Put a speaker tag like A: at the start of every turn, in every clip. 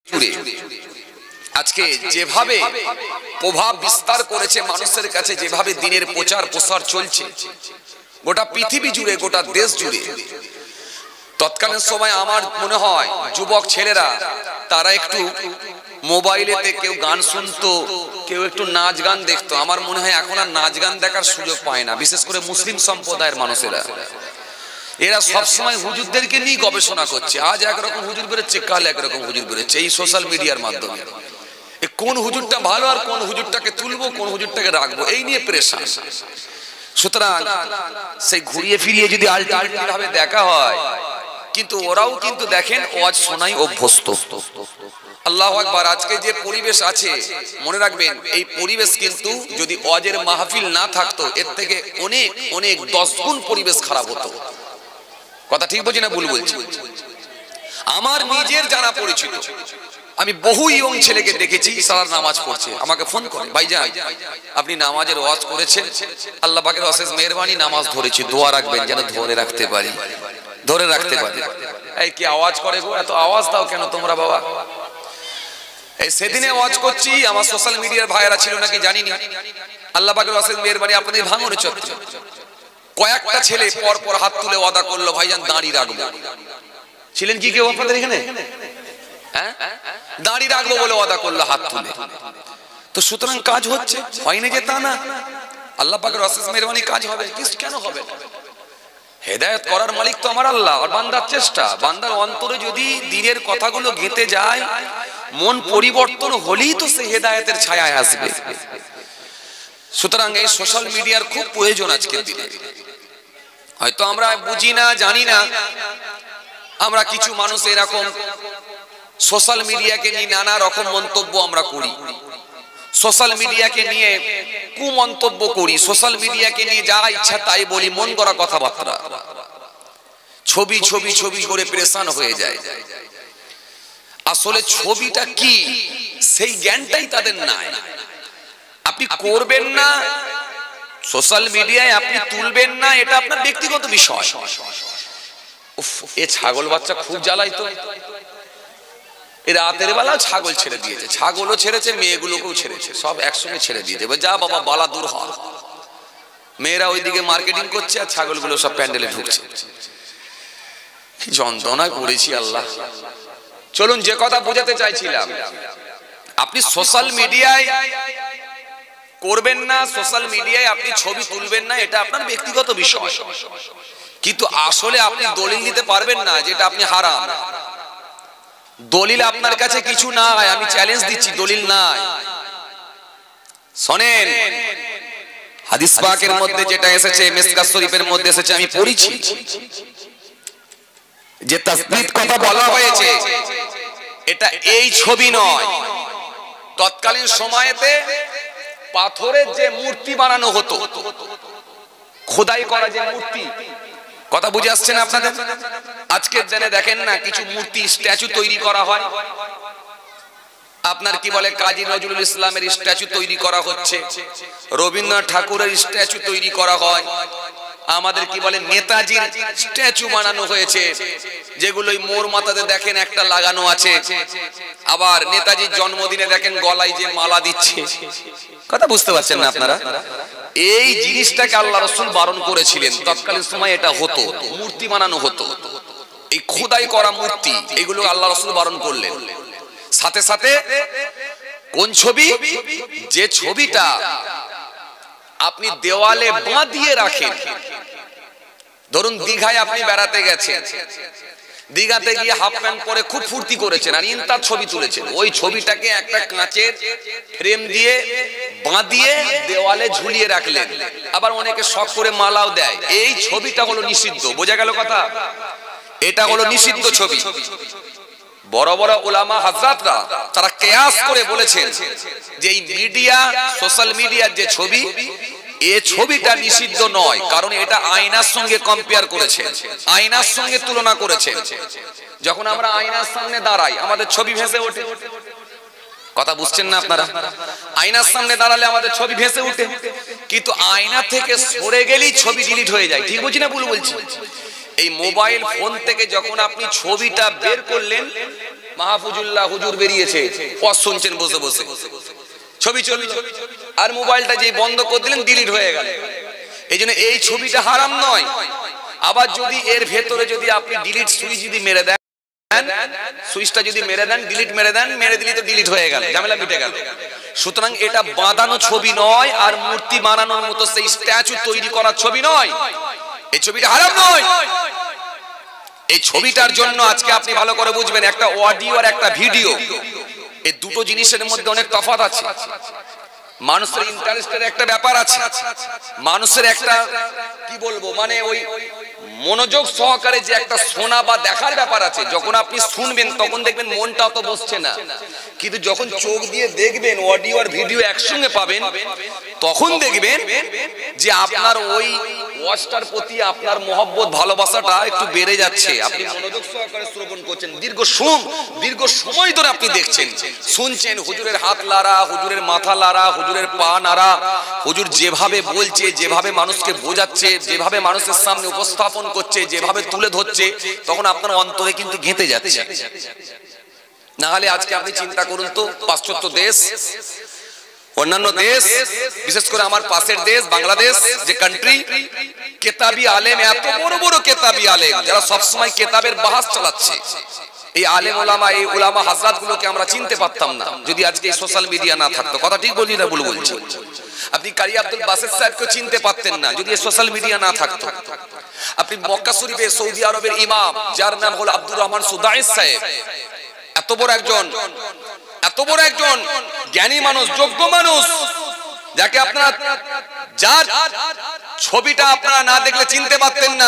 A: জুড়ে আজকে যেভাবে প্রভাব বিস্তার করেছে মানুষের কাছে, যেভাবে দিনের প্রচার প্রসার চলছে গোটা পৃথিবী জুড়ে, গোটা দেশ জুড়ে, তৎকালীন সময় আমার মনে হয় যুবক ছেলেরা তারা একটু মোবাইলেতে কেউ গান শুনতো, কেউ একটু নাচ গান দেখতো। আমার মনে হয় এখন আর নাচ গান দেখার সুযোগ পায় না, বিশেষ করে মুসলিম সম্প্রদায়ের মানুষেরা। এরা সবসময় হুজুরদেরকে নিয়ে গবেষণা করছে। আজ একরকম হুজুর বেরোচ্ছে, কাল একরকম হুজুর বেরোচ্ছে এই সোশ্যাল মিডিয়ার মাধ্যমে। কোন হুজুরটা ভালো আর কোন হুজুরটাকে তুলবো, কোন হুজুরটাকে রাখবো, এই নিয়ে প্রেশান। সুতরাং সেই ঘুরিয়ে ফিরিয়ে যদি আলটিমেটলি ভাবে দেখা হয়, কিন্তু ওরাও কিন্তু দেখেন ওয়াজ শোনাই অভ্যস্ত। আল্লাহু আকবার। আজকে যে পরিবেশ আছে মনে রাখবেন, এই পরিবেশ কিন্তু যদি ওয়াজের মাহফিল না থাকতো এর থেকে অনেক অনেক 10 গুণ পরিবেশ খারাপ হতো। কথা ঠিক বলছি না ভুল বলছি? আমার নিজের জানা পরিচিত আমি বহু ইয়ং ছেলেকে দেখেছি সারা নামাজ পড়ছে, আমাকে ফোন করে, ভাইজান আপনি নামাজের ওয়াজ করেছেন, আল্লাহ পাকের অশেষ মেহেরবানি নামাজ ধরেছি, দোয়া রাখবেন যেন ধরে রাখতে পারি, ধরে রাখতে পারি। এই কি আওয়াজ করে গো, এত আওয়াজ দাও কেন তোমরা বাবা? এই সেদিনে ওয়াজ করছি, আমার সোশ্যাল মিডিয়ার ভাইয়েরা ছিল নাকি জানি না, আল্লাহ পাকের অশেষ মেহেরবানি আপনাদের ভাঙড়ে চত্বর কয়েকটা ছেলে পর পর হাত তুলে ওয়াদা করলো, ভাইজান দাঁড়ি রাখবো। ছিলেন কি কেউ আপনাদের এখানে? দাঁড়ি রাখবো বলে ওয়াদা করলো হাত তুলে। তো সুতরাং কাজ হচ্ছে, হয়নি যে তা না, আল্লাহ পাকের অশেষ মেহেরবানি কাজ হবে, কেন হবে না? হেদায়েত করার মালিক তো আমার আল্লাহ, আর বান্দার চেষ্টা। বান্দার অন্তরে যদি দ্বীনের কথাগুলো গেঁথে যায়, মন পরিবর্তন হলেই তো সে হেদায়েতের ছায়ায় আসবে। সুতরাং এই সোশ্যাল মিডিয়ার খুব প্রয়োজন আজকের দিনে। হয়তো আমরা বুঝি না, জানি না, আমরা কিছু মানুষ এরকম সোশ্যাল মিডিয়াকে নিয়ে নানা রকম মন্তব্য আমরা করি, সোশ্যাল মিডিয়াকে নিয়ে কুমন্তব্য করি, সোশ্যাল মিডিয়াকে নিয়ে যা ইচ্ছা তাই বলি, মন করা কথাবার্তা, ছবি ছবি ছবি করে পেরেশান হয়ে যায়। আসলে ছবিটা কি সেই জ্ঞানটাই তাদের নাই। আপনি করবেন না সোশ্যাল মিডিয়ায়, আপনি তুলবেন না, এটা আপনার ব্যক্তিগত বিষয়। এ ছাগল বাচ্চা খুব জ্বালাই তো, এ রাতের বেলা ছাগল ছেড়ে দিয়েছে, ছাগলও ছেড়েছে, মেয়েগুলোকেও ছেড়েছে, সব একসঙ্গে ছেড়ে দিয়েছে। যা বাবা বালা দূর হ। মেয়েরা ওইদিকে মার্কেটিং করছে আর ছাগলগুলো সব প্যান্ডেলে ঢুকছে। কি যন্ত্রণা করেছি আল্লাহ। চলুন যে কথা বোঝাতে চাইছিলাম, আপনি সোশ্যাল মিডিয়ায় করবেন না, সোশ্যাল মিডিয়ায় আপনি ছবি তুলবেন না, এটা আপনার ব্যক্তিগত বিষয়। কিন্তু আসলে আপনি দলিল দিতে পারবেন না যেটা আপনি হারাম। দলিল আপনার কাছে কিছু নাই, আমি চ্যালেঞ্জ দিচ্ছি, দলিল নাই। শোনেন, হাদিস পাকের মধ্যে যেটা এসেছে, মিসকাত শরীফের মধ্যে এসেছে, আমি পড়েছি, যে তাসবিত কথা বলা হয়েছে এটা এই ছবি নয়। তৎকালীন সময়েতে পাথরের যে মূর্তি বানানো হতো, খোদাই করা যে মূর্তি, কথা বুঝে আসছেন আপনাদের? আজকের দিনে দেখেন না কিছু মূর্তি স্ট্যাচু তৈরি করা হয়, আপনার কি বলে কাজী নজরুল ইসলামের স্ট্যাচু তৈরি করা হচ্ছে, রবীন্দ্রনাথ ঠাকুরের স্ট্যাচু তৈরি করা হয়, আমাদের কি বলে নেতাজির স্ট্যাচু বানানো হয়েছে, যেগুলোই মোর মাথাতে দেখেন একটা লাগানো আছে। আবার নেতাজির জন্মদিনে দেখেন গলায় যে মালা দিচ্ছে, কথা বুঝতে পারছেন না আপনারা? এই জিনিসটাকে আল্লাহ রাসূল বারণ করেছিলেন। তৎকালীন সময় এটা হতো, মূর্তি বানানো হতো, এই খোদাই করা মূর্তি, এগুলো আল্লাহ রাসূল বারণ করলেন। সাথে সাথে কোন ছবি? যে ছবিটা আপনি দেওয়ালে বাঁধিয়ে রাখেন। ধরুন দীঘায় আপনি বেড়াতে গেছেন, দীঘাতে গিয়ে হাফ প্যান্ট পরে খুব ফুর্তি করেছেন আর ইনতার ছবি তুলেছেন, ওই ছবিটাকে একটা কাঁচের ফ্রেম দিয়ে বাঁধিয়ে দেওয়ালে ঝুলিয়ে রাখলেন। আবার অনেকে শখ করে মালাও দেয়। এই ছবিটা হলো নিষিদ্ধ। বোঝা গেল কথা? এটা হলো নিষিদ্ধ ছবি। বড় বড় উলামা হযরতরা তারা কিয়াস করে বলেছেন যে এই মিডিয়া, সোশ্যাল মিডিয়ার যে ছবি, এই ছবিটা নিষিদ্ধ নয়, কারণ এটা আয়নার সঙ্গে কম্পেয়ার করেছেন, আয়নার সঙ্গে তুলনা করেছেন। যখন আমরা আয়নার সামনে দাঁড়াই আমাদের ছবি ভেসে ওঠে, কথা বুঝছেন না আপনারা? আয়নার সামনে দাঁড়ালে আমাদের ছবি ভেসে ওঠে, কিন্তু আয়না থেকে সরে গেলেই ছবি ডিলিট হয়ে যায়। ঠিক বুঝি না ভুল বলছি? এই মোবাইল ফোন থেকে যখন আপনি ছবিটা বের করলেন, মাহফুজুল্লাহ হুজুর বেরিয়েছে, ওয়াজ শুনছেন বসে বসে, ছবি চলল, আর মোবাইলটা যেই বন্ধ করে দিলেন ডিলিট হয়ে গেল। এই জন্য এই ছবিটা হারাম নয়। আবার যদি এর ভেতরে যদি আপনি ডিলিট সুইচ যদি মেরে দেন, সুইচটা যদি মেরে দেন, ডিলিট মেরে দেন, মেরে দিলে তো ডিলিট হয়ে গেল, ঝামেলা মিটে গেল। সুতরাং এটা বাঁধানো ছবি নয়, আর মূর্তি বানানোর মতো সেই স্ট্যাচু তৈরি করার ছবি নয়। এই ছবিটা হারাম নয়। এই ছবিটার জন্য আজকে আপনি ভালো করে বুঝবেন, একটা অডিও আর একটা ভিডিও, এই দুটো জিনিসের মধ্যে অনেক তফাৎ আছে। মানুষের ইন্টারেস্টের একটা ব্যাপার আছে, মানুষের একটা কি বলবো মানে ওই মনোযোগ সহকারে যে একটা শোনা বা দেখার ব্যাপার আছে। যখন আপনি শুনবেন তখন দেখবেন মনটা অত বসছে না, কিন্তু যখন চোখ দিয়ে দেখবেন, অডিও আর ভিডিও একসঙ্গে পাবেন, তখন দেখবেন যে আপনার ওই ওয়াজটার প্রতি আপনার মহব্বত ভালোবাসাটা একটু বেড়ে যাচ্ছে। আপনি মনোযোগ সহকারে শ্রবণ করছেন, দীর্ঘ সময় ধরে আপনি দেখছেন, শুনছেন, হুজুরের হাত লাড়া, হুজুরের মাথা লাড়া, হুজুরের পা নাড়া, হুজুর যেভাবে বলছে, যেভাবে মানুষকে বোঝাচ্ছে, যেভাবে মানুষের সামনে উপস্থাপন করছে, যেভাবে তুলে ধরছে, তখন আপনার অন্তরে কিন্তু গেঁথে যাচ্ছে। না হলে আজকে আপনি চিন্তা করুন তো, পাশ্চাত্য দেশ, অন্যান্য দেশ, বিশেষ করে আমার পাশের দেশ বাংলাদেশ যে কান্ট্রি, কেতাবি আলেম, এত বড় বড় কেতাবি আলেম যারা সবসময় কেতাবের বাহাস চালাচ্ছে, এই আলেম ওলামা, এই ওলামা হাজরাত গুলোকে আমরা চিনতে পারতাম না যদি আজকে এই সোশ্যাল মিডিয়া না থাকতো। কথা ঠিক বলি না ভুল বলছি? আপনি কারি আব্দুল বাসেত সাহেবকে চিনতে পারতেন না যদি এই সোশ্যাল মিডিয়া না থাকতো। আপনি মক্কা শরীফে সৌদি আরবের ইমাম যার নাম হলো আব্দুর রহমান সুদাইস সাহেব, এত বড় একজন জ্ঞানী মানুষ, যোগ্য মানুষ, যাকে আপনারা, যার ছবিটা আপনারা না দেখলে চিনতে পারতেন না।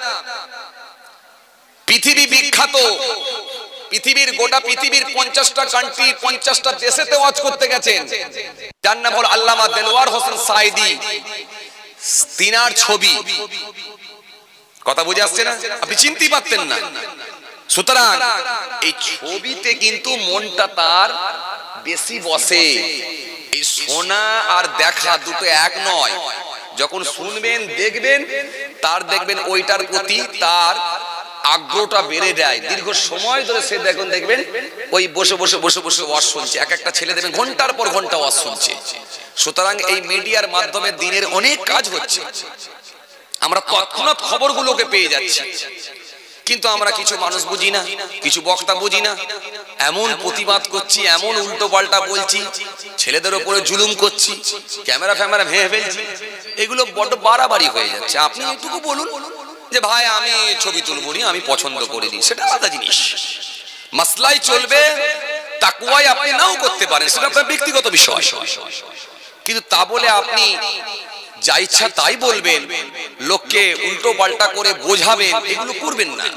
A: পৃথিবী বিখ্যাত, পৃথিবীর গোটা পৃথিবীর 50টা কান্ট্রি, 50টা দেশেতে ওয়াজ করতে গেছেন, যার নাম হলো আল্লামা দেলওয়ার হোসেন সাইদি। তিনার ছবি, কথা বুঝে আসছে না? আপনি চিনতেই পারতেন না। সুতরাং এই ছবিতে কিন্তু মনটা তার বেশি বসে। এই শোনা আর দেখা দুটো এক নয়। যখন শুনবেন, দেখবেন, তার দেখবেন ওইটার প্রতি তার আগ্রহটা বেড়ে যায়। দীর্ঘ সময় ধরে সে দেখবেন ওই বসে ওয়াজ শুনছে। এক একটা ছেলে দেখবেন ঘন্টার পর ঘন্টা ওয়াজ শুনছে। সুতরাং এই মিডিয়ার মাধ্যমে দিনের অনেক কাজ হচ্ছে, আমরা তৎক্ষণাৎ খবরগুলোকে পেয়ে যাচ্ছি, কিন্তু আমরা কিছু মানুষ বুঝি না, কিছু বক্তা বুঝি না, এমন প্রতিবাদ করছি, এমন উল্টো পাল্টা বলছি, ছেলেদের উপরে জুলুম করছি, ক্যামেরা ভেঙে ফেলছি, এগুলো বড্ড বাড়াবাড়ি হয়ে যাচ্ছে। আপনি এটুকু বলুন যে ভাই আমি ছবি তুলবো নি, আমি পছন্দ করিনি, সেটা আলাদা জিনিস, মাসলাই চলবে, তাকওয়ায় আপনি নাও করতে পারেন, সেটা আপনার ব্যক্তিগত বিষয়। কিন্তু তা বলে আপনি যা ইচ্ছা তাই বলবেন, লোককে উল্টো পাল্টা করে বোঝাবেন, এগুলো করবেন না।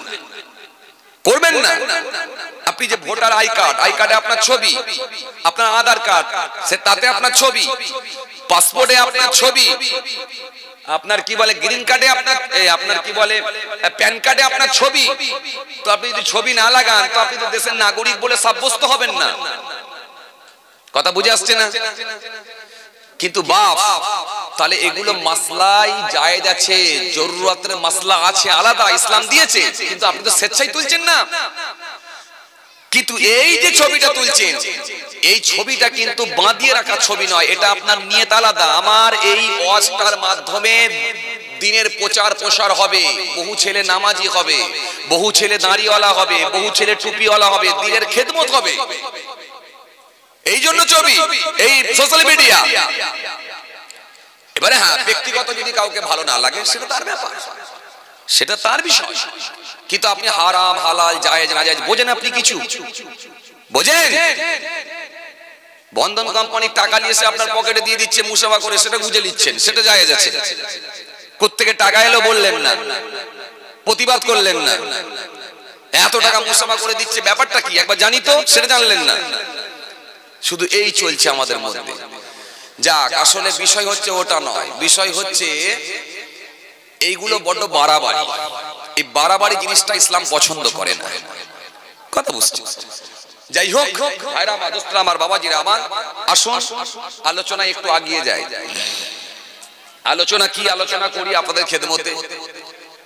A: আপনি যে ভোটার আই কার্ডে আপনার ছবি, আপনার আধার কার্ড সে তাতে আপনার ছবি, পাসপোর্টে আপনার ছবি, আপনার কি বলে গ্রিন কার্ডে আপনার কি বলে প্যান কার্ডে আপনার ছবি, তো আপনি যদি ছবি না লাগান তো আপনি তো দেশের নাগরিক বলে সাব্যস্ত হবেন না। কথা বুঝে আসছে না? কিন্তু বাপ, তাহলে এগুলো মাসলাই জায়েজ আছে, জরুরতের মাসলা আছে, আলাদা ইসলাম দিয়েছে, কিন্তু আপনি তো স্বেচ্ছায় তুলছেন না। কিন্তু এই যে ছবিটা তুলছেন, এই ছবিটা কিন্তু বাঁধিয়ে রাখা ছবি নয়, এটা আপনার নিয়ত আলাদা। আমার এই ওয়াজটার মাধ্যমে দিনের প্রচার প্রসার হবে, বহু ছেলে নামাজি হবে, বহু ছেলে দাড়িওয়ালা হবে, বহু ছেলে টুপিওয়ালা হবে, দিনের খেদমত হবে, এই জন্য ছবি, এই সোশ্যাল মিডিয়া। এবারে হ্যাঁ, ব্যক্তিগত যদি কাউকে ভালো না লাগে সেটা তার ব্যাপার, সেটা তার বিষয়, কিন্তু আপনি হারাম হালাল জায়েজ না জায়েজ বোঝেন? আপনি কিছু বোঝেন? বন্ধন কোম্পানির টাকা নিয়ে এসে আপনার পকেটে দিয়ে দিচ্ছে মুসাফা করে, সেটা বুঝে নিচ্ছেন, সেটা জায়েজ আছে। কোত্থেকে টাকা এলো বললেন না, প্রতিবাদ করলেন না, এত টাকা মুসাফা করে দিচ্ছে, ব্যাপারটা কি একবার জানি তো, সেটা জানলেন না। শুধু এই চলছে আমাদের মধ্যে। যাক, আসলে বিষয় হচ্ছে ওটা নয়, বিষয় হচ্ছে এইগুলো বড্ড বাড়াবাড়ি। এই বাড়াবাড়ি জিনিসটা ইসলাম পছন্দ করে না। কথা বুঝছি? যাই হোক ভাইরা আমার, দোস্তরা আমার, বাবাজিরা আমার, আসুন আলোচনা একটু আগিয়ে যায়। আলোচনা কি আলোচনা করি আপনাদের খেদমতে।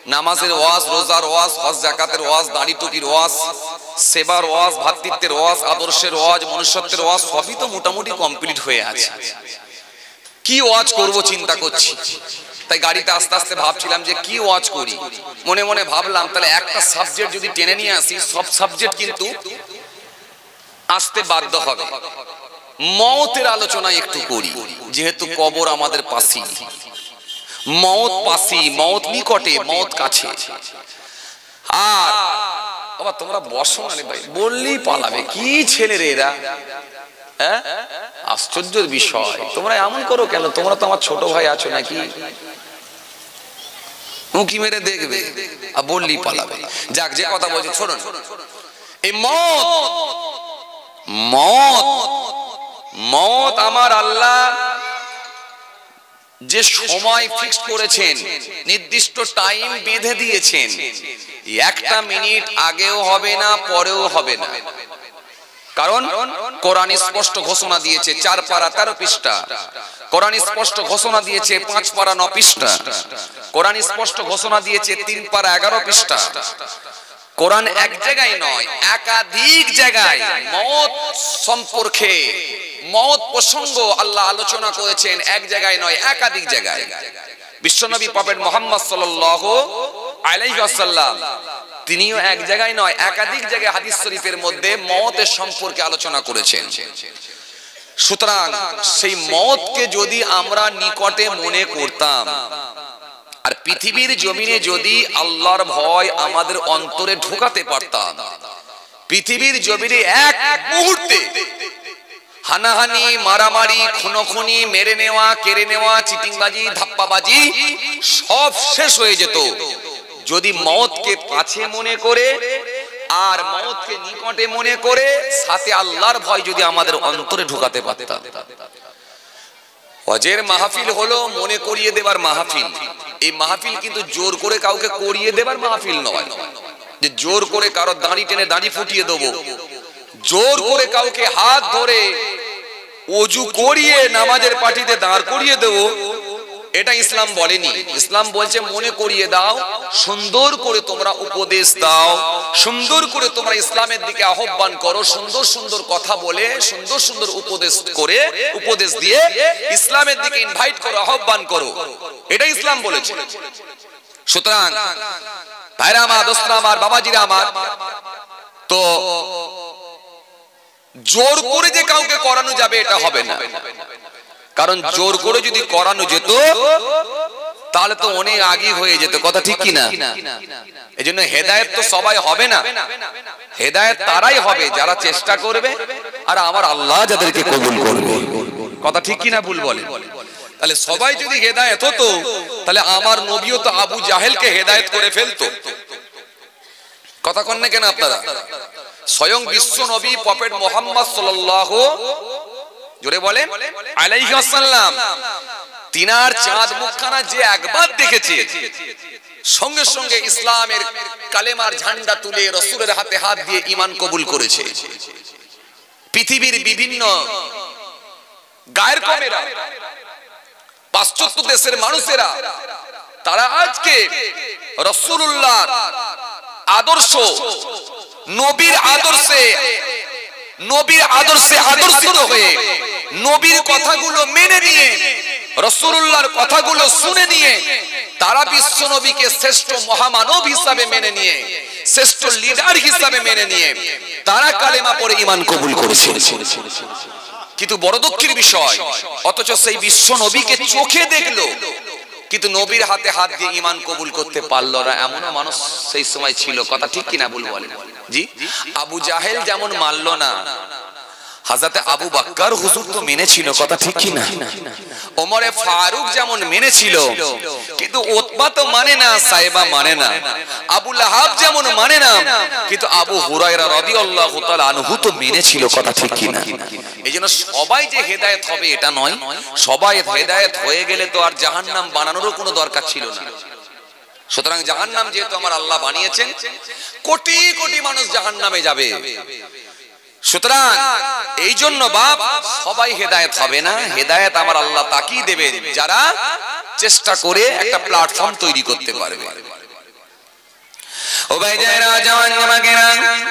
A: নামাজের ওয়াজ, রোজার ওয়াজ, হজ যাকাতের ওয়াজ, দাড়ি টুপির ওয়াজ, সেবার ওয়াজ, ভ্রাতৃত্বের ওয়াজ, আদর্শের ওয়াজ, মনুষ্যত্বের ওয়াজ সবই তো মোটামুটি কমপ্লিট হয়ে আছে। কি ওয়াজ করব চিন্তা করছি। তাই গাড়িতে আস্তে আস্তে ভাবছিলাম যে কি ওয়াজ করি। মনে মনে ভাবলাম তাহলে একটা সাবজেক্ট যদি টেনে নিয়ে আসি, সব সাবজেক্ট কিন্তু আসতে বাধ্য হবে। মওতের আলোচনা একটু করি, যেহেতু কবর আমাদের পাশেই, মওত পাশেই, মওত নিকটে, মওত কাছে। আর বাবা তোমরা বসো না রে ভাই, বললেই পালাবে। কি ছেলে রে এরা, হ্যাঁ আশ্চর্যের বিষয়। তোমরা এমন করো কেন? তোমরা তো আমার ছোট ভাই আছো নাকি? উঁকি মেরে দেখবে আর বললেই পালাবে। যাক, যে কথা বলছি শোনো। এই মওত, মওত, মওত আমার আল্লাহ যে সময় ফিক্স করেছেন, নির্দিষ্ট টাইম বেঁধে দিয়েছেন, একটা মিনিট আগেও হবে না, পরেও হবে না। কারণ কোরআন স্পষ্ট ঘোষণা দিয়েছে 4 পারা 13 পৃষ্ঠা, কোরআন স্পষ্ট ঘোষণা দিয়েছে 5 পারা 9 পৃষ্ঠা, কোরআন স্পষ্ট ঘোষণা দিয়েছে 3 পারা 11 পৃষ্ঠা। কোরআন এক জায়গায় নয়, একাধিক জায়গায় মওত সম্পর্কে, মওত প্রসঙ্গ আল্লাহ আলোচনা করেছেন। এক জায়গায় নয়, একাধিক জায়গায়। বিশ্বনবী প্রফেট মুহাম্মদ সাল্লাল্লাহু আলাইহি ওয়াসাল্লাম তিনিও এক জায়গায় নয়, একাধিক জায়গায় হাদিস শরীফের মধ্যে মওতের সম্পর্কে আলোচনা করেছেন। সুতরাং সেই মওতকে যদি আমরা নিকটে মনে করতাম, আর পৃথিবীর জমিনে যদি আল্লাহর ভয় আমাদের অন্তরে ঢোকাতে পারতাম, পৃথিবীর জমিনে এক মুহূর্তে হানাহানি, মারামারি, খুনোখুনি, মেরে নেওয়া, কেড়ে নেওয়া, চিটিংবাজি, ধাপ্পাবাজি সব শেষ হয়ে যেত যদি মওতকে কাছে মনে করে আর মওতকে নিকটে মনে করে সাথে আল্লাহর ভয় যদি আমাদের অন্তরে ঢোকাতে পারতাম। হজের মাহফিল হলো মনে করিয়ে দেবার মাহফিল। এই মাহফিল কিন্তু জোর করে কাউকে করিয়ে দেবার মাহফিল নয়, যে জোর করে কারো দাড়ি টেনে দাড়ি ফুটিয়ে দেবো, জোর করে কাউকে হাত ধরে ওযু করিয়ে নামাজের পাটিতে দাঁড় করিয়ে দেবো, এটা ইসলাম বলেনি। ইসলাম বলছে মনে করিয়ে দাও, সুন্দর করে তোমরা উপদেশ দাও, সুন্দর করে তোমরা ইসলামের দিকে আহ্বান করো, সুন্দর সুন্দর কথা বলে, সুন্দর সুন্দর উপদেশ করে, উপদেশ দিয়ে ইসলামের দিকে ইনভাইট করো, আহ্বান করো, এটা ইসলাম বলেছে। সুতরাং ভাইরা আমার, দোস্তরা আমার, বাবাজিরা আমার, তো জোর করে যে কাউকে করানো যাবে এটা হবে না। কারণ জোর করে যদি করানো যেত তাহলে তো অনেক আগে হয়ে যেত, কথা ঠিক কি না? এজন্য হেদায়েত তো সবাই হবে না, হেদায়েত তারাই হবে যারা চেষ্টা করবে আর আমার আল্লাহ যাদেরকে কবুল করবে, কথা ঠিক কি না ভুল বলে? তাহলে সবাই যদি হেদায়েত হতো তাহলে আমার নবীও তো আবু জাহেলকে হেদায়েত করে ফেলতো, কথা কন না কেন আপনারা? স্বয়ং বিশ্ব নবী প্রফেট মুহাম্মদ সাল্লাল্লাহু জোরে বলেন আলাইহি ওয়াসাল্লাম, তিনার চাঁদ মুখখানা যে একবার দেখেছে সঙ্গে সঙ্গে ইসলামের কালেমার ঝান্ডা তুলে রাসূলের হাতে হাত দিয়ে ঈমান কবুল করেছে। পৃথিবীর বিভিন্ন গায়ের কমেরা, পাশ্চাত্য দেশের মানুষেরা, তারা আজকে রাসূলুল্লাহর আদর্শ, নবীর আদর্শে, নবীর আদর্শে আদর্শিত হয়ে নবীর কথাগুলো মেনে নিয়ে, রাসূলুল্লাহর কথাগুলো শুনে নিয়ে তারা বিশ্ব নবীকে শ্রেষ্ঠ মহামানব হিসাবে মেনে নিয়ে, শ্রেষ্ঠ লিডার হিসাবে মেনে নিয়ে তারা কালেমা পড়ে ঈমান কবুল করেছে। কিন্তু বড় দুঃখের বিষয়, অথচ সেই বিশ্ব নবীকে চোখে দেখলো কিন্তু নবীর হাতে হাত দিয়ে ঈমান কবুল করতে পারলো না, এমনও মানুষ সেই সময় ছিল, কথা ঠিক কিনা ভুল বলেন? জি, আবু জাহেল যেমন মানলো না, হযরত আবু বকর হুজুর তো মেনেছিল, কথা ঠিক কিনা? ওমরে ফারুক যেমন মেনেছিল, কিন্তু উতবা তো মানে না, সাইবা মানে না, আবু লাহাব যেমন মানে না, কিন্তু আবু হুরায়রা রাদিয়াল্লাহু তাআলা আনহু তো মেনেছিল, কথা ঠিক কিনা? এইজন্য সবাই যে হেদায়েত হবে এটা নয়, সবাই হেদায়েত হয়ে গেলে তো আর জাহান্নাম বানানোরও কোনো দরকার ছিল না। সুতরাং জাহান্নাম যেহেতু আমার আল্লাহ বানিয়েছেন, কোটি কোটি মানুষ জাহান্নামে যাবে। সুতরাং এই জন্য বাপ সবাই হেদায়েত হবে না, হেদায়েত আমার আল্লাহ তাকেই দেবেন যারা চেষ্টা করে একটা প্ল্যাটফর্ম তৈরি করতে পারবে। ও ভাই যারা জওয়ান জামাকেরা,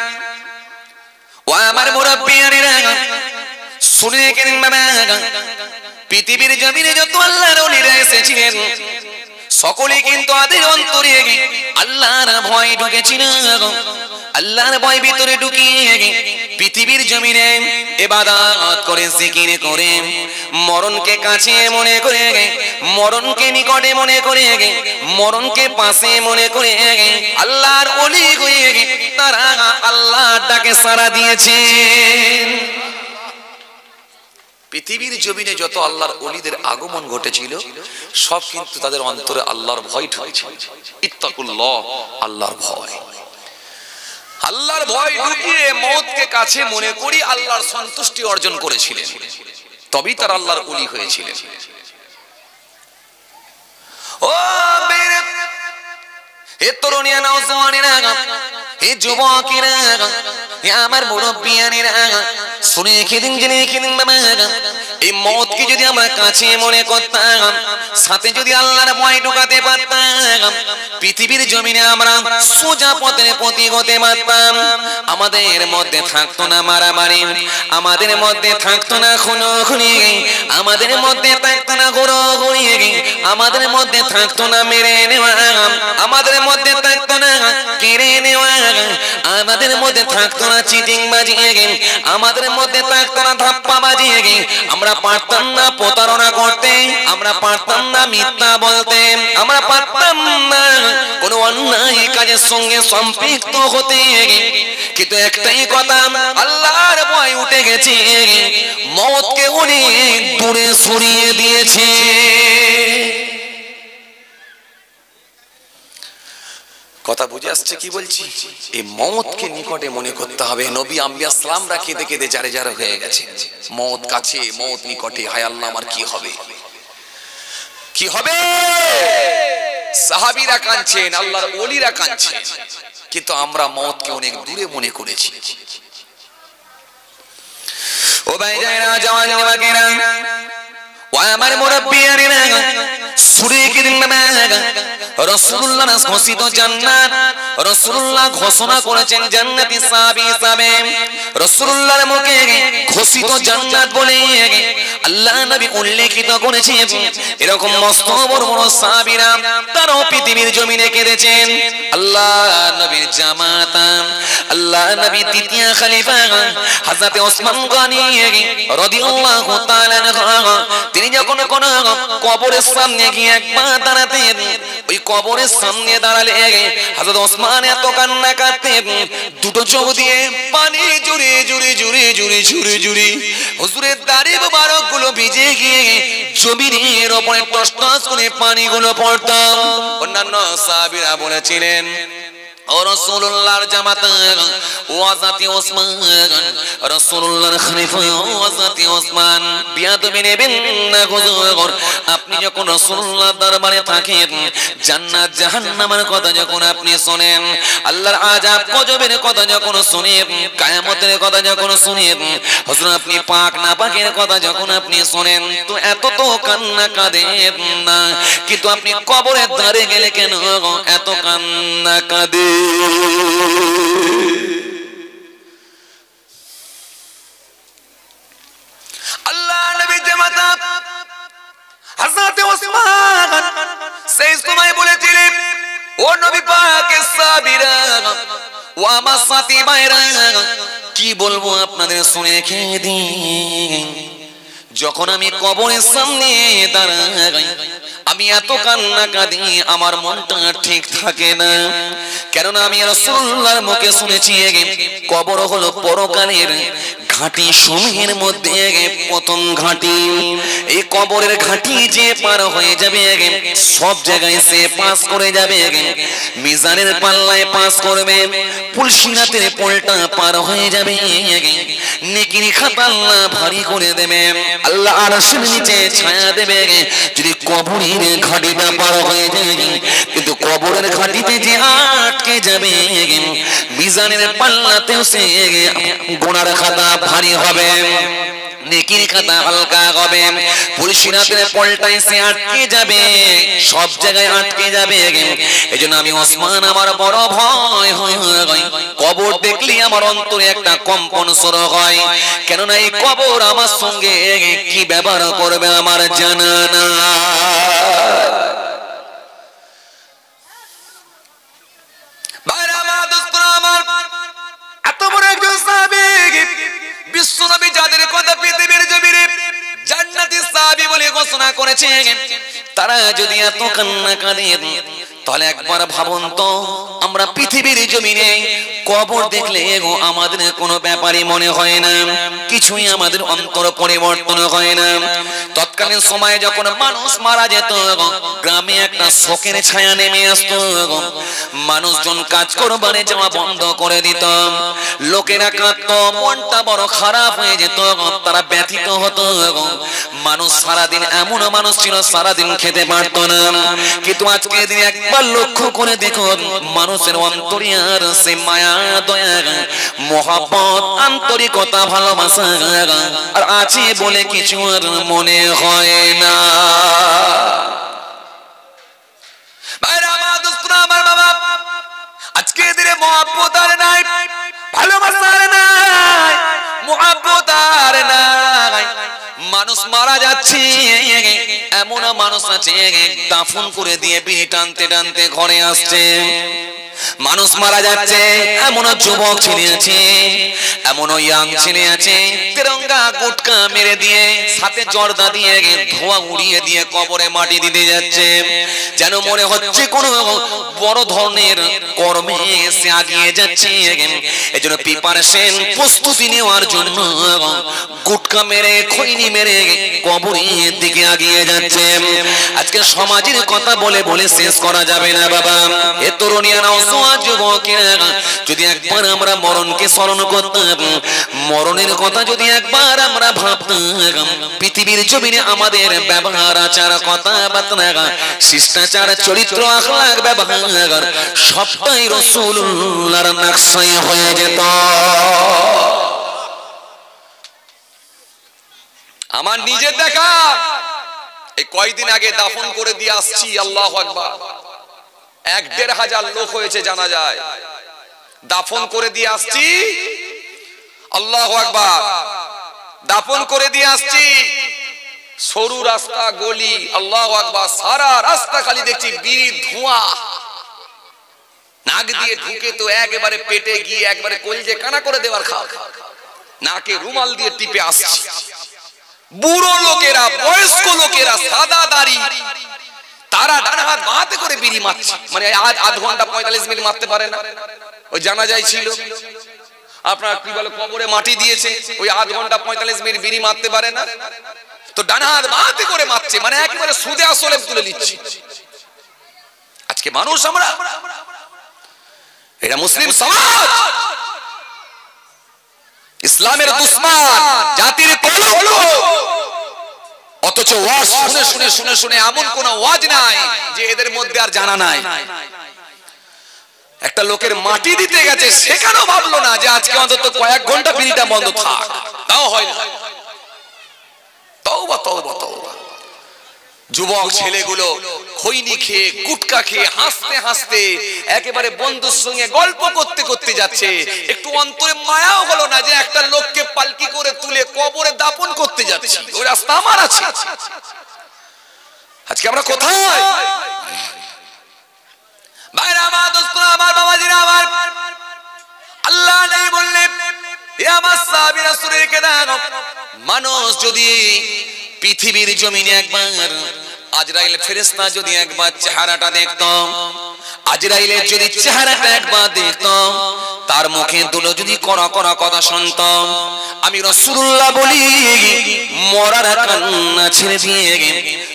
A: ও আমার মুরব্বিয়ানেরা, শুনে রেখে দিন বাবা, পৃথিবীর জমিনে যত আল্লাহর ওলিরা এসেছিলেন সকলে কিন্তু তাদের অন্তরে আল্লাহর ভয় ঢুকেছিল। আল্লাহর ভয় ভিতরে ঢুকিয়ে পৃথিবীর জমিনে ইবাদত করে, জিকির করে, মরণকে কাছে মনে করে, মরণকে নিকটে মনে করে, মরণকে পাশে মনে করে আল্লাহর ওলি হয়ে তারা আল্লাহর ডাকে সাড়া দিয়েছেন। পৃথিবীর জমিনে যত আল্লাহর ওলিদের আগমন ঘটেছিল সব কিন্তু তাদের অন্তরে আল্লাহর ভয় ঢুকেছিল। ইত্তাকুল্লাহ, আল্লাহর ভয়। আল্লাহর ভয় ঢুকিয়ে মওতকে কাছে মনে করি আল্লাহর সন্তুষ্টি অর্জন করেছিলেন, তবেই তারা আল্লাহর ওলি হয়েছিলেন। ও বেরে, হে তরুণীরা, নওজওয়ানেরা, হে যুবকেরা, হে আমার মুরব্বিয়ানেরা, শুনে রেখে দিন, জেনে রেখে দিন বাবা, এই মওতকে যদি আমরা কাছে মনে করতাম, সাথে যদি আল্লাহর ভয় ঢুকাতে পারতাম, পৃথিবীর জমিনে আমরা সোজা পথের প্রতীক হতে পারতাম। আমাদের মধ্যে থাকতো না মারামারি, আমাদের মধ্যে থাকতো না খুনোখুনি, আমাদের মধ্যে থাকতো না ঘোরাঘুরি, আমাদের মধ্যে থাকতো না মেরে নেওয়া, আমাদের মধ্যে থাকতো না কেড়ে নেওয়া, আমাদের মধ্যে থাকতো না চিটিংবাজি, আমাদের মধ্যে থাকতো না ধাপ্পাবাজি। আমরা পারতাম না প্রতারণা করতে, আমরা পারতাম না মিথ্যা বলতে, আমরা পারতাম না কোনো অন্যায় কাজের সঙ্গে সম্পৃক্ত হতে। কিন্তু একটাই কথা, আল্লাহর ভয় উঠে গেছে, মওতকে অনেক দূরে সরিয়ে দিয়েছে। কথা বুঝে আসছে কি বলছি? এই মওতকে নিকটে মনে করতে হবে। নবী আম্বিয়া সালামরা কেঁদে কেঁদে যারে যারে হয়ে গেছে, মওত কাছে, মওত নিকটে, হায় আল্লাহ আমার কি হবে, কি হবে। সাহাবীরা কাঁদছেন, আল্লাহর ওলিরা কাঁদছেন, কিন্তু আমরা মওতকে অনেক দূরে মনে করেছি। ও ভাই যারা জওয়ান যুবকেরা, ও আমার মুরব্বিয়ানেরা, শুনে রেখে দিন বাবা, রাসূলুল্লাহ ঘোষিত জান্নাত, রাসূলুল্লাহ ঘোষণা করেছেন জান্নাতি সাহাবী হিসাবে। রাসূলুল্লাহর মুখে ঘোষিত জান্নাত বলে আল্লাহ নবী উল্লেখিত করেছেন। এরকম মস্ত বড় বড় সাহাবীরা তারাও পৃথিবীর জমিনে কেঁদেছেন। আল্লাহ নবীর জামাতা, আল্লাহ নবী তৃতীয় খলিফা হযরত ওসমান গনি রাদিয়াল্লাহু তাআলা আনহু, তিনি যখন কোন কবরের সামনে গিয়ে একবার দাঁড়াতেন, ওই কবরের সামনে দাঁড়ালে হযরত ওসমান এত কান্না কাঁদতেন, দুটো চোখ দিয়ে পানি জুড়ে জুড়ে জুড়ে জুড়ে জুড়ে জুড়ে হুজুরের দাড়ি মোবারক গুলো ভিজে গিয়ে জমিনের উপরে টস টস করে পানিগুলো পড়তো। অন্যান্য সাহাবীরা বলেছিলেন, ও রাসূলুল্লাহর জামাতা ওয়াজাতি ওসমান, রাসূলুল্লাহর খলিফা ওয়াজাতি ওসমান, বিয়াদবি নেবেন না হুজুর। আপনি যখন রাসূলুল্লাহর দরবারে থাকেন, জান্নাত জাহান্নামের কথা যখন আপনি শুনেন, আল্লাহর আযাব গজবের কথা যখন শুনেন, কিয়ামতের কথা যখন শুনেন, হুজুর আপনি পাক না পাকের কথা যখন আপনি শুনেন, তো এত তো কান্না কাঁদেন না, কিন্তু আপনি কবরের ধারে গেলে কেন এত কান্না কাঁদে? আল্লাহ নবীর জামাতা হযরত ওসমান সেই সময় বলেছিলেন, ও নবী পাকের সাহাবীরা, ও আমার সাথী ভাইরা, কি বলবো আপনাদের শুনে খেয়ে দিন। যখন আমি কবরের সামনে দাঁড়াই, আমি এত কান্না কাঁদি, আমার মনটা ঠিক থাকে না। কেননা আমি রাসূলুল্লাহর মুখে শুনেছি, কবর হলো পরকালের ঘাটি সমূহের মধ্যে প্রথম ঘাটি। এই কবরের ঘাটি যে পার হয়ে যাবে, সব জায়গায় সে পাস করে যাবে, মিজানের পাল্লায় পাস করবে, পুলসিরাতের পোলটা পার হয়ে যাবে, নেকির খাতা আল্লাহ ভারী করে দেবে, আল্লাহ আরশের নিচে ছায়া দেবে। যদি কবরের ঘাটিটা পার হয়ে যায়, কিন্তু কবরের ঘাটিতে যে আটকে যাবে, মিজানের পাল্লাতেও সে গুনার খাতা ভারী হবে।
B: নেকির খাতা হালকা হবে, পুলিশিরাতের পল্টাইছে আটকে যাবে, সব জায়গায় আটকে যাবে। এজন্য আমি ওসমান আমার বড় ভয় হয়, কবর দেখলে আমার অন্তরে একটা কম্পন শুরু হয়, কেননা এই কবর আমার সঙ্গে কি ব্যবহার করবে আমার জানা না।
A: এত বড় একজন সাহাবী, বিশ্বনবী যাদের কথা পৃথিবীর জমিনে জান্নাতি সাহাবী বলে ঘোষণা করেছেন,
B: তারা যদি এত কান্না কাঁদে তাহলে একবার ভাবুন তো, আমরা পৃথিবীর জমিনে কবর দেখলে আমাদের কোনো ব্যাপারই মনে হয় না, কিছুই আমাদের অন্তর পরিবর্তন হয় না। তৎকালীন সময়ে যখন মানুষ মারা যেত, গ্রামে একটা শোকের ছায়া নেমে আসতো, মানুষজন কাজ করবারে যাওয়া বন্ধ করে দিত, লোকেরা কাঁদতো, মনটা বড় খারাপ হয়ে যেত, তারা ব্যথিত হতো। মানুষ সারাদিন, এমন মানুষ ছিল সারাদিন খেতে পারতো না, কিন্তু আজকে দিন একবার লক্ষ্য করে দেখো, মানুষের অন্তরে আর সে মায়া, দয়া, মহব্বত, আন্তরিকতা, ভালোবাসা আর আছে বলে কিছু আর মনে হয় না।
A: আমার বাবা, আজকে দিনে মহব্বত আর নাই, ভালোবাসা আর নাই, মহব্বত আর নাই। মানুষ মারা যাচ্ছে, এমন মানুষ আছে দাফন করে দিয়ে বিড়ি টানতে টানতে ঘরে আসছে। মানুষ মারা যাচ্ছে, এমন যুবক ছেলে আছে, এমন ইয়াং ছেলে আছে, তেরঙ্গা গুটকা মেরে দিয়ে, সাথে জর্দা দিয়ে, ধোঁয়া উড়িয়ে দিয়ে কবরে মাটি দিতে যাচ্ছে, যেন মনে হচ্ছে কোন বড় ধরনের কর্মে সে আগিয়ে যাচ্ছে। এজন্য প্রিপারেশন, প্রস্তুতি নেওয়ার জন্য গুটকা মেরে, খৈনি মেরে কবরের দিকে আগিয়ে যাচ্ছে। আজকে সমাজের কথা বলে বলে শেষ করা যাবে না বাবা। এ তরুণীরা, যুবকেরা, যদি একবার আমরা মরণকে স্মরণ করতাম, মরণের কথা যদি একবার আমরা ভাবতাম, পৃথিবীর জমিনে আমাদের ব্যবহার, আচার, কথাবার্তা, শিষ্টাচার, চরিত্র, আখলাক, ব্যবহার সবটাই রাসূলুল্লাহর নকশায় হয়ে যেত। আমার নিজের দেখা, এই কয়েকদিন আগে দাফন করে দিয়ে আসছি, আল্লাহু আকবার, 1-1.5 হাজার লোক হয়েছে জানা যায়, দাফন করে দিয়ে আসছি, আল্লাহু আকবার, দাফন করে দিয়ে আসছি। সরু রাস্তা, গলি, আল্লাহু আকবার, সারা রাস্তা খালি দেখছি বিড়ির ধোঁয়া, নাক দিয়ে ঢুকে তো একেবারে পেটে গিয়ে একবারে কলজে কানা করে দেওয়ার খাও, নাকে রুমাল দিয়ে টিপে আসছি। বুড়ো লোকেরা, বয়স্ক লোকেরা, সাদা দাড়ি, তারা ডান হাত বাঁতে করে বিড়ি মারছে, মানে আধ ঘন্টা 45 মিনিট মারতে পারে না। ওই জানা যায় ছিল, আপনার কি বলে, কবরে মাটি দিয়েছে, ওই আধ ঘন্টা 45 মিনিট বিড়ি মারতে পারে না, তো ডান হাত বাঁতে করে মারছে, মানে একেবারে সুদে আসলে তুলে নিচ্ছে। আজকে মানুষ আমরা, এটা মুসলিম সমাজ, ইসলামের দুশমন, জাতির কলঙ্ক, অথচ ওয়াজ শুনে শুনে শুনে শুনে এমন কোন ওয়াজ নাই যে এদের মধ্যে আর জানা নাই। একটা লোকের মাটি দিতে গেছে, সেখানেও ভাবলো না যে আজকে অন্তত কয়েক ঘন্টা বিড়িটা বন্ধ থাক, তাও হয় না। তওবা তওবা তওবা। যুবক ছেলেগুলো খৈনি খেয়ে, গুটকা খেয়ে, হাসতে হাসতে একেবারে বন্ধুর সঙ্গে গল্প করতে করতে যাচ্ছে, একটু অন্তরে মায়াও হলো না যে একটা লোককে পালকি করে তুলে কবরে দাফন করতে যাচ্ছে, ওই রাস্তা আমার আছে। আজকে আমরা কোথায়? ভাইরা আমার, দোস্তরা আমার, বাবাজিরা আমার, আল্লাহ নেই বললে এ আমার সাহাবী রাসূলের কেদান, মানুষ যদি পৃথিবীর জমিনে একবার আজরাইল ফেরেশতা যদি একবার চেহারাটা দেখত, আজরাইলের যদি চেহারাটা একবার দেখত, তার মুখে দুটো যদি কড়া কড়া কথা শুনত, আমি রাসূলুল্লাহ বলি মরার কান্না ছেড়ে দিয়ে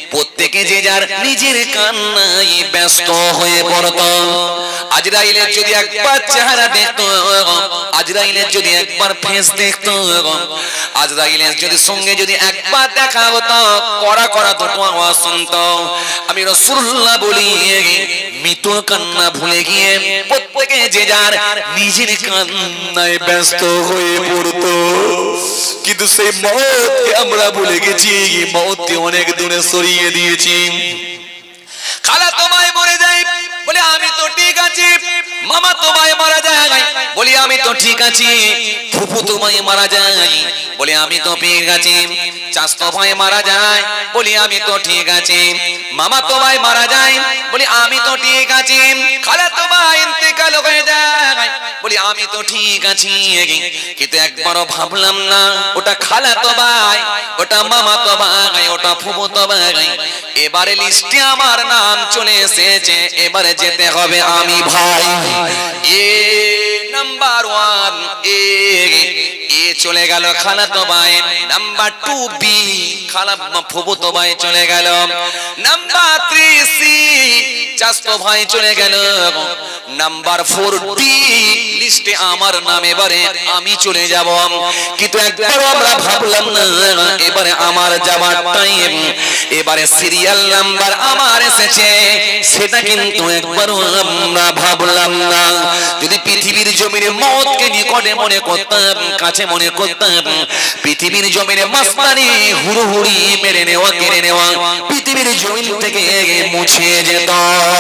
B: প্রত্যেকে যে যার নিজের কান্নায় ব্যস্ত হয়ে পড়ত। আজরাইলের যদি একবার চেহারা দেখতো, আজরাইলের যদি একবার ফেস দেখতো, আজরাইলের যদি সঙ্গে যদি একবার দেখা হতো, কড়া কড়া দুটো আওয়াজ শুনতো, আমি রাসূলুল্লাহ বলি মৃত্যুর কান্না ভুলে গিয়ে প্রত্যেকে যে যার নিজের কান্নায় ব্যস্ত হয়ে পড়তো। কিন্তু সেই মওতকে আমরা ভুলে গেছি, মওতকে অনেক দূরে সরিয়ে দিয়েছি। খালাতো ভাই মরে যায় বলে আমি তো ঠিক আছি, মামাতো ভাই মারা যায় বলি আমি তো ঠিক আছি, ফুফুতো ভাই মারা যায় বলে আমি তো ঠিক আছি, চাচাতো ভাই মারা যায় বলি আমি তো ঠিক আছি, মামাতো ভাই মারা যায় বলি আমি তো ঠিক আছি, খালাতো ভাই ইন্তেকাল হয়ে যায় বলি আমি তো ঠিক আছি। কিন্তু একবারও ভাবলাম না ওটা খালাতো ভাই, ওটা মামাতো ভাই, ওটা ফুফুতো ভাই, এবারে লিস্টে আমার নাম চলে এসেছে, এবারে যেতে হবে আমি ভাই। এ নাম্বার 1 এ চলে গেল খালাতো ভাই, নাম্বার 2 বি ফুফুতো ভাই চলে গেল, নাম্বার 3 সি চাচাতো ভাই চলে গেল, নাম্বার 4 ডি লিস্টে আমার নাম, এবারে আমি চলে যাব। কিন্তু একবার আমরা ভাবলাম না এবারে আমার যাবার টাইম, এবারে সিরিয়াল নাম্বার আমার এসেছে, সেটা কিন্তু একবারও আমরা ভাবলাম না। যদি পৃথিবীর জমিনে মওতকে নিকটে মনে করতাম, কাছে মনে করতাম, পৃথিবীর জমিনে মাস্তানি হুড়ুহুড়ি মেরে নেওয়া, কেড়ে নেওয়া পৃথিবীর জমিন থেকে মুছে যেত।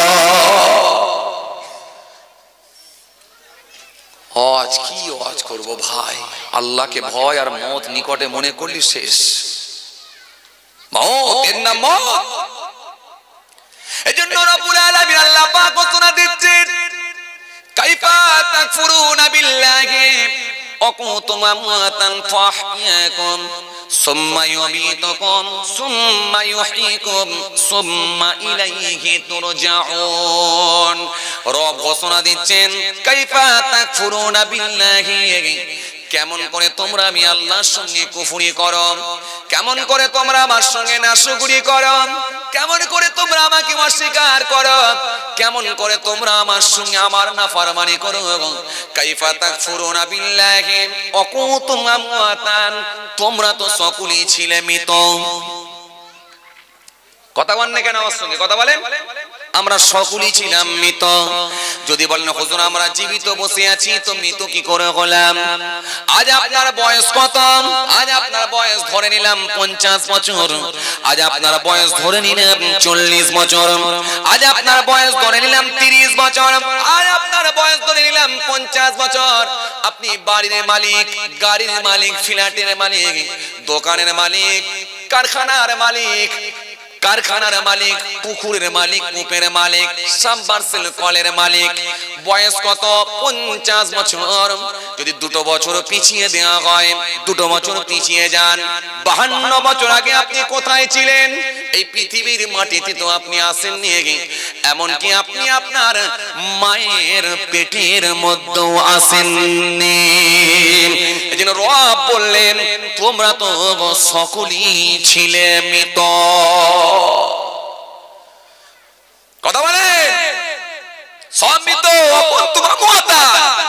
A: আজ কি আজ করব ভাই, আল্লাহকে ভয় আর মওত নিকটে মনে করলি শেষ। মওতের নাম মওত। এজন্য রব্বুল আলামিন আল্লাহ পাক ঘোষণা দিচ্ছেন, কাইফা তাকফুরুনা বিল্লাহি ওয়া কুনতুম আমওয়াতান ফাহইয়াকুম সুম্মা ইউমীতুকুম সুম্মা ইউহয়িকুম সুম্মা ইলাইহি তুরজাউন। রব ঘোষণা দিচ্ছেন, কাইফা তাকফুরুনা বিল্লাহি, কেমন করে তোমরা আমি আল্লাহর সঙ্গে কুফরি করো, কেমন করে তোমরা আমার সঙ্গে নাশকরি করো, কেমন করে তোমরা আমাকে অস্বীকার করো, কেমন করে তোমরা আমার সঙ্গে আমার নাফরমানি করো। কাইফা তাকফুরুনা বিল্লাহি ওয়া কুনতুম আমওয়াতান, তোমরা তো সকলেই ছিলে মৃত। কথা বলেন না কেন আমার সঙ্গে কথা বলেন? আমরা সকলেই ছিলাম মৃত। যদি বলেন হুজুর আমরা জীবিত বসে আছি তো মৃত কি করে হলাম? আজ আপনার বয়স কত? আজ আপনার বয়স ধরে নিলাম 50 বছর, আজ আপনার বয়স ধরে নিলাম 40 বছর, আজ আপনার বয়স ধরে নিলাম 30 বছর, আজ আপনার বয়স ধরে নিলাম 50 বছর। আপনি বাড়ির মালিক, গাড়ির মালিক, ফ্ল্যাটের মালিক, দোকানের মালিক, কারখানার মালিক, কারখানার মালিক, পুকুরের মালিক, কূপের মালিক, সাবমার্সেল কলের মালিক। বয়স কত? 50 বছর। যদি 2 বছর পিছিয়ে দেওয়া হয়, 2 বছর পিছিয়ে যান, 52 বছর আগে আপনি কোথায় ছিলেন? এই পৃথিবীর মাটিতে তো আপনি আসেননি, এমনকি আপনি আপনার মায়ের পেটের মধ্যেও আসেননি। এজন্য রব বললেন তোমরা তো সকলেই ছিলে মৃত। কথা বলে সব মৃত, তোমার মওতা।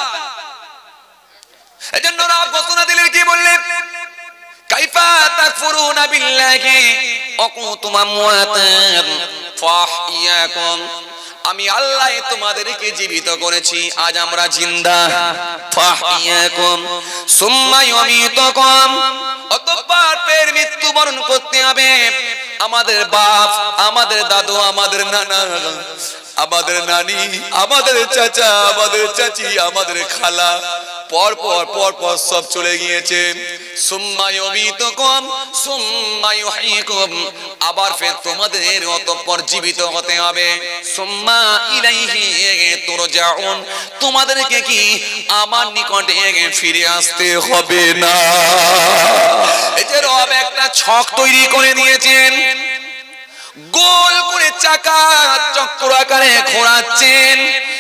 A: এজন্য রব ঘোষণা দিলেন, কি বললেন? কাইফা তাকফুরুনা বিল্লাহি ওয়া কুনতুম আমওয়াতান ফাহইয়াকুম, আমি আল্লাহ তোমাদেরকে জীবিত করেছি, আজ আমরা জিন্দা। ফাহইয়াকুম সুম্মা ইউমীতুকুম, অতঃপর ফের মৃত্যুবরণ করতে হবে। আমাদের বাপ, আমাদের দাদু, আমাদের নানা, আমাদের নানি, আমাদের চাচা, আমাদের চাচি, আমাদের খালা পর পর পর পর সব চলে গিয়েছে। সুম্মা ইউমীতুকুম সুম্মা ইউহয়িকুম, আবার ফের তোমাদের অতঃপর জীবিত হতে হবে। সুম্মা ইলাইহি তুরজাউন, তোমাদেরকে কি আমার নিকটে ফিরে আসতে হবে না? এই যে রব একটা ছক তৈরি করে দিয়েছেন, গোল করে চাকা চক্র আকারে ঘোরাচ্ছেন।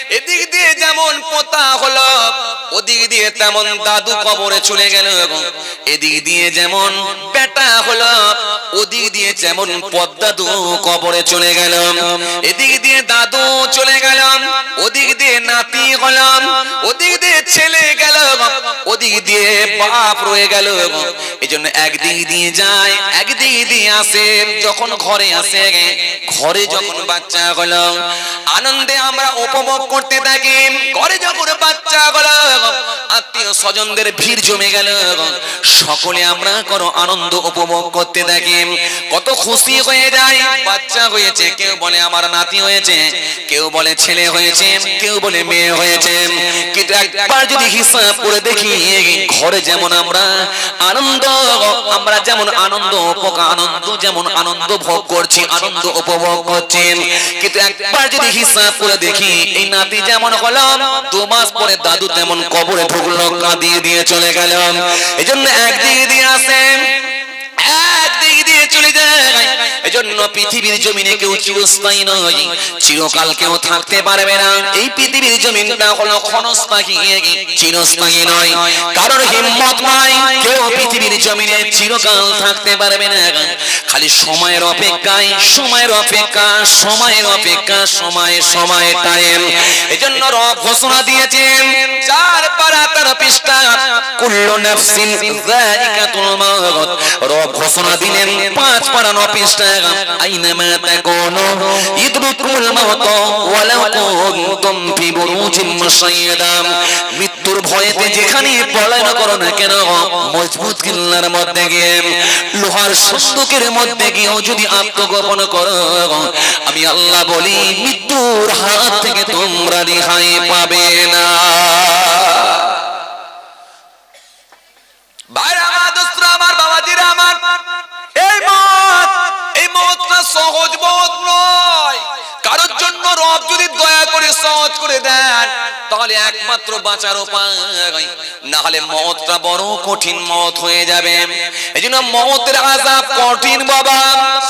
B: এদিক দিয়ে যেমন পোতা হলো ওদিক দিয়ে তেমন দাদু কবরে চলে গেল, এদিক দিয়ে যেমন বেটা হলো ওদিক দিয়ে যেমন পদ্দাদু কবরে চলে গেল, এদিক দিয়ে দাদু চলে গেল, ওদিক দিয়ে নাতি হলাম, ওদিক দিয়ে ছেলে গেল, ওদিক দিয়ে বাপ রয়ে গেল। এজন্য একদিক দিয়ে যায় একদিক দিয়ে আসে। যখন ঘরে আসে, ঘরে যখন বাচ্চা হলো আনন্দে আমরা উপভোগ করতে থাকি। ঘরে যখন বাচ্চা হলো আত্মীয় স্বজনদের ভিড় জমে গেল, সকলে আমরা কোনো আনন্দ উপভোগ করতে থাকি। কত খুশি হয়ে যায়, বাচ্চা হয়েছে, কেউ বলে আমার নাতি হয়েছে, কেউ বলে ছেলে হয়েছে, কেউ বলে মেয়ে হয়েছে। কিন্তু একবার যদি হিসাব করে দেখি ঘরে যেমন আমরা আনন্দ, আমরা যেমন আনন্দ যেমন আনন্দ ভোগ করছি, আনন্দ উপভোগ করছি, কিন্তু একবার যদি হিসাব করে দেখি এই নাতি যেমন হলাম 2 মাস পরে দাদু তেমন কবরে ঢুকলো, কাঁদিয়ে দিয়ে চলে গেল। এজন্য একদিকে দিয়ে আসে একদিকে দিয়ে চলে যায়। এজন্য পৃথিবীর জমিনে কেউ চিরস্থায়ী নয়, চিরকাল কেউ থাকতে পারবে না। এই পৃথিবীর জমিনটা হলো ক্ষণস্থায়ী, চিরস্থায়ী নয়। কারোর হিম্মত নাই, কেউ পৃথিবীর জমিনে চিরকাল থাকতে পারবে না। খালি সময়ের অপেক্ষায়, সময়ের অপেক্ষা, সময়ের অপেক্ষা, সময় টাইম। এজন্য রব ঘোষণা দিয়েছেন 4 পারা 13 পৃষ্ঠা, কুল্লু নাফসিন যায়িকাতুল মাউত। রব ঘোষণা দিলেন 5 পারা 9 পৃষ্ঠা, আইনামা তাকুনু ইদরিকুল মাউত ওয়ালাউ কুনতুম ফি বুরুজিন মুশাইয়াদা। মৃত্যুর ভয়েতে যেখানে পলায়ন করো না কেন, মজবুত কিল্লার মধ্যে গিয়ে, লোহার সন্দুকের মধ্যে গিয়েও যদি আত্মগোপন করো, আমি আল্লাহ বলি মৃত্যুর হাত থেকে তোমরা রেহাই পাবে না। ভাইরা আমার, দোস্তরা আমার, বাবাজিরা আমার, এই মওতটা সহজ মওত নয়। কারোর জন্য রব যদি দয়া করে সহজ করে দেন তাহলে একমাত্র বাঁচার উপায়, না হলে মওতটা বড় কঠিন মওত হয়ে যাবে। এজন্য মওতের আযাব কঠিন বাবা,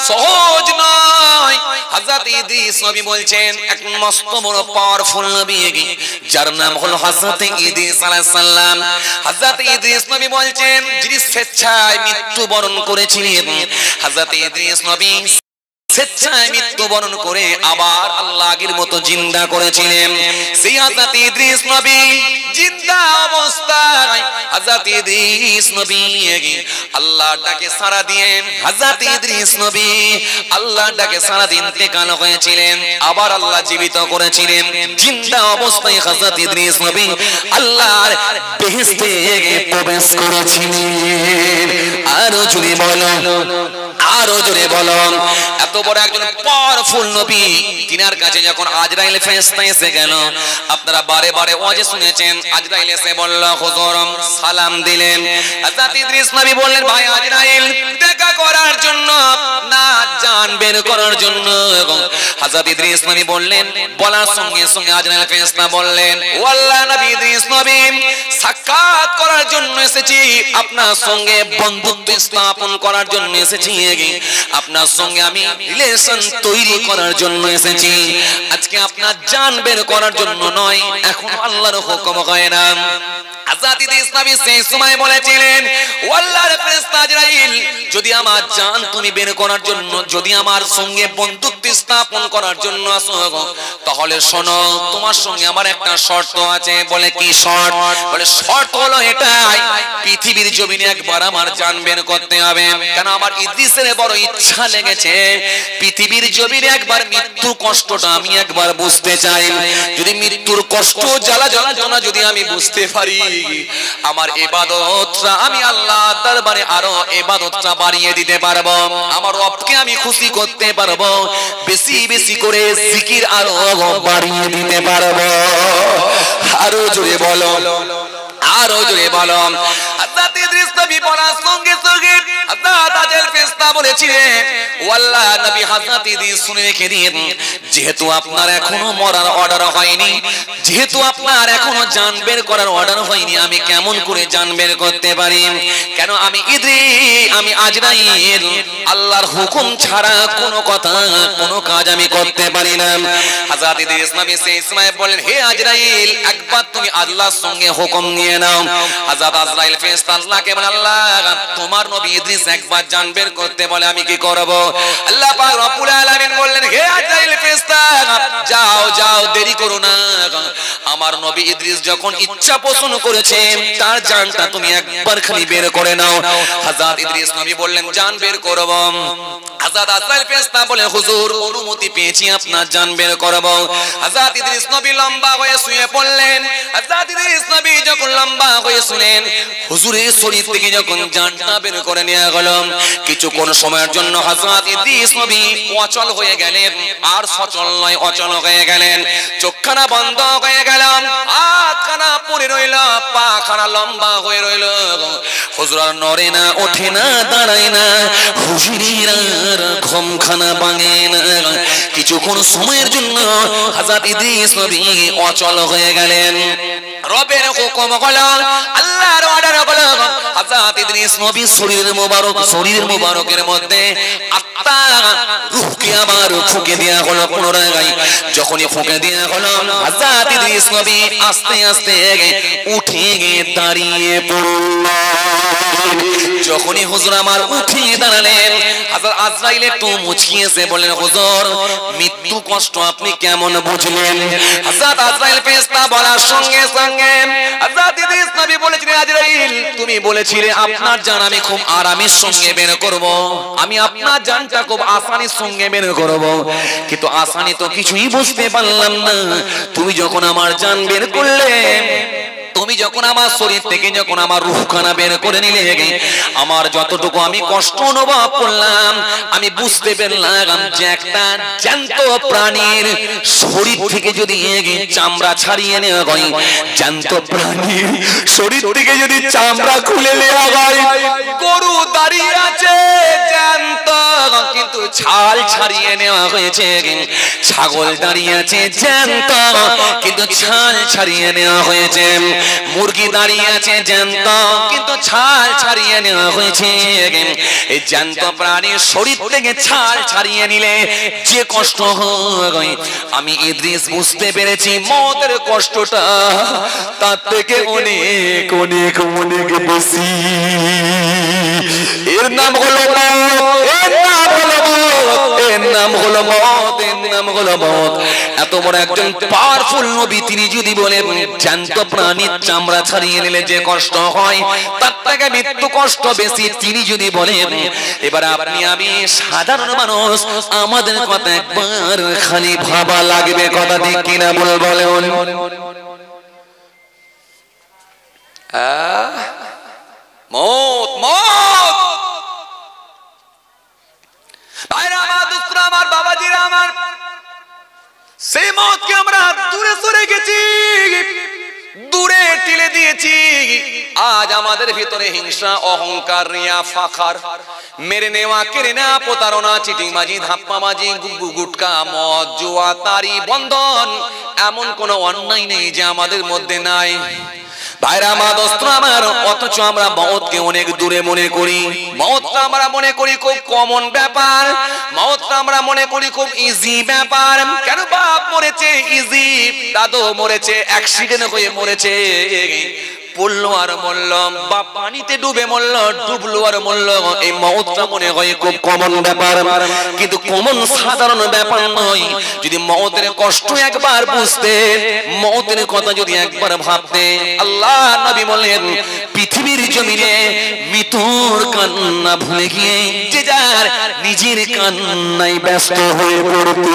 B: সহজ নয়। হযরত ইদ্রিস নবী বলছেন, এক মস্ত বড় পাওয়ারফুল নবী যার নাম হলো হযরত ইদ্রিস আলাইহিস সালাম। হযরত ইদ্রিস নবী বলছেন, যিনি স্বেচ্ছায় মৃত্যুবরণ করেছিলেন, হযরত ইদ্রিস নবী স্বেচ্ছায় মৃত্যুবরণ করে আবার আল্লাহ আগের মতো জিন্দা করেছিলেন। সেই হযরত ইদ্রিস নবী জিন্দা অবস্থায় হযরত ইদ্রিস নবী আল্লাহর ডাকে সাড়া দিয়ে, হযরত ইদ্রিস নবী আল্লাহর ডাকে সাড়া দিয়ে ইন্তেকাল হয়েছিলেন, আবার আল্লাহ জীবিত করেছিলেন। জিন্দা অবস্থায় হযরত ইদ্রিস নবী আল্লাহর বেহেশতে প্রবেশ করেছিলেন। আরো জোরে বলো, আরো জোরে বলো। এত বড় একজন পাওয়ারফুল নবী, তিনার কাছে যখন আজরাইল ফেরেশতা এসে গেল, আপনারা বারে বারে ওয়াজে শুনেছেন, আজরাইল এসে বলল হুজুর সালাম দিলেন। হযরত ইদ্রিস নবী বললেন, ভাই আজরাইল দেখা করার জন্য না জান বের করার জন্য। হযরত ইদ্রিস নবী বললেন, বলার সঙ্গে সঙ্গে আজরাইল ফেরেশতা বললেন, ও আল্লাহ নবী ইদ্রিস নবী, সাক্ষাৎ করার জন্য এসেছি, আপনার সঙ্গে বন্ধুত্ব স্থাপন করার জন্য এসেছি, আপনার সঙ্গে আমি রিলেশন তৈরি করার জন্য এসেছি। আজকে আপনার জান বের করার জন্য নয়, এখন আল্লাহর হুকুম হয় না। হযরত ইদ্রিস নবী সেই সময় বলেছিলেন, ও আল্লাহর ফেরেশতা আজরাইল, যদি আমার জান তুমি বের করার জন্য, যদি আমার সঙ্গে বন্ধুত্ব স্থাপন করার জন্য আসো, তাহলে শোনো, তোমার সঙ্গে আমার একটা শর্ত আছে। বলে কি শর্ত? বলে শর্ত হলো এটাই, পৃথিবীর জমিনে একবার আমার জান বের করতে হবে। কেন আমার ইদ্রিসের বড় ইচ্ছা লেগেছে, পৃথিবীর জমিনে একবার মৃত্যু কষ্টটা আমি একবার বুঝতে চাই। যদি মৃত্যুর কষ্ট জ্বালা যন্ত্রণা যদি আমি বুঝতে পারি, আমার ইবাদতটা আমি আল্লাহর দরবারে আরো ইবাদতটা বাড়িয়ে দিতে পারবো, আমার রবকে আমি খুশি করতে পারবো, বেশি বেশি করে জিকির আরো বাড়িয়ে দিতে পারবো। আরো জোরে বলো, আরো জোরে বলো। হযরত ইদ্রিস নবী বলার সঙ্গে সঙ্গে হযরত আজরাইল ফেরেশতা বলেছিলেন, ও আল্লাহ নবী হযরত ইদ্রিস শুনে রেখে দিন, যেহেতু আপনার এখনো মরার অর্ডার হয়নি, যেহেতু আপনার এখনো জান বের করার অর্ডার হয়নি, আমি কেমন করে জান বের করতে পারি? কেন আমি ইদ্রিস, আমি আজরাইল আল্লাহর হুকুম ছাড়া কোনো কথা কোনো কাজ আমি করতে পারি না। হযরত ইদ্রিস নবী সেই সময় বলেন, হে আজরাইল, একবার তুমি আল্লাহর সঙ্গে হুকুম নিয়ে নাও। হযরত আজরাইল ফেরেশতা আল্লাহকে বলে, আল্লাহ তোমার নবী ইদ্রিস একবার জান বের করতে বলে আমি কি করব? আল্লাহ পাক রব্বুল আলামিন বললেন, হে আজরাইল ফেরেশতা, যাও যাও, দেরি করো না। আমার নবী ইদ্রিস যখন ইচ্ছা পোষণ করেছে তার জানটা তুমি একবার খালি বের করে নাও। হযরত ইদ্রিস নবী বললেন, জান বের করব। হযরত আজরাইল ফেরেশতা বলে, হুজুর অনুমতি পেয়েছি আপনার জান বের করব। হযরত ইদ্রিস নবী লম্বা হয়ে শুয়ে পড়লেন। হযরত ইদ্রিস নবী যখন লম্বা হয়ে শুলেন, হুজুরের শরীর থেকে যখন জানটা বের করে নেওয়া গেল, কিছুক্ষণ সময়ের জন্য হযরত ইদ্রিস নবী অচল হয়ে গেলেন, আর সচল নয় অচল হয়ে গেলেন। চোখখানা বন্ধ হয়ে গেল, হাতখানা পড়ে রইল, পাখানা লম্বা হয়ে রইল। হুজুর আর নড়ে না, ওঠে না, দাঁড়ায় না, হুজুরের আর ঘুমখানা ভাঙে না। কিছুক্ষণ সময়ের জন্য হযরত ইদ্রিস নবী অচল হয়ে গেলেন। রবের হুকুম হলো, আল্লাহর অর্ডার হলো, হযরত ইদ্রিস নবী শরীরের মোবারকের মধ্যে আত্মা রূহকে আবার ফুঁকে দেয়া হলো পুনরায়। যখনই ফুঁকে দেয়া হলো, হযরত ইদ্রিস নবী আস্তে আস্তে উঠে দাঁড়িয়ে পড়লেন। যখনই হুজুর আমার উঠে দাঁড়ালেন, হযরত আজরাইল একটু মুচকিয়েছে, বলেন, হুজুর মৃত্যু কষ্ট আপনি কেমন বুঝলেন? হযরত আজরাইল ফেরেশতা বলার সঙ্গে সঙ্গে হযরত ইদ্রিস নবী বলেছিলেন, আজরাইল তুমি বলেছিলে আপনার জান আমি খুব আরামের সঙ্গে বের করব, আমি আপনার জানটা খুব আসানির সঙ্গে বের করব, কিন্তু আসানি তো কিছুই বুঝতে পারলাম না। তুমি যখন আমার জান বের করলে, তুমি যখন আমার শরীর থেকে যখন আমার রূহখানা বের করে নিলে, আমার যতটুকু আমি কষ্ট অনুভব করলাম, আমি বুঝতে পারলাম যে একটা জ্যান্ত প্রাণীর শরীর থেকে যদি চামড়া ছাড়িয়ে নেওয়া হয়, জ্যান্ত প্রাণীর শরীর থেকে যদি চামড়া খুলে নেওয়া হয়, গরু দাঁড়িয়ে আছে জ্যান্ত কিন্তু ছাল ছাড়িয়ে নেওয়া হয়েছে, ছাগল দাঁড়িয়ে আছে জ্যান্ত কিন্তু ছাল ছাড়িয়ে নেওয়া হয়েছে, মুরগি দাঁড়িয়ে আছে জ্যান্ত কিন্তু ছাল ছাড়িয়ে নেওয়া হয়েছে। এই জ্যান্ত প্রাণীর শরীর থেকে ছাল ছাড়িয়ে নিলে যে কষ্ট হয়, আমি ইদ্রিস বুঝতে পেরেছি মওতের কষ্টটা তার থেকে অনেক অনেক অনেক বেশি। এর নাম হলো মওত। এত বড় একজন পাওয়ারফুল নবী, তিনি যদি বলেন জ্যান্ত প্রাণীর চামড়া ছাড়িয়ে নিলে যে কষ্ট হয় তার থেকে মৃত্যু কষ্ট বেশি, তিনি যদি বলেন, এবার আপনি আমি সাধারণ মানুষ, আমাদের কথা একবার খালি ভাবা লাগবে, কথা ঠিক কিনা বলেন?
A: মওত মওত। ভাইরা আমার, দোস্তরা আমার, বাবাজিরা আমার, সেই মওতকে আমরা দূরে সরে গেছি, দূরে ঠেলে দিয়েছি। আজ আমাদের ভিতরে হিংসা, অহংকার, রিয়া, ফাখার, মেরে নেওয়া, কেড়ে নেওয়া, প্রতারণা, চিটিংবাজি, ধাপ্পাবাজি, গুটকা, মদ, জুয়া, তারি, বন্ধন, এমন কোন অন্যায় নেই যে আমাদের মধ্যে নাই। ভাইরা আমার, দোস্তরা আমার, অথচ আমরা মওতকে অনেক দূরে মনে করি। মওতটা আমরা মনে করি খুব কমন ব্যাপার, মওতটা আমরা মনে করি খুব ইজি ব্যাপার। কেন? বাপ মরেছে ইজি, দাদু মরেছে অ্যাক্সিডেন্ট হয়ে মরেছে, পড়লো আর মরল, বা পানিতে ডুবে মরল, ডুবলো আর মরল। এই মওতটা মনে হয় খুব কমন ব্যাপার, কিন্তু কমন সাধারণ ব্যাপার নয়। যদি মওতের কষ্ট একবার বুঝতে, মওতের কথা যদি একবার ভাবতে, আল্লাহ নবী বলেন, পৃথিবীর জমিনে মৃত্যুর কান্না ভুলে গিয়ে যে যার নিজের কান্নায় ব্যস্ত হয়ে পড়তো।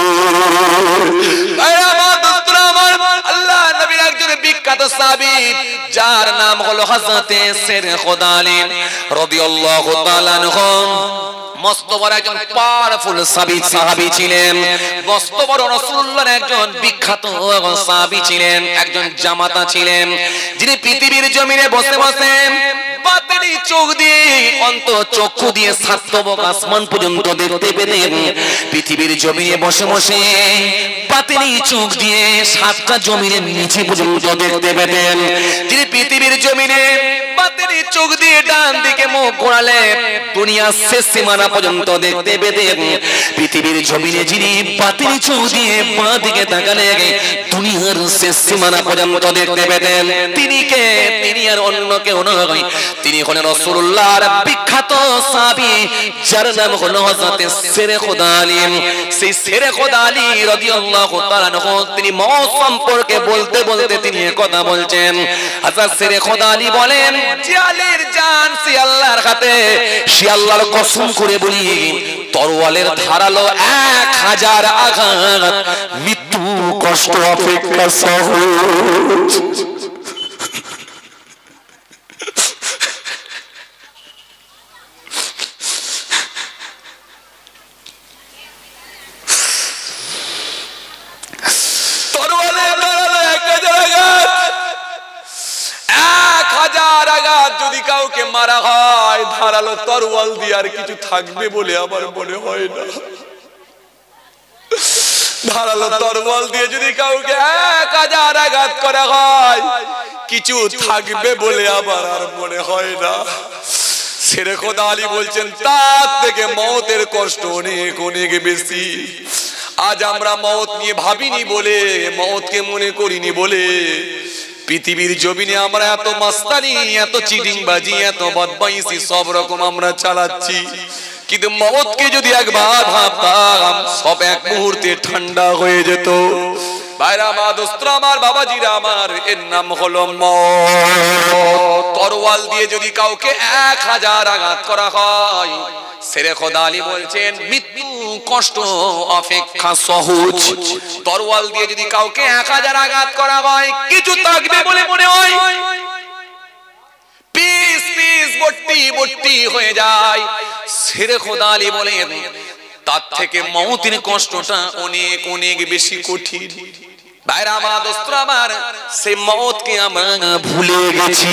A: আল্লাহ নবীর একজন বিখ্যাত সাহাবী, যার নাম হলো হযরতে শের খোদা আলী রাদিয়াল্লাহু তাআলা আনহু, মস্ত বড় একজন পাওয়ারফুল সাহাবী ছিলেন, মস্ত বড় রাসূলুল্লাহর একজন বিখ্যাত সাহাবী ছিলেন, একজন জামাতা ছিলেন, যিনি পৃথিবীর জমিনে বসে বসে
B: বাতিনি চোখ দিয়ে অন্তর চক্ষু দিয়ে সাতবক আসমান পর্যন্ত দেখতে পেতেন পৃথিবীর জমিনে বসে বসে বাতিনি চোখ দিয়ে সাতটা জমিনের নিচে পর্যন্ত দেখতে পেতেন যিনি পৃথিবীর জমিনে বাতিনি চোখ দিয়ে ডান দিকে মুখ ঘোরালে দুনিয়ার শেষ সীমানা পর্যন্ত দেখতে পেতেন পৃথিবীর জমিনে যিনি বাতিনি চোখ দিয়ে বাঁ দিকে তাকালে দুনিয়ার শেষ সীমানা পর্যন্ত দেখতে পেতেন তিনি কে তিনি আর অন্য কেউ নয় তিনি হলেন রাসূলুল্লাহর বিখ্যাত সাহাবী যার নাম হলো হযরত শেরে খোদা আলী সেই শেরে খোদা আলী রাদিয়াল্লাহু তাআলা আনহু তিনি মওত সম্পর্কে বলতে বলতে তিনি কথা বলছেন হযরত শেরে খোদা আলী বলেন যে আলীর জান সে আল্লাহর হাতে সে আল্লাহর কসম করে বলি তরোয়ালের ধারালো 1000 আঘাত মৃত্যু কষ্ট অপেক্ষা সহজ
A: যদি কাউকে মারা হয় ধারালো তরোয়াল দিয়ে আর কিছু থাকবে বলে আমার মনে হয় না ধারালো তরোয়াল দিয়ে যদি কাউকে 1000 আঘাত করা হয় কিছু থাকবে বলে আমার আর মনে হয় না শেরে খোদা আলী বলছেন তার থেকে মওতের কষ্ট অনেক অনেক বেশি আজ আমরা মওত নিয়ে ভাবিনি বলে মওতকে মনে করিনি বলে পৃথিবীর জমিনে আমরা এত মাস্তানি এত চিটিংবাজি এত বদমাইশি সব রকম আমরা চালাচ্ছি কিন্তু মওতকে যদি একবার ভাবতাম সব এক মুহূর্তে ঠান্ডা হয়ে যেত ভাইরা মা দোস্তরা আমার বাবাজিরা আমার এর নাম হলো মওত তরোয়াল দিয়ে যদি কাউকে 1000 আঘাত করা হয় শেরে খোদা আলী বলছেন মৃত্যু কষ্ট অপেক্ষা সহজ তরোয়াল দিয়ে যদি কাউকে 1000 আঘাত করা হয় কিছু থাকবে বলে মনে হয় পিস পিস বট্টি বট্টি হয়ে যায় শেরে খোদা আলী বলেন তার থেকে মওতের কষ্টটা অনেক অনেক বেশি কঠিন ভাইরা আমার দোস্তরা আমার সেই মওতকে আমরা ভুলে গেছি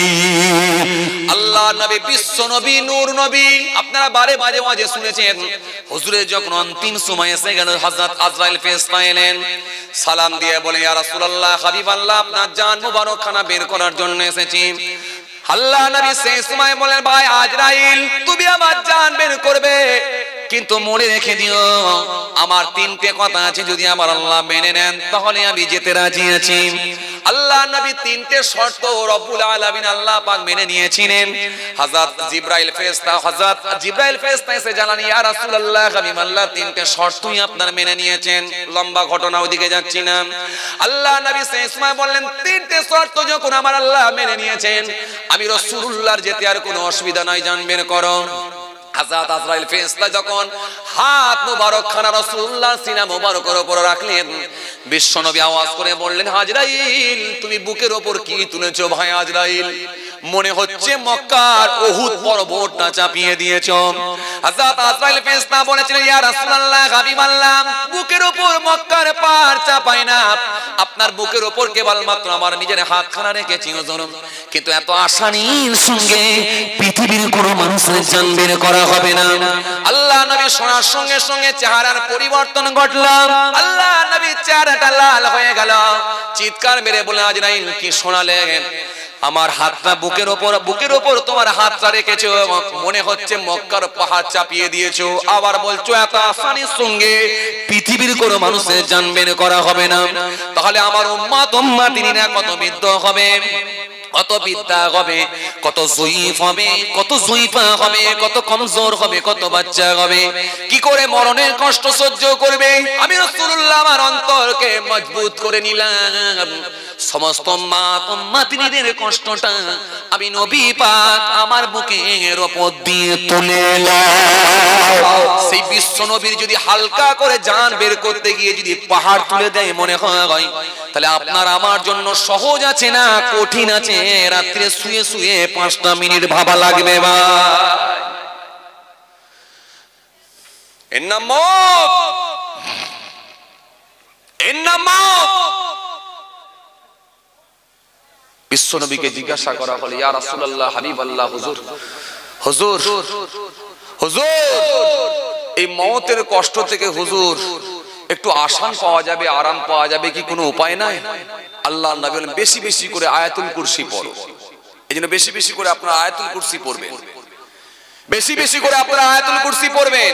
A: আল্লাহ নবী বিশ্ব নবী নূর নবী আপনারা বারে মাঝে মাঝে শুনেছেন হুজুরের যখন অন্তিম সময় এসে গেল হযরত আজরাইল ফেরেশতা এলেন সালাম দিয়ে বলে ইয়া রাসূলুল্লাহ হাবিবাল্লাহ আপনার জান মুবারক খানা বের করার জন্য এসেছি আল্লাহ নবী সেই সময় বলেন ভাই আজরাইল তুমি আমার জান বের করবে কিন্তু মনে রেখে দিও আমার 3টে কথা আছে যদি আমার আল্লাহ মেনে নেন তাহলে আমি যেতে রাজি আছি আল্লাহ নবী 3টে শর্ত রব্বুল আলামিন আল্লাহ পাক মেনে নিয়েছিলেন হযরত জিবরাইল ফেরেশতা এসে জানানি ইয়া রাসূলুল্লাহ হাবিবাল্লাহ 3টে শর্তই আপনার মেনে নিয়েছেন লম্বা ঘটনা ওদিকে যাচ্ছি না আল্লাহ নবী সেই সময় বললেন 3টে শর্ত যখন আমার আল্লাহ মেনে নিয়েছেন আমি রাসূলুল্লাহর যেতে আর কোনো অসুবিধা নাই জানবেন করো হযরত আজরাইল ফেরেশতা যখন হাত মুবারক খানা রাসূলুল্লাহ সিনা মুবারকের উপর রাখলেন বিশ্বনবী আওয়াজ করে বললেন আজরাইল তুমি বুকের উপর কি তুলেছো ভাই আজরাইল মনে হচ্ছে মক্কার উহুদ পর্বতটা চাপিয়ে দিয়েছো হযরত আজরাইল ফেরেশতা বলেছিলেন ইয়া রাসূলুল্লাহ হাবিবাল্লাহ বুকের উপর মক্কার পাহাড় চাপাই না আপনার বুকের উপর কেবলমাত্র আমার নিজের হাতখানা রেখেছি হুজুর কিন্তু এত আসানির সঙ্গে পৃথিবীর কোনো মানুষের জান বের করা হবে না আল্লাহ নবী শোনার সঙ্গে সঙ্গে চেহারার পরিবর্তন ঘটল আল্লাহ নবী চেহারাটা লাল হয়ে গেল চিৎকার মেরে বলে আজরাইল কি শোনালেন আমার হাতটা বুকের উপর তোমার হাতটা রেখেছো মনে হচ্ছে মক্কার পাহাড় চাপিয়ে দিয়েছো আবার বলছো এত আসানির সঙ্গে পৃথিবীর কোনো মানুষের জান বের করা হবে না তাহলে আমার উম্মতিনা কত বিদ্ধ হবে কত বিদ্যা হবে কত জয়ীফ হবে কত জয়ীফা হবে কত কমজোর হবে কত বাচ্চা হবে কি করে মরণের কষ্ট সহ্য করবে আমি রাসূলুল্লাহ আমার অন্তরকে মজবুত করে নিলাম সমস্ত উম্মতিদের কষ্টটা আমি নবী পাক আমার বুকের উপর দিয়ে তুলে নিলাম সেই বিশ্ব নবীর যদি হালকা করে জান বের করতে গিয়ে যদি পাহাড় তুলে দেয় মনে হয় তাহলে আপনার আমার জন্য সহজ আছে না কঠিন আছে রাত্রে শুয়ে শুয়ে 5টা মিনিট ভাবা লাগবে ভাই এর নাম মওত বিশ্ব নবীকে জিজ্ঞাসা করা হলো, ইয়া রাসূলুল্লাহ, হাবিবাল্লাহ, হুজুর হুজুর হুজুর এই মওতের কষ্ট থেকে হুজুর একটু আসান পাওয়া যাবে, আরাম পাওয়া যাবে কি কোনো উপায় নাই? আল্লাহর নবী বলেন, বেশি বেশি করে আয়াতুল কুরসি পড়ো। এইজন্য বেশি বেশি করে আপনারা আয়াতুল কুরসি পড়বেন, বেশি বেশি করে আপনারা আয়াতুল কুরসি পড়বেন।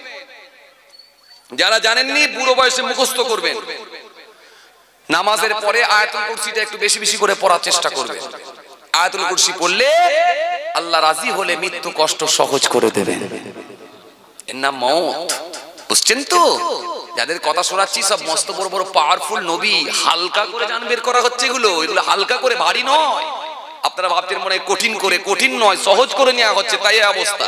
A: যারা জানেননি বুড়ো বয়সে মুখস্থ করবেন, নামাজের পরে আয়াতুল কুরসিটা একটু বেশি বেশি করে পড়ার চেষ্টা করবেন। আয়াতুল কুরসি পড়লে আল্লাহ রাজি হলে মৃত্যু কষ্ট সহজ করে দেবেন। এর নাম মওত, বুঝছেন তো? যাদের কথা শোনাচ্ছি সব মস্ত বড় বড় পাওয়ারফুল নবী, হালকা করে জান বের করা হচ্ছে, এগুলো হালকা করে, ভারী নয়। আপনারা ভাবছেন মনে হয় কঠিন করে, কঠিন নয়, সহজ করে নেওয়া হচ্ছে, তাই এই অবস্থা।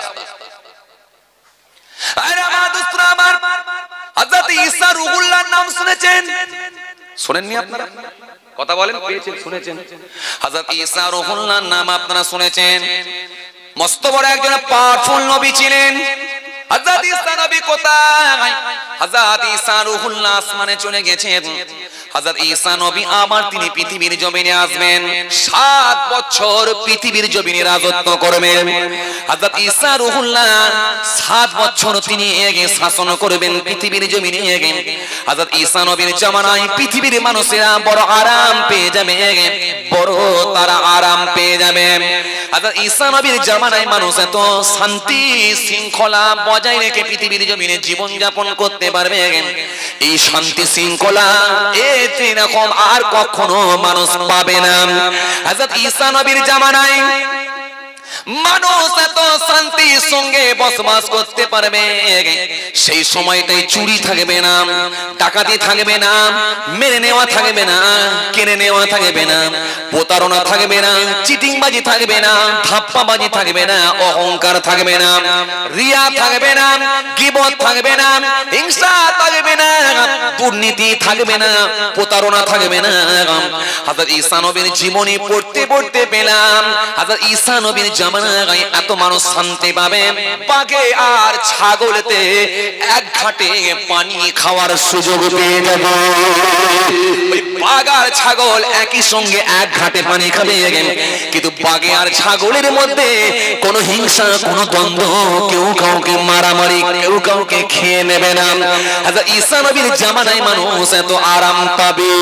A: আরে আমার দোস্তরা, আমার হযরত ঈসা রূহুল্লাহর নাম শুনেছেন? শুনেননি আপনারা? কথা বলেন, পেয়েছেন, শুনেছেন?
B: হযরত ঈসা রূহুল্লাহর নাম আপনারা শুনেছেন? মস্ত বড় একজন পাওয়ারফুল নবী ছিলেন। হযরত ঈসা নবী কোথায়? হযরত ঈসা রূহুল্লাহ আসমানে চলে গেছেন। হযরত ঈসা নবী আবার তিনি পৃথিবীর জমিনে আসবেন, 7 বছর পৃথিবীর জমিনে রাজত্ব করবেন। হযরত ঈসা রূহুল্লাহ 7 বছর তিনি এগে শাসন করবেন পৃথিবীর জমিনে। হযরত ঈসা নবীর জামানায় পৃথিবীর মানুষেরা বড় আরাম পেয়ে যাবে, বড় তারা আরাম পেয়ে যাবে। হযরত ঈসা নবীর জামানায় মানুষ এত শান্তি শৃঙ্খলা বজায় রেখে পৃথিবীর জমিনে জীবন যাপন করতে পারবে। এই শান্তি শৃঙ্খলা এরকম আর কখনো মানুষ পাবে না। হযরত ঈসা নবীর জামানায় মানুষ এত শান্তির সঙ্গে বসবাস করতে পারবে। সেই সময়টাই চুরি থাকবে না, ডাকাতি থাকবে না, মেরে নেওয়া থাকবে না, কেড়ে নেওয়া থাকবে না, প্রতারণা থাকবে না, চিটিংবাজি থাকবে না, ধাপ্পাবাজি থাকবে না, অহংকার থাকবে না, রিয়া থাকবে না, গীবত থাকবে না, হিংসা থাকবে না, দুর্নীতি থাকবে না, প্রতারণা থাকবে না। হযরত ঈসা নবীর জীবনী পড়তে পড়তে পেলাম হযরত ঈসা নবীর জামানায় এত মানুষ শান্তি পাবে, বাঘে আর ছাগলতে এক ঘাটে পানি খাওয়ার সুযোগ পেয়ে যাবে। বাঘ আর ছাগল একই সঙ্গে এক ঘাটে পানি খাবে, কিন্তু বাঘে আর ছাগলের মধ্যে কোনো হিংসা, কোনো দ্বন্দ্ব, কেউ কাউকে মারামারি, কেউ কাউকে খেয়ে নেবে না। হযরত ঈসা নবীর জামানায় মানুষ এত আরাম পাবে।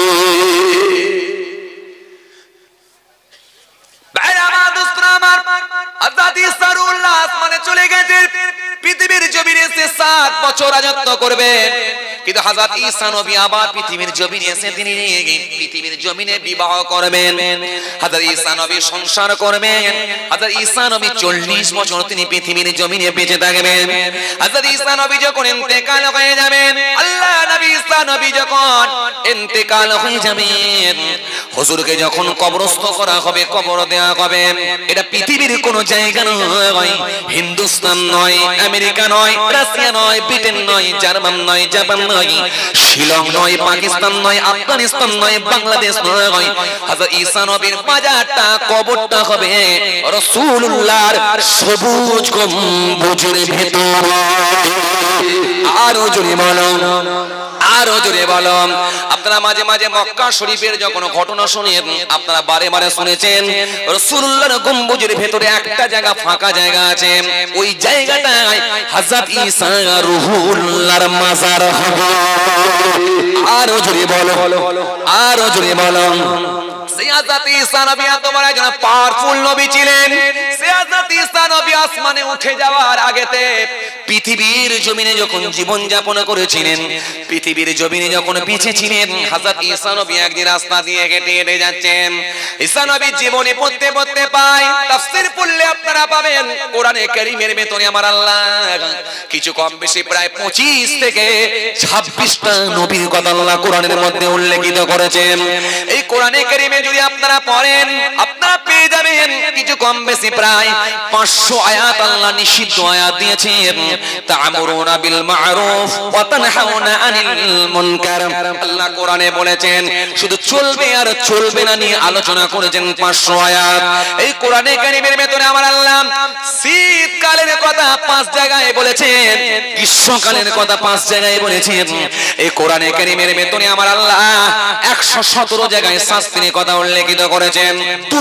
B: চলে গেছে পৃথিবীর জমিনে, 7 বছর রাজত্ব করবেন। কিন্তু হযরত ঈসা নবী আবার পৃথিবীর জমিনে এসে তিনি পৃথিবীর জমিনে বিবাহ করবেন। হযরত ঈসা নবী সংসার করবেন। হযরত ঈসা নবী 40 বছর তিনি পৃথিবীর জমিনে বেঁচে থাকবেন। হযরত ঈসা নবী যখন ইন্তেকাল হয়ে যাবেন, আল্লাহ নবী ঈসা নবী যখন ইন্তেকাল হয়ে যাবেন, হুজুরকে যখন কবরস্থ করা হবে, কবর দেওয়া হবে, এটা পৃথিবীর কোন জায়গা নয়, হিন্দুস্তান নয়, আমেরিকা নয়, রাশিয়া নয়, ব্রিটেন নয়, জার্মান নয়, জাপান নয়, শিলং নয়, পাকিস্তান নয়, আফগানিস্তান নয়, বাংলাদেশ নয়। হযরত ঈসা নবীর মাজারটা, কবরটা হবে রাসূলুল্লাহর সবুজ গম্বুজের ভেতর। আরো জোরে বলো, আরো জোরে বলো। আপনারা মাঝে মাঝে মক্কা শরীফের যখন ঘটনা শুনেন, আপনারা বারে বারে শুনেছেন রাসূলুল্লাহর গম্বুজের ভেতরে একটা জায়গা, ফাঁকা জায়গা আছে, ওই জায়গাটায় হযরত ঈসা রূহুল্লাহর মাজার হবে। আরো জোরে বলো, আরো জোরে বলো। হযরত ঈসা নবী এত বড় একজন পাওয়ারফুল নবী ছিলেন। হযরত ঈসা নবী আসমানে উঠে যাওয়ার আগেতে পৃথিবীর জমিনে যখন জীবন যাপন করেছিলেন, পৃথিবীর জমিনে যখন বেঁচে ছিলেন, হযরত ঈসা নবী একদিন রাস্তা দিয়ে হেঁটে হেঁটে যাচ্ছেন। ঈসা নবী জীবনী পড়তে পড়তে পায়, তাফসীর পড়লে আপনারা পাবেন কোরআনে কারীমের ভেতরে আমার আল্লাহ কিছু কম বেশি প্রায় 25 থেকে 26টা নবীর কথা আল্লাহ কোরআনের মধ্যে উল্লেখিত করেছেন। এই কোরআনে কারীমে যদি আপনারা পড়েন, আপনারা পেয়ে যাবেন কিছু কম বেশি প্রায় 500 আয়াত আল্লাহ নিষিদ্ধ আয়াত দিয়েছেন, তা'মুরুনা বিল মা'রুফ ওয়া তানহাউনা আনিল মুনকার। আল্লাহ কোরআনে বলেছেন শুধু চলবে আর চলবে না নিয়ে আলোচনা করেছেন 500 আয়াত। এই কোরআনে কারীমের ভেতরে আমার আল্লাহ শীতকালের কথা 5 জায়গায় বলেছেন, গ্রীষ্মকালের কথা 5 জায়গায় বলেছেন। এই কোরআনে কারীমের ভেতরে আমার আল্লাহ 117 জায়গায় শাস্তির কথা উল্লেখিত করেছেন,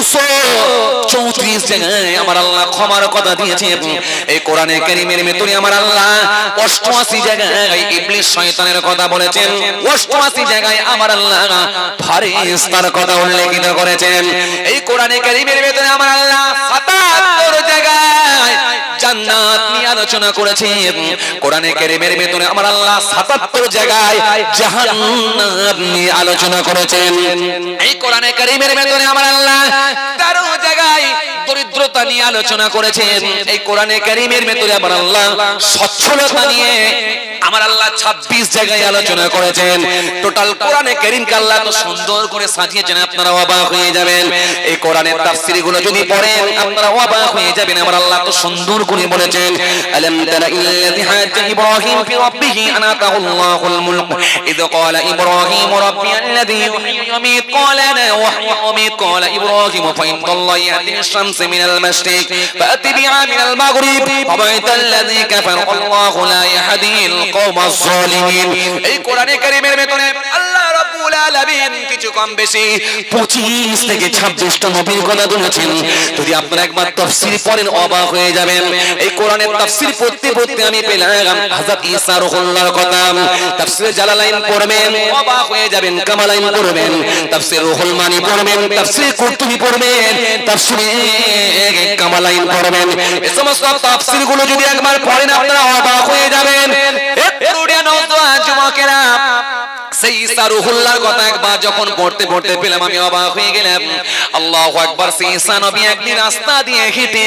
B: 234 জায়গায় আমার আল্লাহ ক্ষমার কথা দিয়েছেন। এই কোরআনে কারীমের ভেতরে আমার আল্লাহ 88 জায়গায় ইবলিস শয়তানের কথা বলেছেন, 88 জায়গায় আমার আল্লাহ ফারিস্তার কথা উল্লেখিত করেছেন। এই কোরআনে কারীমের ভেতরে আমার আল্লাহ 77 জায়গায় জান্নাত নিয়ে আলোচনা করেছেন। কোরআনে কারীমের ভেতরে আমার আল্লাহ 77 জায়গায় জাহান্নাম নিয়ে আলোচনা করেছেন। এই কোরআনে কারীমের ভেতরে আমার আল্লাহ 13 জায়গায় দরিদ্রতা নিয়ে আলোচনা করেছেন। এই কোরআনে কারীমের ভেতরে আমার আল্লাহ সচ্ছলতা নিয়ে আমার আল্লাহ 26 জায়গায় আলোচনা করেছেন। টোটাল কোরআনে কারীমকে আল্লাহ তো সুন্দর করে সাজিয়েছেন, আপনারা অবাক হয়ে যাবেন। এই কোরআনের তাফসীর গুলো যদি পড়েন আপনারা অবাক হয়ে যাবেন। আমার আল্লাহ তো সুন্দর করে বলেছেন, আলাম তারা ইল্লাযী হাজ্জা ইব্রাহিম ফি রাব্বিহি আনা তাআল্লাহুল মুলক ইয ক্বালা ইব্রাহিম রাব্বিয়াল্লাযী ইউহয়ী ওয়া ইউমীত ক্বালা আনা উহয়ী ওয়া উমীত ক্বালা ইব্রাহিম ফা ইন্নাল্লাহা ইয়াতি বিশ-শামসি মিনাল মাশরিক ফাআতি বিহা মিনাল মাগরিব ওয়া বাইতাল্লাযী কাফারা আল্লাহু লা ইয়াহদিল কওমাজ জালিমিন। এই কোরআনে কারীমের ভেতরে আল্লাহ রাব্বুল আলামিন কিছু কম বেশি 25 থেকে 26টা নবীর কথা বলেছেন। যদি আপনারা একবার তাফসীর পড়েন অবাক হয়ে যাবেন। এই কোরআনের তাফসীর পড়তে পড়তে আমি পেলাম হযরত ঈসা রুহুল্লাহর কথা। তাফসীরে জালালাইন পড়বেন অবাক হয়ে যাবেন, কামালাইন পড়বেন, তাফসীর রুহুল মানি পড়বেন, তাফসীর কুরতুবী পড়বেন, তাফসীরে কামালাইন পড়বেন। এই সমস্ত তাফসীরগুলো যদি একবার পড়েন আপনারা অবাক হয়ে যাবেন। এতদিন নওজোয়ান যুবকেরা সেই ঈসা রুহুল্লাহর কথা একবার যখন পড়তে পড়তে পেলাম আমি অবাক হয়ে গেলাম। আল্লাহু আকবার। সেই ঈসা নবী একদিন রাস্তা দিয়ে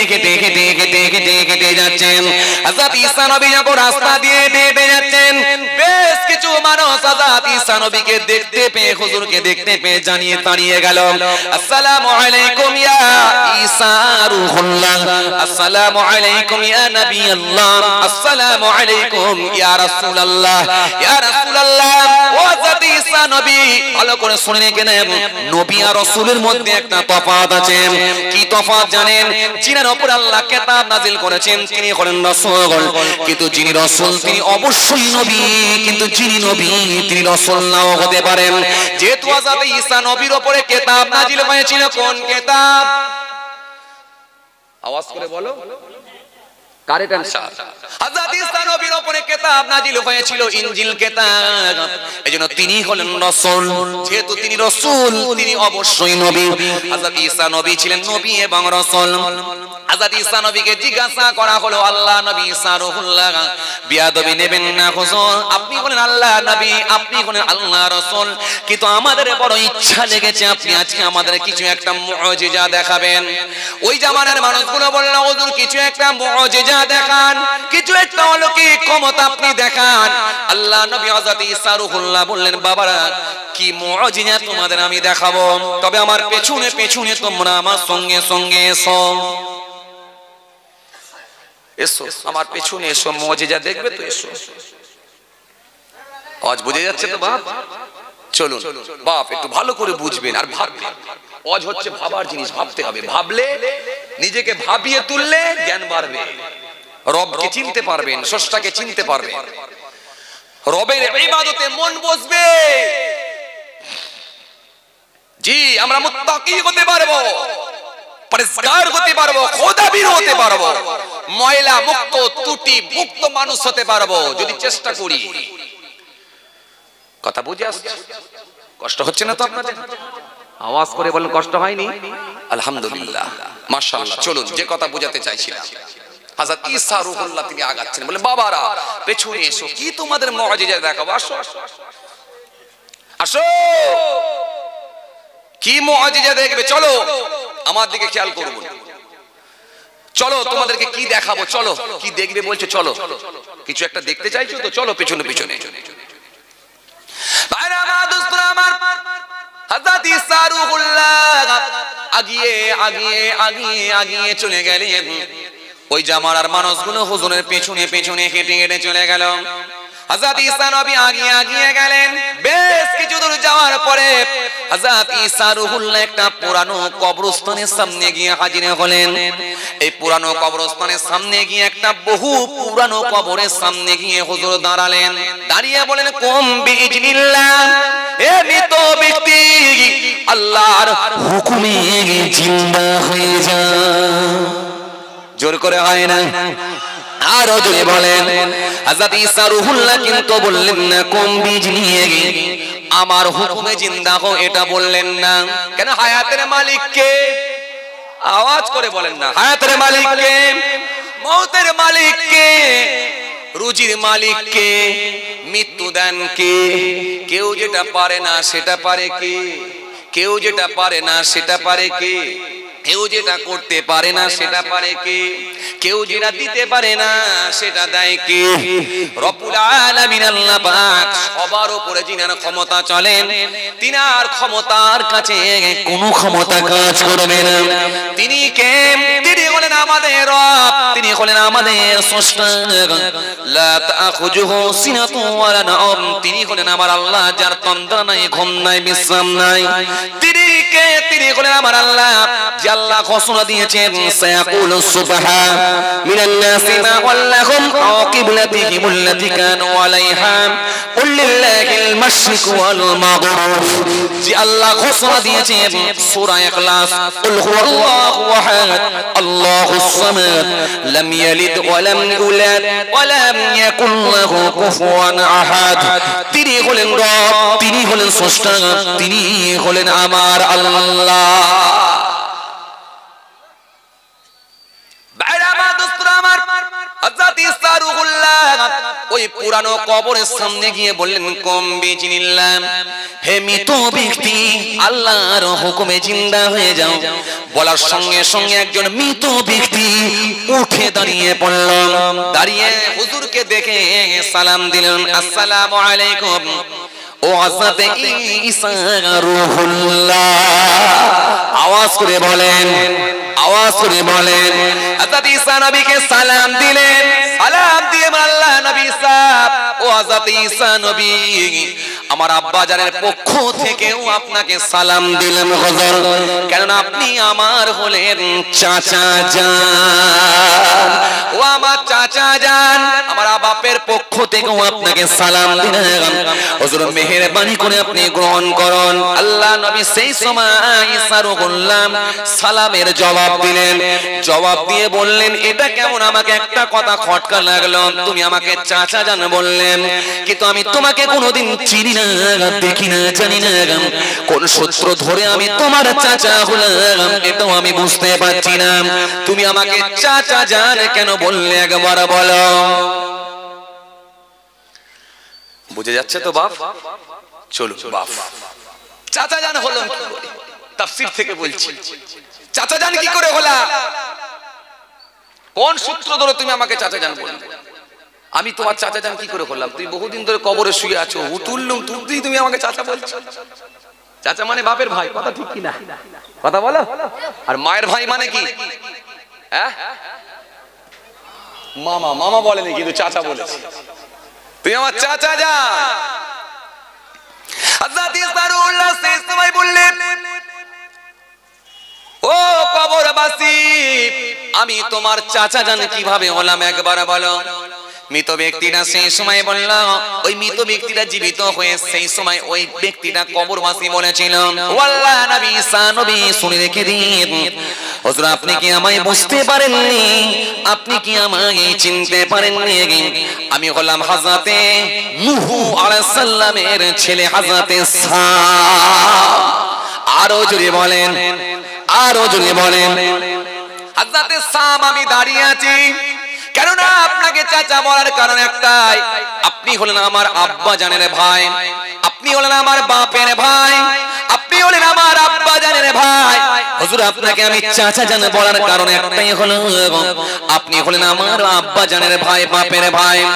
B: হেঁটে যাচ্ছেন। হযরত ঈসা নবী যখন রাস্তা দিয়ে হেঁটে যাচ্ছেন বেশ কিছু মানুষ হযরত ঈসা নবীকে দেখতে পেয়ে, হুজুরকে দেখতে পেয়ে জানিয়ে দাঁড়িয়ে গেল, আসসালামু আলাইকুম ইয়া ঈসা রুহুল্লাহ, আসসালামু আলাইকুম ইয়া নবী আল্লাহ, আসসালামু আলাইকুম ইয়া রাসূলুল্লাহ, ইয়া রাসূলুল্লাহ। হযরত ঈসা নবী ভালো করে শুনে নেন, নবী আর রাসূলের মধ্যে একটা তফাৎ আছে। কি তফাৎ জানেন? যিনার উপর আল্লাহ কিতাব নাযিল করেছেন তিনি হলেন রাসূল, কিন্তু যিনি রাসূল তিনি অবশ্যই নবী, কিন্তু যিনি নবী তিনি রাসূল নাও হতে পারেন। যেহেতু হযরত ঈসা নবীর উপরে কিতাব নাযিল হয়েছিল, কোন কিতাব? আওয়াজ করে বলো, কারেক্ট আনসার। হযরত ঈসা নবীর উপরে কিতাব নাযিল হয়েছিল ইনজিল কিতাব, এজন্য তিনি হলেন রাসূল। যেহেতু তিনি রাসূল তিনি অবশ্যই নবী। হযরত ঈসা নবী ছিলেন নবী এবং রাসূল। হযরত ঈসা নবীকে জিজ্ঞাসা করা হলো, আল্লাহ নবী ঈসা রুহুল্লাহ, বিয়াদবি নেবেন না হুজুর, আপনি বলেন আল্লাহ নবী, আপনি বলেন আল্লাহ রাসূল, কিন্তু আমাদের বড় ইচ্ছা লেগেছে আপনি আজকে আমাদের কিছু একটা মুজিজা দেখাবেন। ওই জামানার মানুষগুলো বলল, হুজুর কিছু একটা মুজিজা দেখান, কিছু একটা অলৌকিক ক্ষমতা আপনি দেখান। আল্লাহ নবী হযরত ঈসা রুহুল্লাহ বললেন, বাবারা কি মুজিজা তোমাদের আমি দেখাবো, তবে আমার পেছনে পেছনে তোমরা আমার সঙ্গে সঙ্গে এসো, এসো আমার পেছনে এসো, মুজিজা দেখবে তো এসো। আজ বুঝে যাচ্ছে তো বাপ? চলুন বাপ একটু ভালো করে বুঝবেন আর ভাববেন। আজ হচ্ছে ভাবার জিনিস, ভাবতে হবে, ভাবলে নিজেকে ভাবিয়ে তুললে জ্ঞান বাড়বে, রবকে চিনতে পারবেন, স্রষ্টাকে চিনতে পারবেন, রবের ইবাদতে মন বসবে। জি আমরা মুত্তাকি হতে পারবো, পরেজগার হতে পারবো, খোদাবীর হতে পারবো, ময়লা মুক্ত ত্রুটি মুক্ত মানুষ হতে পারবো যদি চেষ্টা করি। কথা বুঝে আসছে? কষ্ট হচ্ছে না তো আপনাদের? আওয়াজ করে বলেন কষ্ট হয়নি? আলহামদুলিল্লাহ, মাশাআল্লাহ। চলুন যে কথা বোঝাতে চাইছিলাম, হযরত ঈসা রুহুল্লাহ তিনি আগাচ্ছেন, বলে বাবারা পেছনে এসো, কি তোমাদের মুজিজা দেখাবো, আসো আসো, কি মুজিজা দেখবে, চলো আমার দিকে খেয়াল করুন, চলো তোমাদেরকে কি দেখাবো, চলো কি দেখবে বলছো, চলো কিছু একটা দেখতে চাইছো তো চলো পেছনে পেছনে। হযরত ঈসা রুহুল্লাহ আগিয়ে আগিয়ে আগিয়ে আগিয়ে চলে গেলেন। ওই জামানার মানুষগুলো হুজুরের পেছনে পেছনে হেঁটে হেঁটে চলে গেল। হযরত ঈসা নবী আগিয়ে গেলেন। বেশ কিছু দূর যাওয়ার পরে হযরত ঈসা রূহুল্লাহ একটা পুরানো কবরস্থানের সামনে গিয়ে হাজির হলেন। এই পুরানো কবরস্থানের সামনে গিয়ে একটা বহু পুরানো কবরের সামনে গিয়ে হুজুর দাঁড়ালেন। দাঁড়িয়ে বলেন, কুম বিইজনিল্লাহ, এ মৃত ব্যক্তি আল্লাহর হুকুমে জিন্দা হয়ে যা। জোর করে হয় না? আরো জোরে বলেন। হযরত ঈসা রূহুল্লাহ কিন্তু বললেন না কুম বিইজনিহি, আমার হুকুমে জিন্দা হও, এটা বললেন না। কেন? হায়াতের মালিক কে? আওয়াজ করে বলেন না। হায়াতের মালিক কে? মওতের মালিক কে? রুজির মালিক কে? মৃত্যু দেন কে? কেউ যেটা পারে না সেটা পারে কে? কেউ যেটা পারে না সেটা পারে কে? কেউ যেটা করতে পারে না সেটা পারে কে? কেউ যেটা দিতে পারে না সেটা দেয় কে? রব্বুল আলামিন আল্লাহ পাক সবার উপরে যিনার ক্ষমতা চলেন, তিনার ক্ষমতার কাছে কোনো ক্ষমতা কাজ করবে না। তিনি কে? তিনি হলেন আমাদের রব, তিনি হলেন আমাদের স্রষ্টা। লা তাখুজুহু সিনাতুন ওয়ালা নাওম, তিনি হলেন আমার আল্লাহ যার তন্দ্রা নাই, ঘুম নাই, বিশ্রাম নাই। তিনি কে? তিনি হলেন আমার আল্লাহ যে আল্লাহ ঘোষণা দিয়েছেন সায়াকুলু সুবহান মিনান নাসি মা ওয়াল্লাহুম আকিবলাতিহিম আল্লাতী কানু আলাইহা কুল লিল্লাহিল মাশরিক ওয়াল মাগরিব। যে আল্লাহ ঘোষণা দিয়েছেন সূরা ইখলাস, কুল হুয়াল্লাহু আহাদ আল্লাহুস সামাদ লাম ইয়ালিদ ওয়া লাম ইউলাদ ওয়া লাম ইয়াকুল লাহু কুফুয়ান আহাদ। তিনি হলেন রব, তিনি হলেন স্রষ্টা, তিনি হলেন আমার আল্লাহ। হযরত ঈসা রূহুল্লাহ ওই পুরানো কবরের সামনে গিয়ে বললেন, কুম বিইজনিল্লাহ, হে মৃত ব্যক্তি আল্লাহর হুকুমে জিন্দা হয়ে যাও। বলার সঙ্গে সঙ্গে একজন মৃত ব্যক্তি উঠে দাঁড়িয়ে পড়ল। দাঁড়িয়ে হুজুরকে দেখে সালাম দিলেন, আসসালামু আলাইকুম। ও হযরত ঈসা রূহুল্লাহ, আওয়াজ করে বলেন, আওয়াজ করে বলেন। হযরত ঈসা নবীকে সালাম দিলেন। সালাম দিয়ে আল্লাহ নবী সাহেব, ও হযরত ঈসা নবী, আমার আব্বা জানের পক্ষ থেকেও আপনাকে সালাম দিলাম হুজুর, কারণ আপনি আমার হলেন চাচা জান। ও আমার চাচা জান, আমার বাপের পক্ষ থেকেও আপনাকে সালাম দিলাম হুজুর, মেহেরবানি করে আপনি গ্রহণ করুন। আল্লাহ নবী সেই সময় ঈসা রূহুল্লাহ সালামের জবাব দিলেন। জবাব দিয়ে বললেন, এটা কেমন? আমাকে একটা কথা খটকা লাগলো, তুমি আমাকে চাচা জান বললেন, কিন্তু আমি তোমাকে কোনোদিন চিনি না, দেখি না, জানি না, কোন সূত্র ধরে আমি তোমার চাচা হলাম এটাও আমি বুঝতে পারছি না। তুমি আমাকে চাচা জান কেন বললে একবার বলো। বুঝে যাচ্ছে তো বাপ? চলো বাপ, চাচা জান হলাম কি করে? তাফসীর থেকে বলছি, চাচা জান কি করে হলা? কোন সূত্র ধরে তুমি আমাকে চাচা জান বললে? আমি তোমার চাচা জান কি করে হলাম? তুমি বহুদিন ধরে কবরে শুয়ে আছো, তুললুম তুলতেই তুমি আমাকে চাচা বলছো। চাচা মানে বাপের ভাই, কথা ঠিক কি না? কথা বলো। আর মায়ের ভাই মানে কি? হ্যাঁ, মামা। মামা বলেনি কিন্তু চাচা বলেছে। তুই আমার চাচা জান। হযরত ঈসা রূহুল্লাহ সেই সময় বললেন, ও কবরবাসী, আমি তোমার চাচা জান কিভাবে হলাম একবার বলো। মৃত ব্যক্তিটা সেই সময় বলল, ওই মৃত ব্যক্তিটা জীবিত হয়ে সেই সময় ওই ব্যক্তিটা কবরবাসী বলেছিল, ওয়াল্লাহ নবী ঈসা নবী শুনে রেখে দিন, হুজুর আপনি কি আমায় বুঝতে পারেননি? আপনি কি আমায় চিনতে পারেননি? আমি হলাম হযরতে নূহ আলাইহিস সালামের ছেলে হযরতে সাম। আরো জোরে বলেন, আরো জোরে বলেন। হযরতে সাম, আমি দাঁড়িয়ে আছি, কেননা আপনাকে চাচা বলার কারণ একটাই, আপনি হলেন আমার আব্বা জানের ভাই, আপনি হলেন আমার বাপের ভাই, আপনি হলেন আমার আব্বা জানের ভাই। হুজুর আপনাকে আমি চাচা জান বলার কারণ একটাই হলো, আপনি হলেন আমার আব্বা জানের ভাই, বাপের ভাই।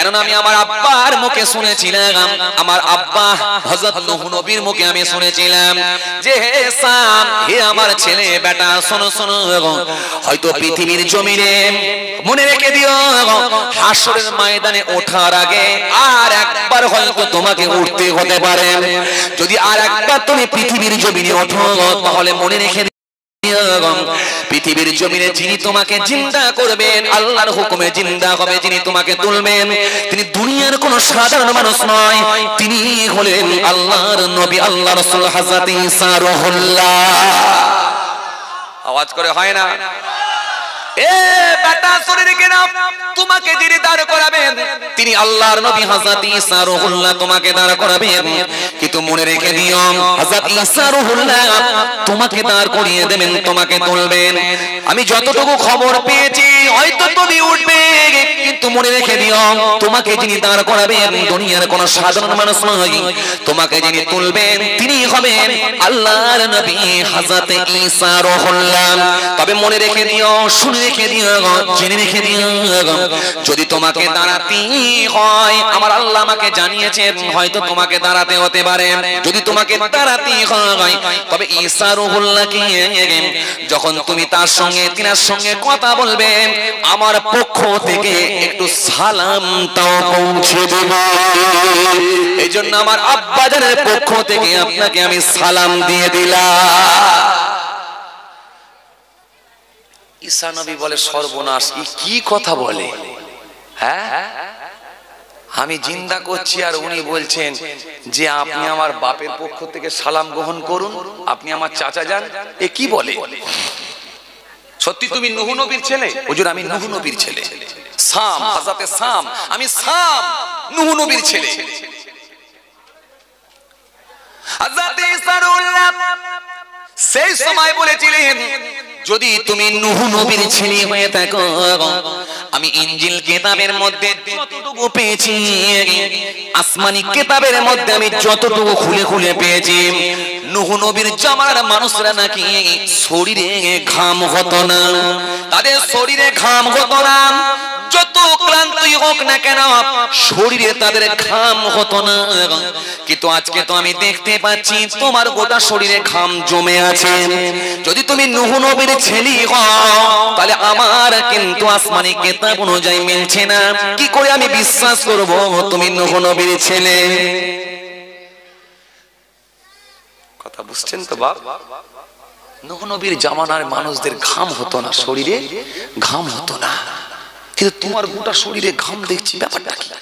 B: কেননা আমি আমার আব্বার মুখে শুনেছিলাম, আমার আব্বা হযরত নূহ নবীর মুখে আমি শুনেছিলাম যে হে সাম, হে আমার ছেলে বেটা, শোনো শোনো, হয়তো পৃথিবীর জমিনে মনে রেখে দিও, হাসরের ময়দানে ওঠার আগে আর একবার হয়তো তোমাকে উঠতে হতে পারে। যদি আর একবার তুমি পৃথিবীর জমিনে ওঠো, তাহলে মনে রেখে পৃথিবীর জমিনে যিনি তোমাকে জিন্দা করবেন, আল্লাহর হুকুমে জিন্দা হবে যিনি তোমাকে তুলবেন, তিনি দুনিয়ার কোন সাধারণ মানুষ নয়, তিনি হলেন আল্লাহর নবী, আল্লাহর রাসূল হযরত ঈসা রুহুল্লাহ।
A: আওয়াজ করে হয় না?
B: এ বেটা শুনে রেখে নাও, তোমাকে যিনি দাঁড় করাবেন তিনি আল্লাহর নবী হযরত ঈসা রুহুল্লাহ, তোমাকে দাঁড় করাবেন। কিন্তু মনে রেখে দিও হযরত ঈসা রুহুল্লাহ তোমাকে দাঁড় করিয়ে দেবেন, তোমাকে তুলবেন। আমি যতটুকু খবর পেয়েছি হয়তো তুমি উঠবে, কিন্তু মনে রেখে দিও তোমাকে যিনি দাঁড় করাবেন দুনিয়ার কোন সাধারণ মানুষ নয়, তোমাকে যিনি তুলবেন তিনি হবেন আল্লাহর নবী হযরত ঈসা রুহুল্লাহ। তবে মনে রেখে দিও, শুনে রেখে দিও, জেনে রেখে দিও, যদি তোমাকে দাঁড়াতে হয় আমার আল্লাহ আমাকে জানিয়েছেন হয়তো তোমাকে দাঁড়াতে হতে পারে। যদি তোমাকে দাঁড়াতে হয় তবে ঈসা রুহুল্লাহকে যখন তুমি তার সঙ্গে তিনার সঙ্গে কথা বলবে আমার পক্ষ থেকে একটু সালামটাও পৌঁছে দেব। এই জন্য আমার আব্বাজানের পক্ষ থেকে আপনাকে আমি সালাম দিয়ে দিলাম।
A: ঈসা নবী বলে সর্বনাশ, কি কথা বলে? হ্যাঁ, আমি জিন্দা করছি আর উনি বলছেন যে আপনি আমার বাপের পক্ষ থেকে সালাম গ্রহণ করুন, আপনি আমার চাচা যান। এ কি বলে? সত্যি তুমি নূহ নবীর ছেলে? হুজুর আমি নূহ নবীর ছেলে, সাম, হযরতে সাম, আমি সাম নূহ নবীর ছেলে।
B: হযরত ঈসা রুহুল্লাহ সেই সময় বলেছিলেন যদি তুমি নূহ নবীর ছেলে হয়ে থাকো, আমি ইনজিল কিতাবের মধ্যে যতটুকু পেয়েছি, আসমানি কিতাবের মধ্যে আমি যতটুকু খুলে খুলে পেয়েছি, নূহ নবীর জামানার মানুষরা নাকি শরীরে ঘাম হতো না, তাদের শরীরে ঘাম হতো না, যত ক্লান্তই হোক না কেন শরীরে তাদের ঘাম হতো না। কিন্তু আজকে তো আমি দেখতে পাচ্ছি তোমার গোটা শরীরে ঘাম জমে আছে। যদি তুমি নূহ নবীর ছেলে হও তাহলে আমার কিন্তু আসমানি কিতাব অনুযায়ী মিলছে না, কি করে আমি বিশ্বাস করব তুমি নূহ নবীর ছেলে?
A: কথা বুঝছেন তো বাপ? নূহ নবীর জামানার মানুষদের ঘাম হতো না, শরীরে ঘাম হতো না, কিন্তু তোমার গোটা শরীরে ঘাম দেখছি, ব্যাপারটা কি?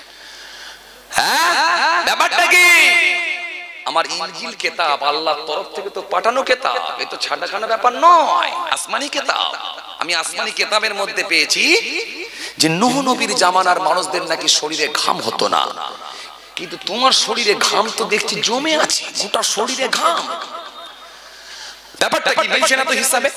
A: হ্যাঁ, ব্যাপারটা কি? আমার ইনজিল কিতাব আল্লাহর তরফ থেকে তো পাঠানো কিতাব, এ তো ছাড়াখানা ব্যাপার নয়, আসমানি কিতাব। আমি আসমানি কিতাবের মধ্যে পেয়েছি যে নূহ নবীর জামানার মানুষদের নাকি শরীরে ঘাম হতো না, কিন্তু তোমার শরীরে ঘাম তো দেখছি জমে আছে, গোটা শরীরে ঘাম। ব্যাপারটা কি মিলছে না তো হিসাবে?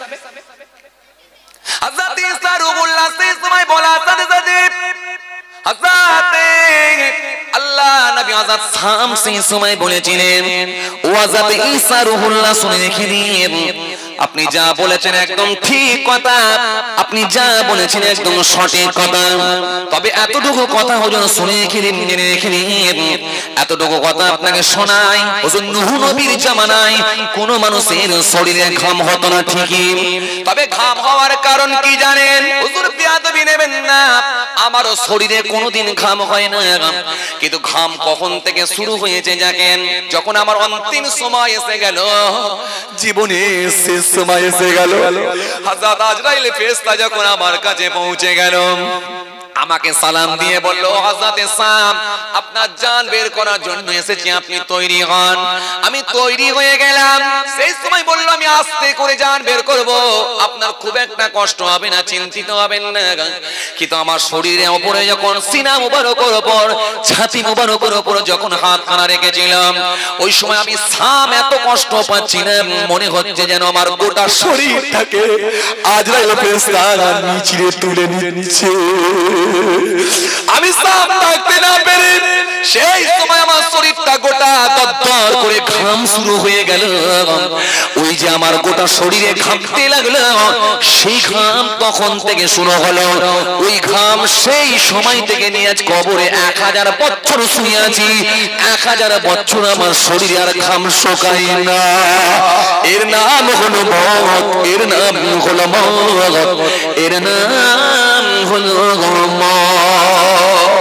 B: হযরত ঈসা রুহুল্লাহ সেই সময় বলা সাথে সাথে হযরত আল্লাহ নবী হযরত সাম সেই সময় বলেছিলেন ও হযরত ঈসা রুহুল্লাহ শুনে রেখে দিন, আপনি যা বলেছেন একদম ঠিক কথা, আপনি যা বলেছেন একদম সঠিক কথা। তবে এতটুকু কথা হুজুর শুনে রেখে দিন, জেনে রেখে দিন, এতটুকু কথা আপনাকে শোনাই, হুজুর নূহ নবীর জামানায় কোন মানুষের শরীরে ঘাম হতো না ঠিকই, তবে ঘাম হওয়ার কারণ কি জানেন? হুজুর বেয়াদবি নেবেন না, আমারও শরীরে কোনোদিন ঘাম হয় না, কিন্তু ঘাম কখন থেকে শুরু হয়েছে জানেন? যখন আমার অন্তিম সময় এসে গেল, জীবনের শেষ সময় এসে গেল, হযরত আজরাইল ফেরেশতা যখন আমার কাছে পৌঁছে গেল, আমাকে সালাম দিয়ে বলল হযরতে সাম আপনার জান বের করার জন্য এসেছি, আপনি তৈরি হন। আমি তৈরি হয়ে গেলাম। সেই সময় বলল আমি আস্তে করে জান বের করব, আপনার খুব একটা কষ্ট হবে না, চিন্তিত হবেন না। কিন্তু আমার শরীরে উপরে যখন সিনা মুবারকের উপর, ছাতি মুবারকের উপর যখন হাতখানা রেখেছিলাম, ওই সময় আমি সাম এত কষ্ট পাচ্ছি না, মনে হচ্ছে যেন আমার গোটা শরীরটাকে আজরাইল ফেরেশতা নিচে তুলে নিচ্ছে। আমি সাম থাকতে না পেরে সেই সময় আমার শরীর শরীরটা গোটা দরদর করে ঘাম শুরু হয়ে গেল। ওই যে আমার গোটা শরীরে ঘামতে লাগলো, সেই ঘাম তখন থেকে শুরু হলো। ওই ঘাম সেই সময় থেকে নিয়ে আজ কবরে 1000 বছর শুয়ে আছি, 1000 বছর আমার শরীরে আর ঘাম শুকায় না। এর নাম হলো মওত, এর নাম হলো মওত, এর নাম হলো মওত।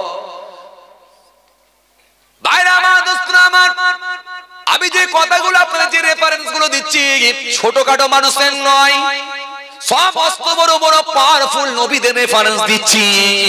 A: ভাইরা আমার, দোস্তরা আমার, আমি যে কথাগুলো আপনাদের যে রেফারেন্স গুলো দিচ্ছি ছোটখাটো মানুষের নয়, সব অস্ত বড় বড় পাওয়ারফুল নবীদের রেফারেন্স দিচ্ছি,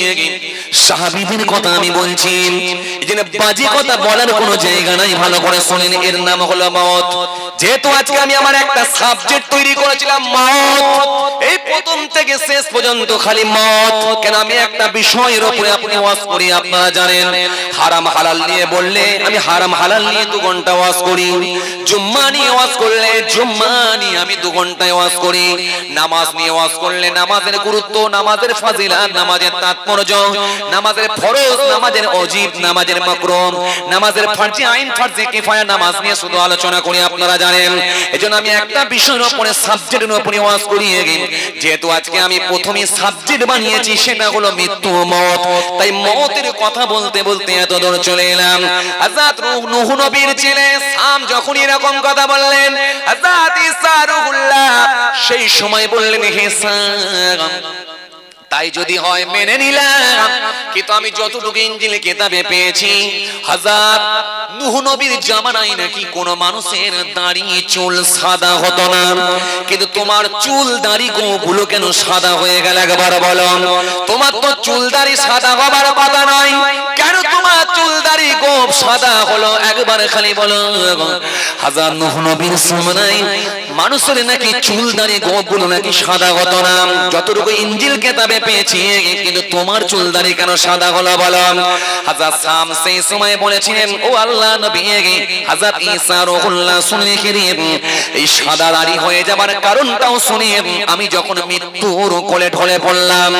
B: সাহাবীদের কথা আমি বলছি। এজন্য বাজে কথা বলার কোনো জায়গা নাই, ভালো করে শুনেন। এর নাম হলো মওত।
A: যেহেতু আজকে আমি আমার একটা সাবজেক্ট তৈরি করেছিলাম মওত, এই প্রথম থেকে শেষ পর্যন্ত খালি মওত।
B: কেন আমি একটা বিষয়ের উপরে আপনি ওয়াজ করি, আপনারা জানেন হারাম হালাল নিয়ে বললে আমি হারাম হালাল নিয়ে 2 ঘন্টা ওয়াজ করি, জুম্মা নিয়ে ওয়াজ করলে জুম্মা নিয়ে আমি 2 ঘন্টায় ওয়াজ করি, নামাজ নিয়ে ওয়াজ করলে নামাজের গুরুত্ব, নামাজের ফাজিলাত, নামাজের তাৎপর্য, নামাজের ফরজ, নামাজের ওয়াজিব, নামাজের মাকরুহ, নামাজের ফরজে আইন, ফরজে কিফায়া নামাজ নিয়ে শুধু আলোচনা করি, আপনারা জানেন। এজন্য আমি একটা বিষয়ের উপরে সাবজেক্টের উপরে ওয়াজ করি। যেহেতু আজকে আমি প্রথমে সাবজেক্ট বানিয়েছি সেটা হলো মৃত্যু, মওত, তাই মওতের কথা বলতে বলতে এত দূর চলে এলাম। হযরত নূহ নবীর ছেলে সাম যখন এরকম কথা বললেন, হযরত ঈসা রুহুল্লাহ সেই সময় বললেন, হে সাম, তাই যদি হয় মেনে নিলাম, কিন্তু আমি যতটুকু ইনজিল কিতাবে পেয়েছি হযরত নূহ নবীর জামানায় নাকি কোন মানুষের দাড়ি চুল সাদা হতো না, কিন্তু তোমার চুল দাড়ি গুলো কেন সাদা হয়ে গেল একবার বলো। তোমার তো চুল দাড়ি সাদা হবার কথা নয়, কেন তোমার চুল দাড়ি গোপ সাদা হলো একবার খালি বলো। হযরত নূহ নবীর জামানায় মানুষের নাকি চুল দাড়ি গোপ গুলো নাকি সাদা হতো না, যতটুকু ইনজিল কিতাবে পেয়েছি, কিন্তু তোমার চুল দাড়ি কেন সাদা হলো বলো। হযরত সাম সেই সময় বলেছিলেন, ও আল্লাহ নবী, হযরত ঈসা রুহুল্লাহ শুনে খেয়ে এই সাদা দাড়ি হয়ে যাবার কারণটাও শুনে আমি যখন মৃত্যুর কোলে ঢলে পড়লাম,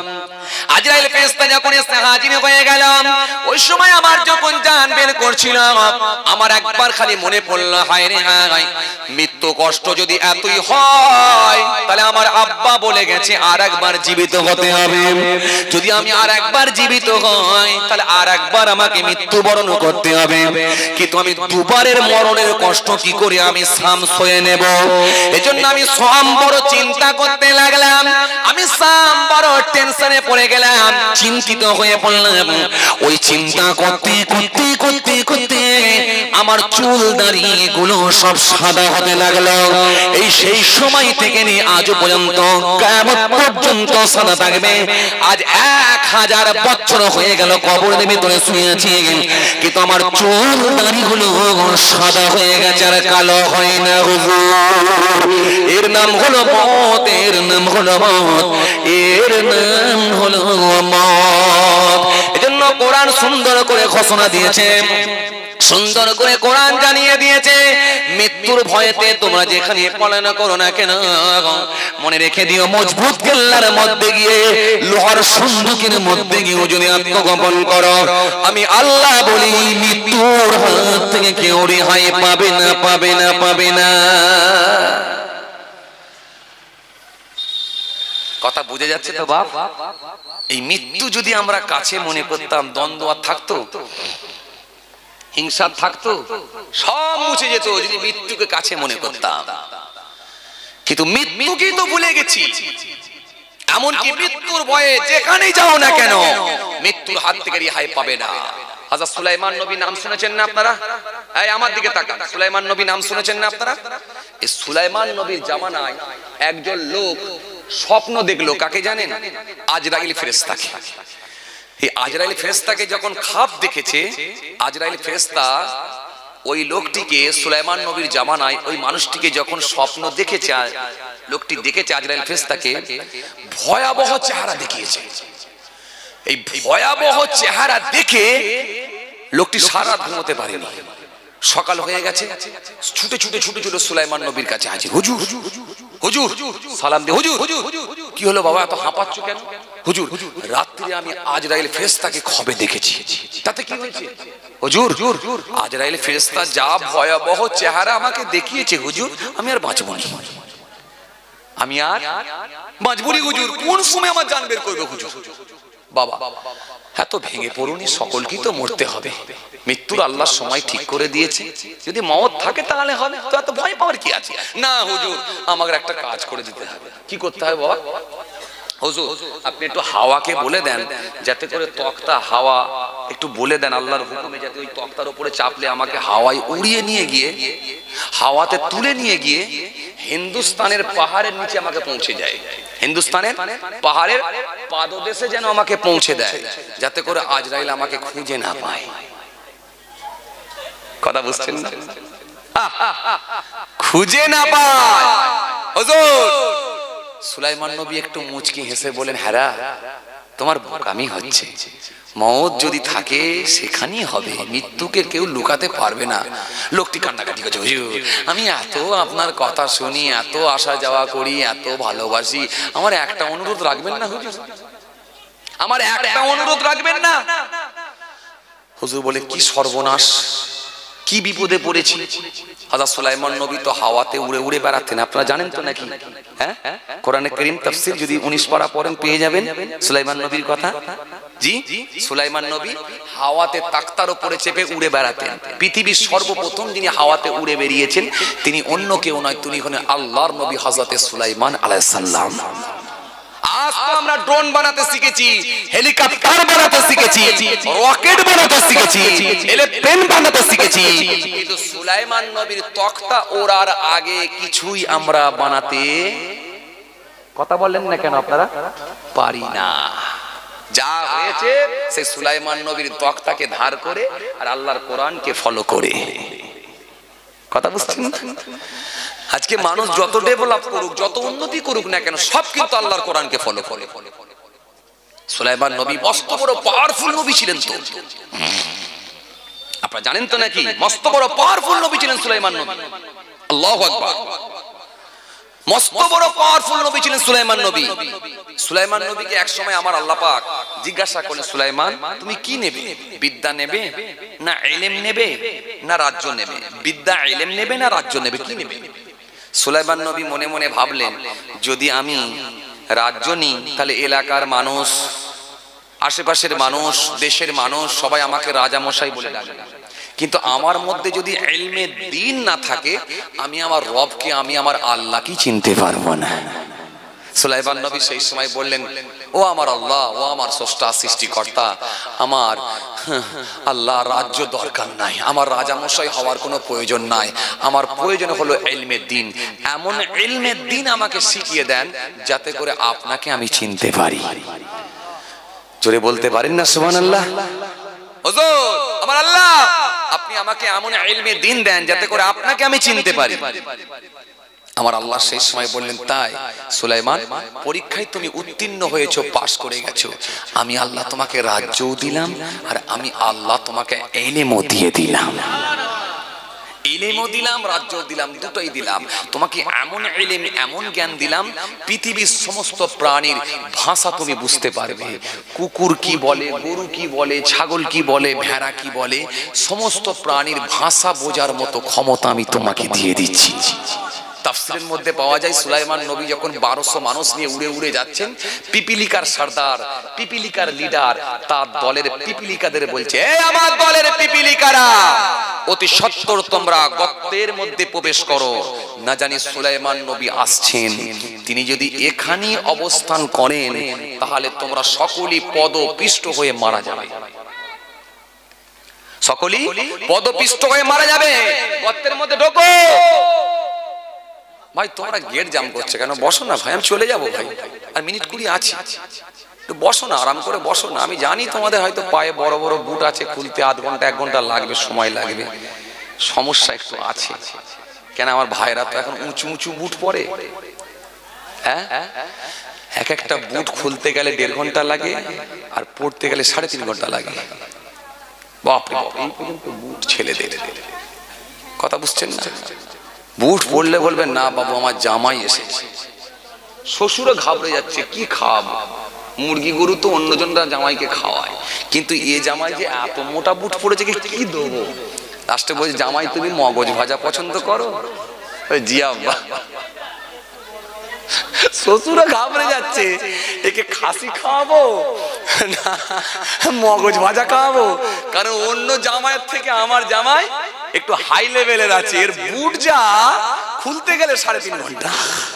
B: আজরাইল ফেরেশতা যখন এসে হাজির হয়ে গেল, ওই সময় আমার যখন জান বের করছিল, আমার একবার খালি মনে পড়লো, হায় রে হায়, মৃত্যু কষ্ট যদি এতই হয় তাহলে আমার আব্বা বলে গেছে আর একবার জীবিত হতে হবে। যদি আমি আর একবার জীবিত হই তাহলে আর একবার আমাকে মৃত্যুবরণ করতে হবে, কিন্তু আমি দুবারের মরণের কষ্ট কি করে আমি সাম সয়ে নেব। এজন্য আমি সাম বড় চিন্তা করতে লাগলাম, আমি সাম বড় টেনশনে পড়ে গেলাম, চিন্তিত হয়ে পড়লাম। ওই চিন্তা করতে করতে করতে করতে আমার চুল দাড়ি গুলো সব সাদা হতে লাগলো। এই সেই সময় থেকে নিয়ে আজ পর্যন্ত কিয়ামত পর্যন্ত সাদা থাকবে। আজ 1000 বছর হয়ে গেল কবরের ভিতরে শুয়ে আছি, কিন্তু আমার চুল দাড়ি গুলো সাদা হয়ে গেছে আর কালো হয় না হুজুর। এর নাম হলো মওত, এর নাম হলো মওত, এর নাম হলো মওত। এজন্য কোরআন সুন্দর করে ঘোষণা দিয়েছে, সুন্দর করে কোরআন জানিয়ে দিয়েছে, মৃত্যুর ভয়েতে তোমরা যেখানে পলায়ন করো না কেন, মনে রেখে দিও মজবুত কেল্লার মধ্যে গিয়ে, লোহার সন্দুকের মধ্যে গিয়ে যদি আত্মগোপন করো, আমি আল্লাহ বলি মৃত্যুর হাত থেকে কেউ রেহাই পাবে না, পাবে না, পাবে না। কথা বুঝে যাচ্ছে তো বাপ? এই মৃত্যু যদি আমরা কাছে মনে করতাম, দ্বন্দ্ব আর থাকতো, হিংসা থাকতো, সব মুছে যেত যদি মৃত্যুকে কাছে মনে করতাম। কিন্তু মৃত্যুকেই তো ভুলে গেছি। এমনকি মৃত্যুর ভয়ে যেখানেই যাও না কেন মৃত্যুর হাত থেকে রেহাই পাবে না। হযরত সুলাইমান নবী নাম শুনেছেন না আপনারা? এই আমার দিকে তাকান, সুলাইমান নবী নাম শুনেছেন না আপনারা? এই সুলাইমান নবীর জামানায় একজন লোক স্বপ্ন দেখলো, কাকে জানেন? আজরাইল ফেরেশতাকে। এই আজরাইল ফেরেশতাকে যখন খাপ দেখেছে, আজরাইল ফেরেশতা ওই লোকটিকে, সুলাইমান নবীর জামানায় ওই মানুষটিকে যখন স্বপ্ন দেখেছে, লোকটি দেখেছে আজরাইল ফেরেশতাকে, ভয়াবহ চেহারা দেখিয়েছে। এই ভয়াবহ চেহারা দেখে লোকটি সারা ঘুমোতে পারেনি,
A: সকাল হয়ে গেছে, ছুটে ছুটে ছুটে ছুটে সুলাইমান নবীর কাছে হাজির। হুজুর হুজুর সালাম দিয়ে, হুজুর কি হলো বাবা এত হাঁপাচ্ছ কেন? হুজুর রাত্রে আমি আজরাইল ফেরেশতাকে খবে দেখেছি। তাতে কি হয়েছে? হুজুর আজরাইল ফেরেশতা যা ভয়াবহ চেহারা আমাকে দেখিয়েছে হুজুর, আমি আর বাঁচব না, আমি আর বাঁচব না হুজুর। কোন সময় আমার জান বের করবে হুজুর? বাবা এত ভেঙে পড়ুনি, সকলকেই তো মরতে হবে, মৃত্যুর আল্লাহ সময় ঠিক করে দিয়েছে, যদি মওত থাকে তাহলে হবে, তো এত ভয় পাওয়ার কি আছে? না হুজুর আমাকে একটা কাজ করে দিতে হবে। কি করতে হবে বাবা? হুজুর আপনি একটু হাওয়াকে বলে দেন যাতে করে তক্তা হাওয়া একটু বলে দেন আল্লাহর হুকুমে, যাতে ওই তক্তার উপরে চাপলে আমাকে হাওয়ায় উড়িয়ে নিয়ে গিয়ে হাওয়াতে তুলে নিয়ে গিয়ে হিন্দুস্তানের পাহাড়ের নিচে আমাকে পৌঁছে যায়, হিন্দুস্তানের পাহাড়ের পাদদেশে যেন আমাকে পৌঁছে দেয়, যাতে করে আজরাইল আমাকে খুঁজে না পায়। কথা বুঝছেন না? খুঁজে না পায়। হুজুর সুলাইমান নবী একটু মুচকি হেসে বলেন, হ্যাঁ তোমার বোকামি হচ্ছে, মওত যদি থাকে সেখানেই হবে, মৃত্যুকে কেউ লুকাতে পারবে না। লোকটি কান্নাকাটি করছে, হুজুর আমি এত আপনার কথা শুনি, এত আসা যাওয়া করি, এত ভালোবাসি, আমার একটা অনুরোধ রাখবেন না হুজুর? আমার একটা অনুরোধ রাখবেন না? হুজুর বলে, কি সর্বনাশ, কি বিপদে পড়েছি? হযরত সুলাইমান নবী তো হাওয়াতে উড়ে উড়ে বেড়াতেন, আপনারা জানেন তো নাকি? হ্যাঁ, কোরআনে কারীম তাফসীর যদি 19 পারা পড়েন পেয়ে যাবেন সুলাইমান নবীর কথা। জি সুলাইমান নবী হাওয়াতে তাক্তার উপরে চেপে উড়ে বেড়াতেন। পৃথিবীর সর্বপ্রথম যিনি হাওয়াতে উড়ে বেরিয়েছেন তিনি অন্য কেউ নয়, তিনি হলেন আল্লাহর নবী হযরত সুলাইমান আলাইহিস সালাম। আজ তো আমরা ড্রোন বানাতে শিখেছি, হেলিকপ্টার বানাতে শিখেছি, রকেট বানাতে শিখেছি, এরোপ্লেন বানাতে শিখেছি, কিন্তু সুলাইমান নবীর তক্তা ওড়ার আগে কিছুই আমরা বানাতে, কথা বলেন না কেন আপনারা, পারি না। যা হয়েছে সেই সুলাইমান নবীর তক্তাকে ধার করে আর আল্লাহর কোরআনকে ফলো করে। কথা বুঝছেন? আজকে মানুষ যত ডেভেলপ করুক, যত উন্নতি করুক না কেন, সব কিন্তু আল্লাহর কোরআনকে ফলো করে। সুলাইমান নবী মস্ত বড় পাওয়ারফুল নবী ছিলেন, তো আপনারা জানেন তো নাকি? মস্ত বড় পাওয়ারফুল নবী ছিলেন সুলাইমান নবী। আল্লাহু আকবার, মস্ত বড় পাওয়ারফুল নবী ছিলেন সুলাইমান নবী। সুলাইমান নবীকে এক সময় আমার আল্লাহ পাক জিজ্ঞাসা করলেন, সুলাইমান তুমি কি নেবে? বিদ্যা নেবে না ইলম নেবে না রাজ্য নেবে? বিদ্যা ইলম নেবে না রাজ্য নেবে, কি নেবে? সুলাইমান নবী মনে মনে ভাবলেন, যদি আমি রাজ্য নিই তাহলে এলাকার মানুষ, আশেপাশের মানুষ, দেশের মানুষ সবাই আমাকে রাজা মশাই বলে ডাকবে, কিন্তু আমার মধ্যে যদি ইলমে দ্বীন না থাকে আমি আমার রবকে, আমি আমার আল্লাহকে চিনতে পারবো না। সুলাইমান নবী সেই সময় বললেন, ও আমার আল্লাহ, ও আমার স্রষ্টা সৃষ্টিকর্তা, আমার আল্লাহ রাজ্য দরকার নাই, আমার রাজা মশাই হওয়ার কোনো প্রয়োজন নাই, আমার প্রয়োজন হলো ইলমে দ্বীন। এমন ইলমে দ্বীন আমাকে শিখিয়ে দেন যাতে করে আপনাকে আমি চিনতে পারি। জোরে বলতে পারেন না সুবহানাল্লাহ? হুজুর আমার আল্লাহ আপনি আমাকে এমন ইলমে দ্বীন দেন যাতে করে আপনাকে আমি চিনতে পারি। আমার আল্লাহ সেই সময় বললেন, তাই সুলাইমান পরীক্ষায় তুমি উত্তীর্ণ হয়েছো, পাশ করে গেছো, আমি আল্লাহ তোমাকে রাজ্যও দিলাম আর আমি আল্লাহ তোমাকে ইলমও দিয়ে দিলাম। ইলমও দিলাম, রাজ্যও দিলাম, দুটোই দিলাম। তোমাকে এমন ইলম, এমন জ্ঞান দিলাম, পৃথিবীর সমস্ত প্রাণীর ভাষা তুমি বুঝতে পারবে। কুকুর কি বলে, গরু কি বলে, ছাগল কি বলে, ভেড়া কি বলে, সমস্ত প্রাণীর ভাষা বোঝার মতো ক্ষমতা আমি তোমাকে দিয়ে দিচ্ছি। তাফসীরের মধ্যে পাওয়া যায় সুলাইমান নবী যখন 1200 মানুষ নিয়ে উড়ে উড়ে যাচ্ছেন, পিপিলিকার সর্দার, পিপিলিকার লিডার তার দলের পিপিলিকাদের বলছে, এই আমার দলের পিপিলিকারা অতি সত্বর তোমরা গর্তের মধ্যে প্রবেশ করো, না জানি সুলাইমান নবী আসছেন, তিনি যদি এখানে অবস্থান করেন তাহলে তোমরা সকলেই পদপিষ্ট হয়ে মারা যাবে, সকলেই পদপিষ্ট হয়ে মারা যাবে, গর্তের মধ্যে ঢোকো। ভাই তোমরা গেট জাম করছে কেন? বসো না ভাই, আমি চলে যাবো ভাই, আর মিনিট 20 আছে, একটু বসো না, আরাম করে বসো না। আমি জানি তোমাদের হয়তো পায়ে বড় বড় বুট আছে, খুলতে আধ ঘন্টা 1 ঘন্টা লাগবে, সময় লাগবে, সমস্যা একটু আছে। কেন আমার ভাইরা তো এখন উঁচু উঁচু বুট পরে, হ্যাঁ, এক একটা বুট খুলতে গেলে 1.5 ঘন্টা লাগে আর পড়তে গেলে 3.5 ঘন্টা লাগে। বাপরে বাপ, এই পর্যন্ত বুট ছেলেদের, কথা বুঝছেন না? বুট পড়লে বলবেন না বাবু আমার জামাই এসেছে, শ্বশুরও ঘাবড়ে যাচ্ছে কি খাওয়াবো, মুরগি গরু তো অন্যজনরা জামাইকে খাওয়ায়, কিন্তু এ জামাই যে এত মোটা বুট পড়েছে কি দেবো, লাস্টে বলছে জামাই তুমি মগজ ভাজা পছন্দ করো, জি আব্বা। শ্বশুরা ঘাবড়ে যাচ্ছে, একে খাসি খাওয়াবো না মগজ ভাজা খাওয়াবো, কারণ অন্য জামাইয়ের থেকে আমার জামাই একটু হাই লেভেলের আছে, এর বুট যা খুলতে গেলে 3.5 ঘন্টা।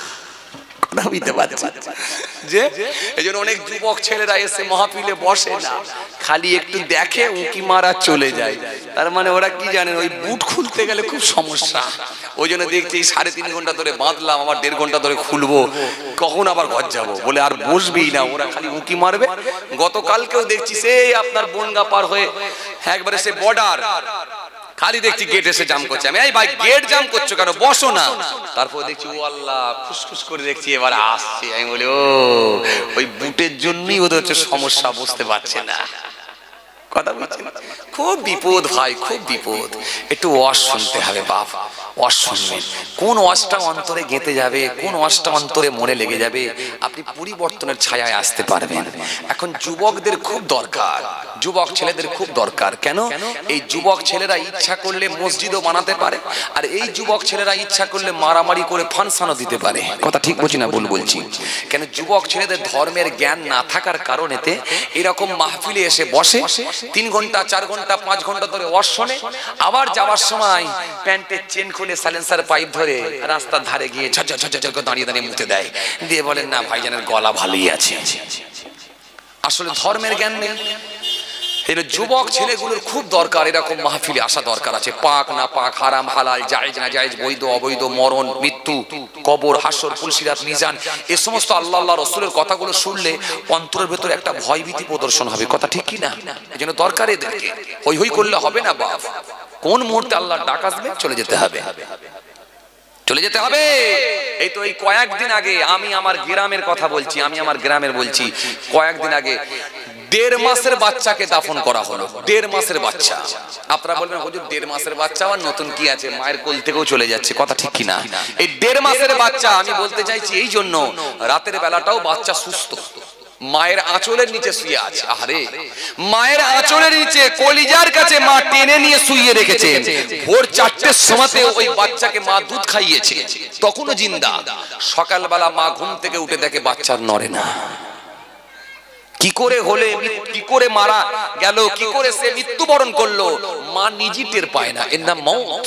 A: যে এই জন্য অনেক যুবক ছেলেরা এসে মাহফিলে বসে না, খালি একটু দেখে উঁকি মারা চলে যায়, তার মানে ওরা কি জানেন ওই বুট খুলতে গেলে খুব সমস্যা। ওই জন্য দেখছি 3.5 ঘন্টা ধরে বাঁধলাম, আবার 1.5 ঘন্টা ধরে খুলবো, কখন আবার ঘর যাবো বলে আর বসবেই না, ওরা খালি উঁকি মারবে। গতকালকেও দেখছি সেই আপনার বনগা পার হয়ে একবারে সে বর্ডার, খালি দেখছি গেট এসে জাম করছে, আমি এই ভাই গেট জাম করছো কেন, বসো না। তারপর দেখছি ও আল্লাহ ফুসফুস করে দেখছি এবার আসছে, আমি বলি ও ওই বুটের জন্যই ওদের হচ্ছে সমস্যা, বুঝতে পারছে না। কথা বলছেন, খুব বিপদ ভাই, খুব বিপদ। একটু ওয়াজ শুনতে হবে বাপ, ওয়াজ শুনবেন, কোন ওয়াজটা অন্তরে গেঁথে যাবে, কোন ওয়াজটা অন্তরে মনে লেগে যাবে, আপনি পরিবর্তনের ছায়ায় আসতে পারবেন। এখন যুবকদের খুব দরকার, যুবক ছেলেদের খুব দরকার। কেন? এই যুবক ছেলেরা ইচ্ছা করলে মসজিদও বানাতে পারে, আর এই যুবক ছেলেরা ইচ্ছা করলে মারামারি করে ফাংশনও দিতে পারে। কথা ঠিক বলছি না ভুল বলছি? কেন যুবক ছেলেদের ধর্মের জ্ঞান না থাকার কারণেতে এরকম মাহফিলে এসে বসে 3 ঘন্টা 4 ঘন্টা 5 ঘন্টা ধরে ওয়াজ শোনে, আবার যাওয়ার সময় প্যান্টের চেন খুলে সাইলেন্সার পাইপ ধরে রাস্তার ধারে গিয়ে ঝরঝর করে দাঁড়িয়ে দাঁড়িয়ে মুতে দেয়, দিয়ে বলেন না ভাইজানের গলা ভালোই আছে। আসলে ধর্মের জ্ঞান নেই। এর যুবক ছেলেগুলোর খুব দরকার, এরকম মাহফিলে আসা দরকার আছে। পাক না পাক, হারাম হালাল, জায়েজ না জায়েজ, বৈধ অবৈধ, মরণ মৃত্যু, কবর, হাসর, পুলসিরাত, মিজান, এই সমস্ত আল্লাহ আল্লাহ রসুলের কথাগুলো শুনলে অন্তরের ভেতরে একটা ভয়ভীতি প্রদর্শন হবে। কথা ঠিক কি না? এই জন্য দরকার এদেরকে, হই হই করলে হবে না বাপ। কোন মুহূর্তে আল্লাহর ডাক আসবে চলে যেতে হবে, চলে যেতে হবে। এই তো এই কয়েকদিন আগে আমি আমার গ্রামের কথা বলছি, আমি আমার গ্রামের বলছি, কয়েকদিন আগে 1.5 মাসের বাচ্চাকে দাফন করা হলো। 1.5 মাসের বাচ্চা। আপনারা বলবেন হুজুর 1.5 মাসের বাচ্চা আর নতুন কি আছে, মায়ের কোল থেকেও চলে যাচ্ছে। কথা ঠিক কি না? এই 1.5 মাসের বাচ্চা, আমি বলতে চাইছি এই জন্য রাতের বেলাটাও বাচ্চা সুস্থ, মায়ের আঁচলের নিচে শুয়ে আছে। আরে মায়ের আঁচলের নিচে কলিজার কাছে মা টেনে নিয়ে শুইয়ে রেখেছে। ভোর 4টের সময়তে ওই বাচ্চাকে মা দুধ খাইয়েছে, তখনও জিন্দা। সকালবেলা মা ঘুম থেকে উঠে দেখে বাচ্চার নড়ে না। কি করে হলে, কি করে মারা গেল, কি করে সে মৃত্যুবরণ করলো, মা নিজে টের পায় না। এর নাম মওত,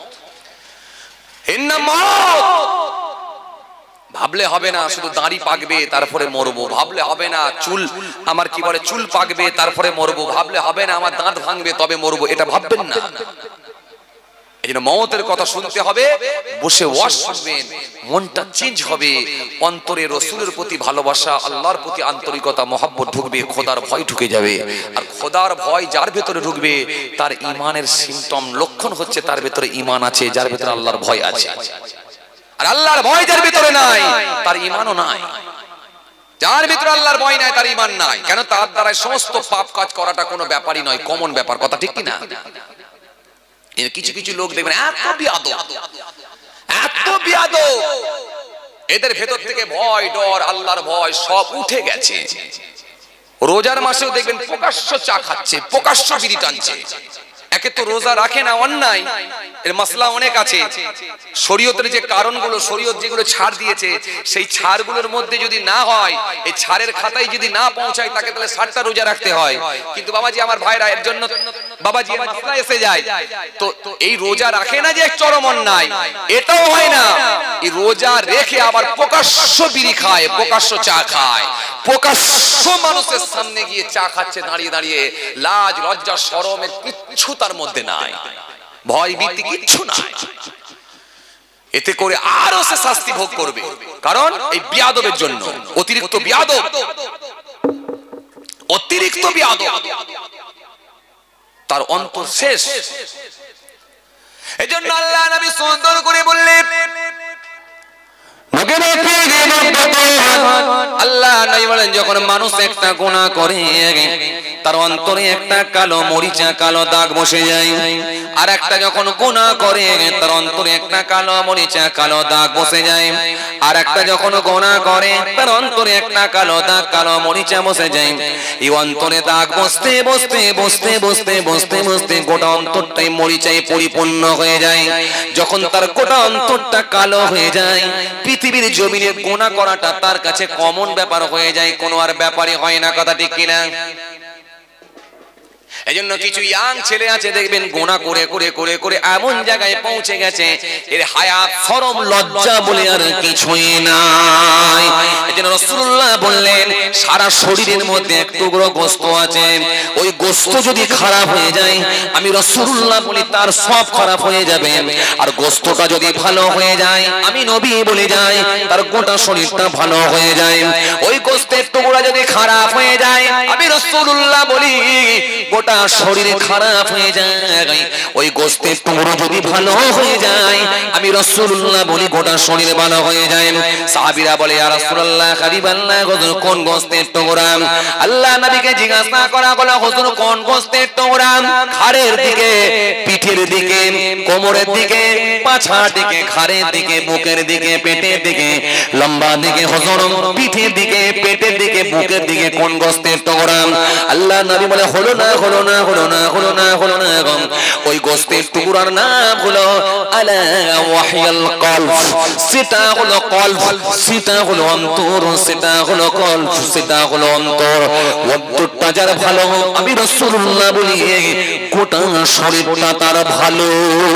A: এর নাম মওত। ভাবলে হবে না শুধু দাড়ি পাকবে তারপরে মরবো, ভাবলে হবে না চুল আমার কি বলে চুল পাকবে তারপরে মরবো, ভাবলে হবে না আমার দাঁত ভাঙবে তবে মরবো, এটা ভাববেন না। এই জন্য মওতের কথা শুনতে হবে, বসে ওয়াজ শুনবেন, মনটা চেঞ্জ হবে, অন্তরে রসুলের প্রতি ভালোবাসা, আল্লাহর প্রতি আন্তরিকতা, মহব্বত ঢুকবে, খোদার ভয় ঢুকে যাবে। আর খোদার ভয় যার ভেতরে ঢুকবে তার ইমানের সিমটম, লক্ষণ হচ্ছে তার ভেতরে ইমান আছে, যার ভেতরে আল্লাহর ভয় আছে। আর আল্লাহর ভয় যার ভিতরে নাই তার ঈমানও নাই। যার ভিতরে আল্লাহর ভয় নাই তার ঈমান নাই। কেন? তার দ্বারা সমস্ত পাপ কাজ করাটা কোনো ব্যাপারই নয়, কমন ব্যাপার। কথা ঠিক কি না? কিছু কিছু লোক দেখবেন এত বিয়াদব, এত বিয়াদব, এদের ভেতর থেকে ভয় ডর আল্লাহর ভয় সব উঠে গেছে। রোজার মাসেও দেখবেন প্রকাশ্য চা খাচ্ছে, প্রকাশ্য বিড়ি টানছে। একে তো রোজা রাখে না, অন্যায়, এর মাসলা অনেক আছে। শরীয়তের যে কারণগুলো, শরীয়ত যেগুলো ছাড় দিয়েছে, সেই ছাড়গুলোর মধ্যে যদি না হয়, এই ছাড়ের খাতায় যদি না পৌঁছায়, তাকে তাহলে 60টা রোজা রাখতে হয়। কিন্তু বাবাজি আমার ভাইরা, এর জন্য বাবাজি মাসলা এসে যায়। তো এই রোজা রাখে না যে এক চরম অন্যায়, এটাও হয় না। এই রোজা রেখে আবার প্রকাশ্য বিড়ি খায়, প্রকাশ্য চা খায়, প্রকাশ্য মানুষের সামনে গিয়ে চা খাচ্ছে দাঁড়িয়ে দাঁড়িয়ে। লাজ লজ্জা শরমের কিচ্ছু তার মধ্যে নাই, ভয় ভীতি কিচ্ছু নাই। এতে করে আরো সে শাস্তি ভোগ করবে, কারণ এই বিয়াদবের জন্য। অতিরিক্ত বিয়াদব, অতিরিক্ত বিয়াদব, তার অন্তর শেষ। এজন্য আল্লাহ নবী সুন্দর করে বললেন,
B: আল্লাহ নবী বলেন যখন মানুষ একটা গুনাহ করে তার অন্তরে একটা কালো মরিচা কালো দাগ বসে যায়, আর একটা যখন গুনাহ করে তার অন্তরে একটা কালো মরিচা কালো দাগ বসে যায়, আর একটা যখন গুনাহ করে তার অন্তরে একটা কালো দাগ কালো মরিচা বসে যায়। এই অন্তরে দাগ বসতে বসতে বসতে বসতে বসতে বসতে গোটা অন্তরটাই মরিচায় পরিপূর্ণ হয়ে যায়। যখন তার গোটা অন্তরটা কালো হয়ে যায়, পৃথিবীর জমিনে গুনাহ করাটা তার কাছে কমন ব্যাপার হয়ে যায়, কোনো আর ব্যাপারই হয় না। কথা ঠিক কিনা? এজন্য কিছু ইয়াং ছেলে আছে দেখবেন গুনাহ করে করে করে করে এমন জায়গায় পৌঁছে গেছে এর হায়াত শরম লজ্জা বলে আর কিছুই নাই। এজন্য রাসূলুল্লাহ বললেন সারা শরীরের মধ্যে এক টুকরো গোশত আছে, ওই গোশত যদি খারাপ হয়ে যায় আমি রাসূলুল্লাহ বলি তার সব খারাপ হয়ে যাবে, আর গোশতটা যদি ভালো হয়ে যায় আমি নবী বলে যাই তার গোটা শরীরটা ভালো হয়ে যায়। ওই গোশতের টুকরা যদি খারাপ হয়ে যায় আমি রাসূলুল্লাহ বলি গোটা শরীরে খারাপ হয়ে যায়। ওই গোশতের টুকরো যদি ভালো হয়ে যায় আমি রাসূলুল্লাহ বলি গোটা শরীর ভালো হয়ে যায়। সাহাবীরা বলে ইয়া রাসূলুল্লাহ হাবিবাল্লাহ হুজুর কোন গোশতের টুকরা? আল্লাহ নবীকে জিজ্ঞাসা করা হলো হুজুর কোন গোশতের টুকরা? ঘাড়ের দিকে, পিঠের দিকে, কোমরের দিকে, পাছার দিকে, ঘাড়ের দিকে, বুকের দিকে, পেটের দিকে, লম্বা দিকে হুজুর পিঠের দিকে, পেটের দিকে, বুকের দিকে কোন গোশতের টুকরা? আল্লাহ নবী বলে হলো না হলো না হলো না হলো না হলো না। ওই গোশতের টুকরার নাম হলো আলা ওয়াহিয়াল কলব, সেটা হলো কলব, সেটা হলো অন্তর, সেটা হলো কলব, সেটা হলো অন্তর। অন্তরটা যার ভালো আমি রাসূলুল্লাহ বলি গোটা শরীরটা তার ভালো।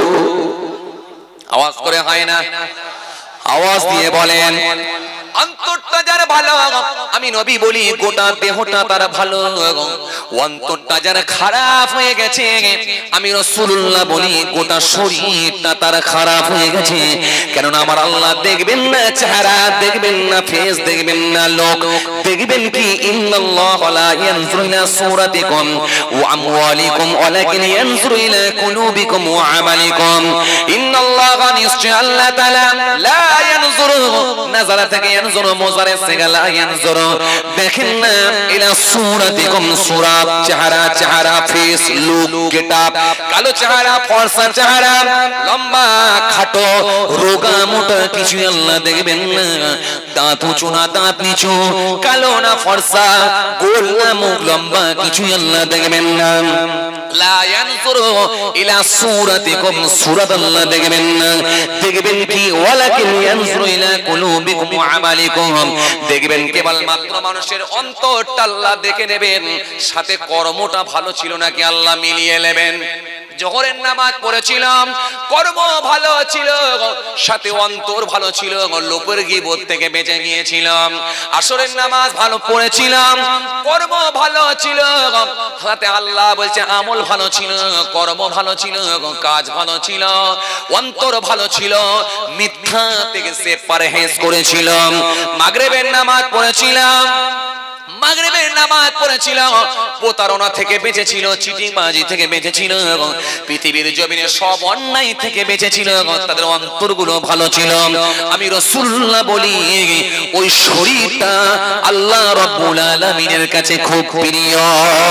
B: আওয়াজ করে হয় না? আওয়াজ দিয়ে বলেন অন্তরটা যার ভালো আমি নবী বলি গোটা দেহটা তার ভালো। অন্তরটা যার খারাপ হয়ে গেছে আমি রাসূলুল্লাহ বলি গোটা শরীরটা তার খারাপ হয়ে গেছে। কেননা আমার আল্লাহ দেখবেন না চেহারা, দেখবেন না ফেস, দেখবেন না লোক, দেখবেন কি ইন্নাল্লাহা লা ইয়ানজুরু ইলা সুরাতিকুম ওয়া আমওয়ালিকুম ওয়ালাকিন ইয়ানজুরু ইলা কুলুবিকুম ওয়া আমালিকুম। ইন্নাল্লাহা নিশ্চয় আল্লাহ তাআলা লা ইয়ানজুরু নাযারা থেকে ইয়ানজুরু মুজারে সিগা লা ইয়ানজুরু দেখেন না ইলা সুরাতিকুম সুরাত চেহারা, চেহারা ফেস লুক গেটআপ, কালো চেহারা ফর্সা চেহারা, লম্বা খাটো রোগা মোটা কিছু আল্লাহ দেখবেন না। দাঁত উঁচু না দাঁত নিচু, কালো না ফর্সা, গোল না মুখ লম্বা কিছু আল্লাহ দেখবেন না। লা ইয়ানজুরু ইলা সুরাতিকুম সুরাত আল্লাহ দেখবেন না, দেখবেন কি ওয়ালাকিন ইয়ানজুরু ইলা কুলুবিকুম ওয়া আমালিকুম দেখবেন কেবল মাত্র মানুষের অন্তরটা আল্লাহ দেখে নেবেন, সাথে কর্মটা ভালো ছিল নাকি আল্লাহ মিলিয়ে নেবেন। জোহরের নামাজ পড়েছিলাম কর্ম ভালো ছিল, সাথে অন্তর ভালো ছিল, লোকের গীবত থেকে বেঁচে গিয়েছিলাম। আসরের নামাজ ভালো পড়েছিলাম কর্ম ভালো ছিল, সাথে আল্লাহ বলছে আমল ভালো ছিল, কর্ম ভালো ছিল, কাজ ভালো ছিল, অন্তর ভালো ছিল, মিথ্যা থেকে সে পরহেজ করেছিলাম। মাগরিবের নামাজ পড়েছিলাম, মাগরিবের নামাজ পড়েছিলাম, প্রতারণা থেকে বেঁচেছিল, চিটিংবাজি থেকে বেঁচেছিল, পৃথিবীর জমিনে সব অন্যায় থেকে বেঁচেছিল, তাদের অন্তরগুলো ভালো ছিল। আমি রাসূলুল্লাহ বলি ওই শরীরটা আল্লাহ রাব্বুল আলামিনের কাছে খুব প্রিয়।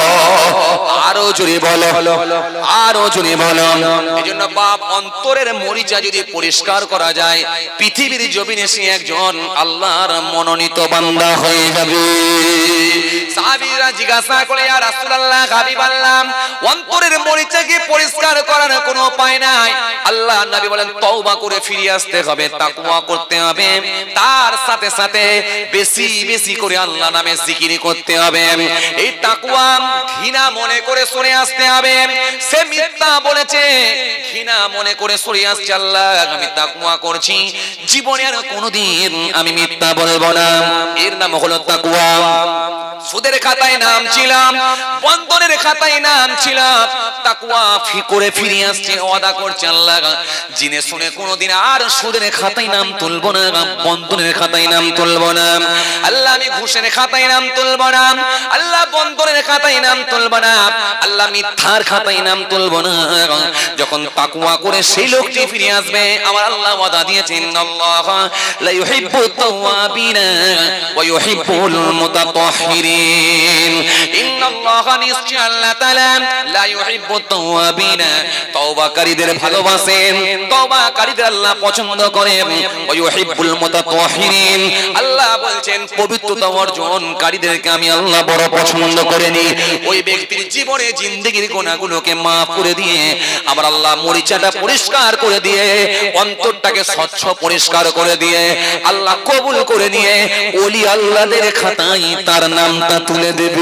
B: আরো জোরে বলো, আরো জোরে বলো। এজন্য বাপ অন্তরের মরিচা যদি পরিষ্কার করা যায় পৃথিবীর জমিনে সে একজন আল্লাহর মনোনীত বান্দা হয়ে যাবে। সাহাবীরা জিজ্ঞাসা করে ইয়া রাসূলুল্লাহ হাবিবাল্লাহ অন্তরের মরিচাকে পরিষ্কার করার কোনো উপায় নাই? আল্লাহ নবী বলেন তওবা করে ফিরে আসতে হবে, তাকওয়া করতে হবে, তার সাথে সাথে বেশি বেশি করে আল্লাহ নামে জিকির করতে হবে। এই তাকওয়া ঘৃণা মনে করে সরে আসতে হবে। সে মিথ্যা বলেছে, ঘৃণা মনে করে সরে আসছে, আল্লাহ আমি তাকওয়া করছি, জীবনে আর কোনোদিন আমি মিথ্যা বলবো না। এর নাম হলো তাকওয়া। সুদের খাতায় নাম ছিলাম, বন্ধনের খাতায় নাম ছিলাম, তাকওয়া করে ফিরে আসছে, ওয়াদা করছে আল্লাহ জিনে শুনে কোনোদিন আর সুদের খাতায় নাম তুলবো না, বন্ধনের খাতায় নাম তুলবো না, আল্লাহ আমি ঘুষের খাতায় নাম তুলবো না, আল্লাহ বন্ধনের খাতায় নাম তুলবো না, আল্লাহ মিথ্যার খাতায় নাম তুলব না। যখন তাকওয়া করে সেই লোকটি ফিরে আসবে, আমার আল্লাহ ওয়াদা দিয়েছেন, আল্লাহ লা ইউহিব্বুত তাওয়াবিনা ওয়া ইউহিব্বুল মুতাতাহহিরিন। ইন্নাল্লাহা নিশ্চয় আল্লাহ তাআলা লা ইউহিব্বুত তাওয়াবিনা, তওবাকারীদের ভালোবাসেন, তওবাকারীদের আল্লাহ পছন্দ করেন। ওয়া ইউহিব্বুল মুতাতাহহিরিন, আল্লাহ বলছেন পবিত্রতা অর্জনকারীদেরকে আমি আল্লাহ বড় পছন্দ করেনি। ওই ব্যক্তির জীবনে জিন্দেগির গুনাহগুলোকে maaf করে দিয়ে আমার আল্লাহ মরিচাটা পরিষ্কার করে দিয়ে অন্তরটাকে স্বচ্ছ পরিষ্কার করে দিয়ে আল্লাহ কবুল করে নিয়ে ওলি আল্লাহদের খাতায় তার নামটা তুলে দেবে।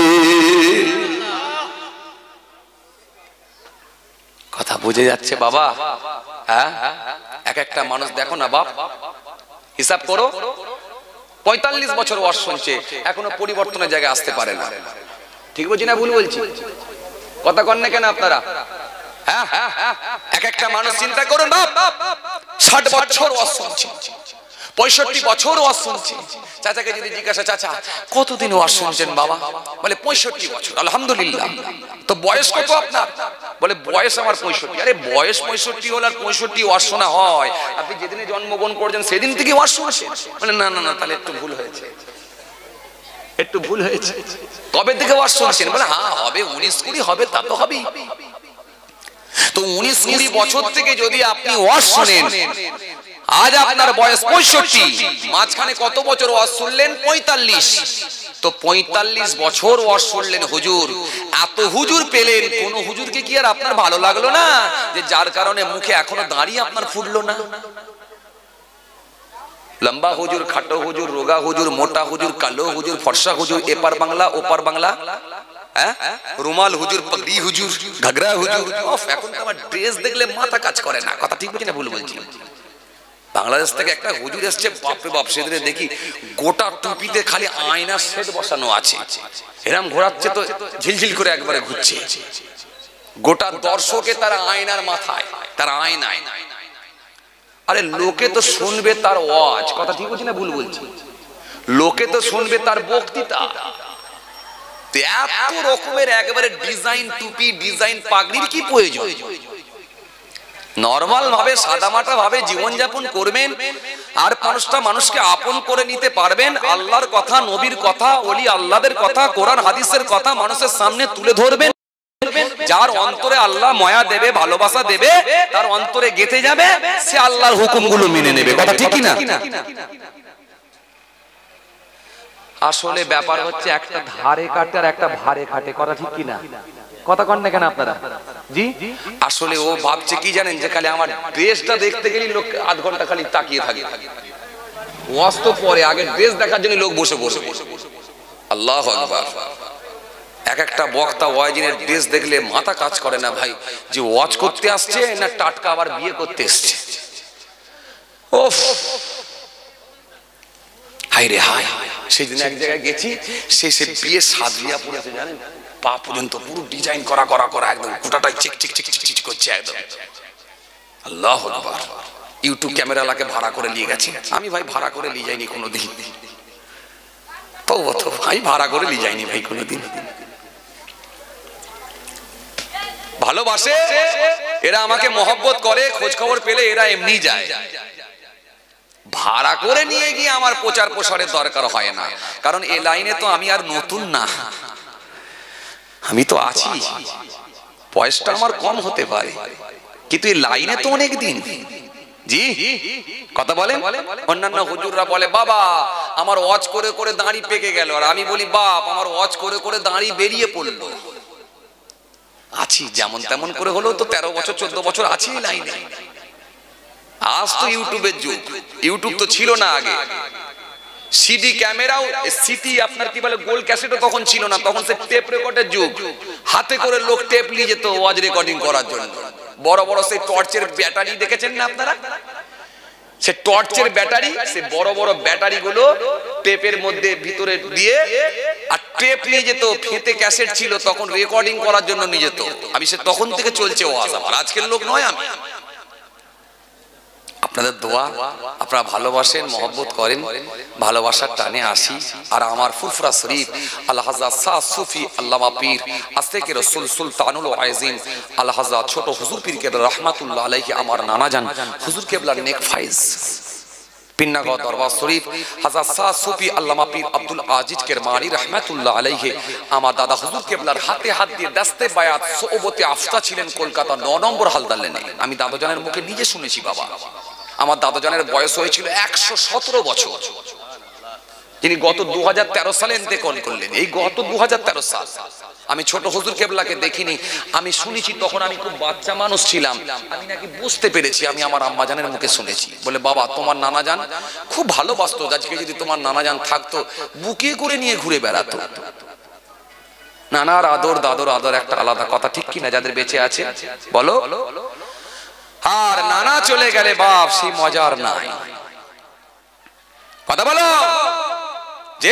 A: কথা বুঝে যাচ্ছে বাবা? হ্যাঁ, এক একটা মানুষ দেখো না বাপ, হিসাব করো, 45 বছর ওয়াজ শুনছে, এখনো পরিবর্তনের জায়গায় আসতে পারে না। ঠিক বলছি না ভুল বলছি? কথা কন না কেন আপনারা? হ্যাঁ, এক একটা মানুষ চিন্তা করুন বাপ, 60 বছর ওয়াজ শুনছে, 65 বছর ওয়াজ শুনছে। চাচাকে যদি জিজ্ঞাসা, চাচা কতদিন ওয়াজ শুনছেন বাবা? বলে 65 বছর। আলহামদুলিল্লাহ। তো বয়স কত আপনার? বলে বয়স আমার 65। আরে বয়স 65 হল আর 65 ওয়াজ শোনা হয়? আপনি যেদিনে জন্মগ্রহণ করেছেন সেদিন থেকে ওয়াজ শুনছেন? বলে না না না, তাহলে একটু ভুল হয়েছে, একটু ভুল হয়েছে। কবে থেকে ওয়াজ শুনছেন? বলে হ্যাঁ হবে 19-20 হবে, তা তো হবেই। তো 19-20 বছর থেকে যদি আপনি ওয়াজ শুনেন, আজ আপনার বয়স 65, মাঝখানে কত বছর ওয়াজ শুনলেন? 45। তো 45 বছর ওয়াজ শুনলেন হুজুর, এত হুজুর পেলেন, কোন হুজুরকে কি আর আপনার ভালো লাগলো না যে যার কারণে মুখে এখনো দাঁড়িয়ে আপনার ফুটলো না? লম্বা হুজুর, খাটো হুজুর, রোগা হুজুর, মোটা হুজুর, কালো হুজুর, ফর্সা হুজুর, এপার বাংলা ওপার বাংলা, রুমাল হুজুর, পাগড়ি হুজুর, ঘাগরা হুজুর। এখন তো আমার ড্রেস দেখলে মাথা কাজ করে না। কথা ঠিক বলছি না ভুল বলছি? বাংলাদেশ থেকে একটা হুজুর এসছে, বাপরে বাপ, সেদিনে দেখি গোটা টুপিতে খালি আয়নার সেট বসানো আছে, এরম ঘোরাচ্ছে তো ঝিলঝিল করে একবারে ঘুরছে, গোটা দর্শকে তারা আয়নার মাথায়, তার আয়নায়। আরে লোকে তো শুনবে তার ওয়াজ, কথা ঠিক বলছি না ভুল বলছি? লোকে তো শুনবে তার বক্তৃতা। এত রকমের একবারে ডিজাইন টুপি, ডিজাইন পাগড়ির কি প্রয়োজন? নরমাল ভাবে সাদামাটা ভাবে জীবনযাপন করবেন, আর 5টা মানুষকে আপন করে নিতে পারবেন। আল্লাহর কথা, নবীর কথা, ওলি আল্লাহদের কথা, কোরআন হাদিসের কথা মানুষের সামনে তুলে ধরবেন। যার অন্তরে আল্লাহ মায়া দেবে, ভালোবাসা দেবে, তার অন্তরে গেঁথে যাবে, সে আল্লাহর হুকুমগুলো মেনে নেবে। কথা ঠিক কি না? আসলে ব্যাপার হচ্ছে একটা ধারে কাটে আর একটা ভারে কাটে। কথা ঠিক কি না? কথা কন না কেন আপনারা? জি, আসলে ও ভাবছে কি জানেন, যে খালি আমার ড্রেসটা দেখতে গেলেই লোক আধ ঘন্টা খালি তাকিয়ে থাকে। ওয়াজ তো পরে, আগে ড্রেস দেখার জন্য লোক বসে বসে। আল্লাহু আকবার। এক একটা বক্তা ওয়াজিনের ড্রেস দেখলে মাথা কাজ করে না ভাই, যে ওয়াজ করতে আসছে না টাটকা আবার বিয়ে করতে এসছে। ওফ, হাই রে হাই। সেদিন এক জায়গায় গেছি, সে বিয়ে সাজিয়া পড়েছে জানেন, পা পর্যন্ত পুরো ডিজাইন করা করা করা, একদম গোটাটাই চিক চিক চিক চিক চিক করছে একদম। আল্লাহু আকবার। ইউটিউব ক্যামেরালাকে ভাড়া করে নিয়ে গেছি আমি। ভাই ভাড়া করে নিয়ে যাইনি কোনোদিন, তো ভাই ভাড়া করে নিয়ে যাইনি ভাই কোনোদিন। ভালোবাসে এরা, আমাকে মহব্বত করে, খোঁজ খবর পেলে এরা এমনি যায়। ভাড়া করে নিয়ে গিয়ে আমার প্রচার প্রসারের দরকার হয় না, কারণ এই লাইনে তো আমি আর নতুন না, আমি তো আছি। বয়সটা আমার কম হতে পারে, কিন্তু এই লাইনে তো অনেক দিন। জি, কথা বলে। অন্যান্য হুজুররা বলে বাবা আমার ওয়াজ করে করে দাড়ি পেকে গেল, আর আমি বলি বাপ আমার ওয়াজ করে করে দাড়ি বেরিয়ে পড়লো। আছি যেমন তেমন করে হলেও তো 13 বছর 14 বছর আছি লাইনে। আজ তো ইউটিউবের যুগ, ইউটিউব তো ছিল না আগে। সিডি ক্যামেরাও, সিটি আপনার কি বলে গোল ক্যাসেটও তখন ছিল না, তখন সে টেপ রেকর্ডের যুগ। হাতে করে লোক টেপ নিয়ে যেত ওয়াজ রেকর্ডিং করার জন্য। বড় বড় সেই টর্চের ব্যাটারি দেখেছেন না আপনারা? সে টর্চের ব্যাটারি, সে বড় বড় ব্যাটারি গুলো টেপের মধ্যে ভিতরে দিয়ে আর টেপ নিয়ে যেত। ফেটে ক্যাসেট ছিল তখন, রেকর্ডিং করার জন্য নিয়ে যেত। আমি সে তখন থেকে চলছে ওয়াজ আমার, আজকের লোক নয় আমি। আপনাদের দোয়া, আপনারা ভালোবাসেন, মহব্বত করেন, ভালোবাসার টানে আসি। আর আমার ফুরফুরা শরীফ আল হাজরা শাহ সুফি আল্লামা পীর আস্তেকে রসুল সুলতানুল আইজিন আল হাজরা ছোট হুজুর পীর কেবলা রহমাতুল্লাহ আলাইহি আমার নানা জান হুজুর কেবলার নেক ফাইজ পিন্নাগড় দরবার শরীফ হযরত শাহ সুফি আল্লামা পীর আব্দুল আজিজ কেরমানি রহমাতুল্লাহ আলাইহি আমার দাদা হুজুর কেবলার হাতে হাত দিয়ে দস্তে বায়াত সোহবতে আফতা ছিলেন কলকাতা 9 নম্বর হালদার লেনে। আমি দাদাজানের মুখে নিজে শুনেছি বাবা। আমার দাদাজানের বয়স হয়েছিল 117 বছর। তিনি গত 2013 সালে ইন্তেকাল করলেন। এই গত 2013 সাল। আমি ছোট হুজুর কেবলাকে দেখিনি, আমি শুনেছি, তখন আমি খুব বাচ্চা মানুষ ছিলাম। আমি নাকি বুঝতে পেরেছি, আমি আমার আম্মা জানের মুখে শুনেছি। বলে বাবা তোমার নানা জান খুব ভালোবাসতো, আজকে যদি তোমার নানা জান থাকতো বুকে করে নিয়ে ঘুরে বেড়াতো। নানার আদর দাদর আদর একটা আলাদা কথা, ঠিক কিনা? যাদের বেঁচে আছে বলো। আর নানা চলে গেলে বাপ সেই মজার নাই। কথা বলো যে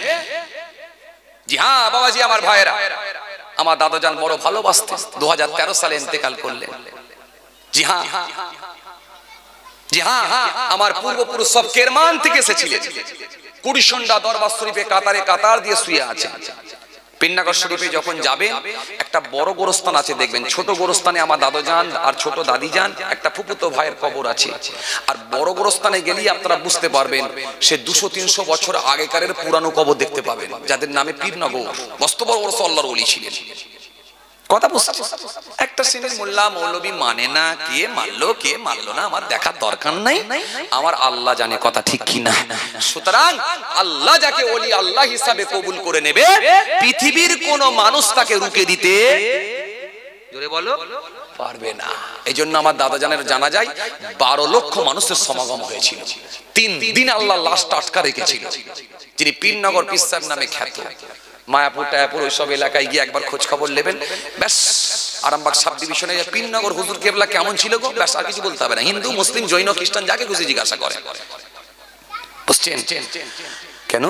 A: জি হ্যাঁ বাবাজি আমার ভাইরা, আমার দাদাজান বড় ভালোবাসতেন। 2013 সালে ইন্তেকাল করলেন। জি হ্যাঁ জি হ্যাঁ আমার পূর্বপুরুষ সব কেরমান থেকে এসেছিলেন। কুড়িশন্ডা দরবার শরীফে কাতারে কাতার দিয়ে শুয়ে আছে। পিন্নাগর শরীফে যখন যাবেন একটা বড় গোরস্থান আছে, দেখবেন ছোট গোরস্থানে আমার দাদাজান আর ছোট দাদিজান একটা ফুফুতো ভাইয়ের কবর আছে। আর বড় গোরস্থানে গেলেই আপনারা বুঝতে পারবেন সে 200-300 বছর আগেকারের পুরানো কবর দেখতে পাবেন, যাদের নামে পীরনগর। মস্ত বড় বড় আল্লাহর ওলি ছিলেন। কথা বুঝতে একটা শ্রেণীর মোল্লা মৌলবী মানে না, কে মানলো কে মানলো না আমার দেখার দরকার নাই, আমার আল্লাহ জানে। কথা ঠিক কি না? সুতরাং আল্লাহ যাকে ওলি আল্লাহ হিসাবে কবুল করে নেবে, পৃথিবীর কোন মানুষ তাকে রুখে দিতে জোরে বলো পারবে না। এই জন্য আমার দাদাজানের জানা যায় 12 লক্ষ মানুষের সমাগম হয়েছিল। 3 দিন আল্লাহ লাশটা আটকা রেখেছিল। যিনি পীরনগর পীর সাহেব নামে খ্যাত। মায়াপুর টায়াপুর ওইসব এলাকায় গিয়ে একবার খোঁজ খবর নেবেন, ব্যাস আরামবাগ সাব ডিভিশনে পীরনগর হুজুর কেবলা কেমন ছিল গো, ব্যাস আর কিছু বলতে হবে না। হিন্দু মুসলিম জৈন খ্রিস্টান যাকে খুশি জিজ্ঞাসা করে। বুঝছেন কেন?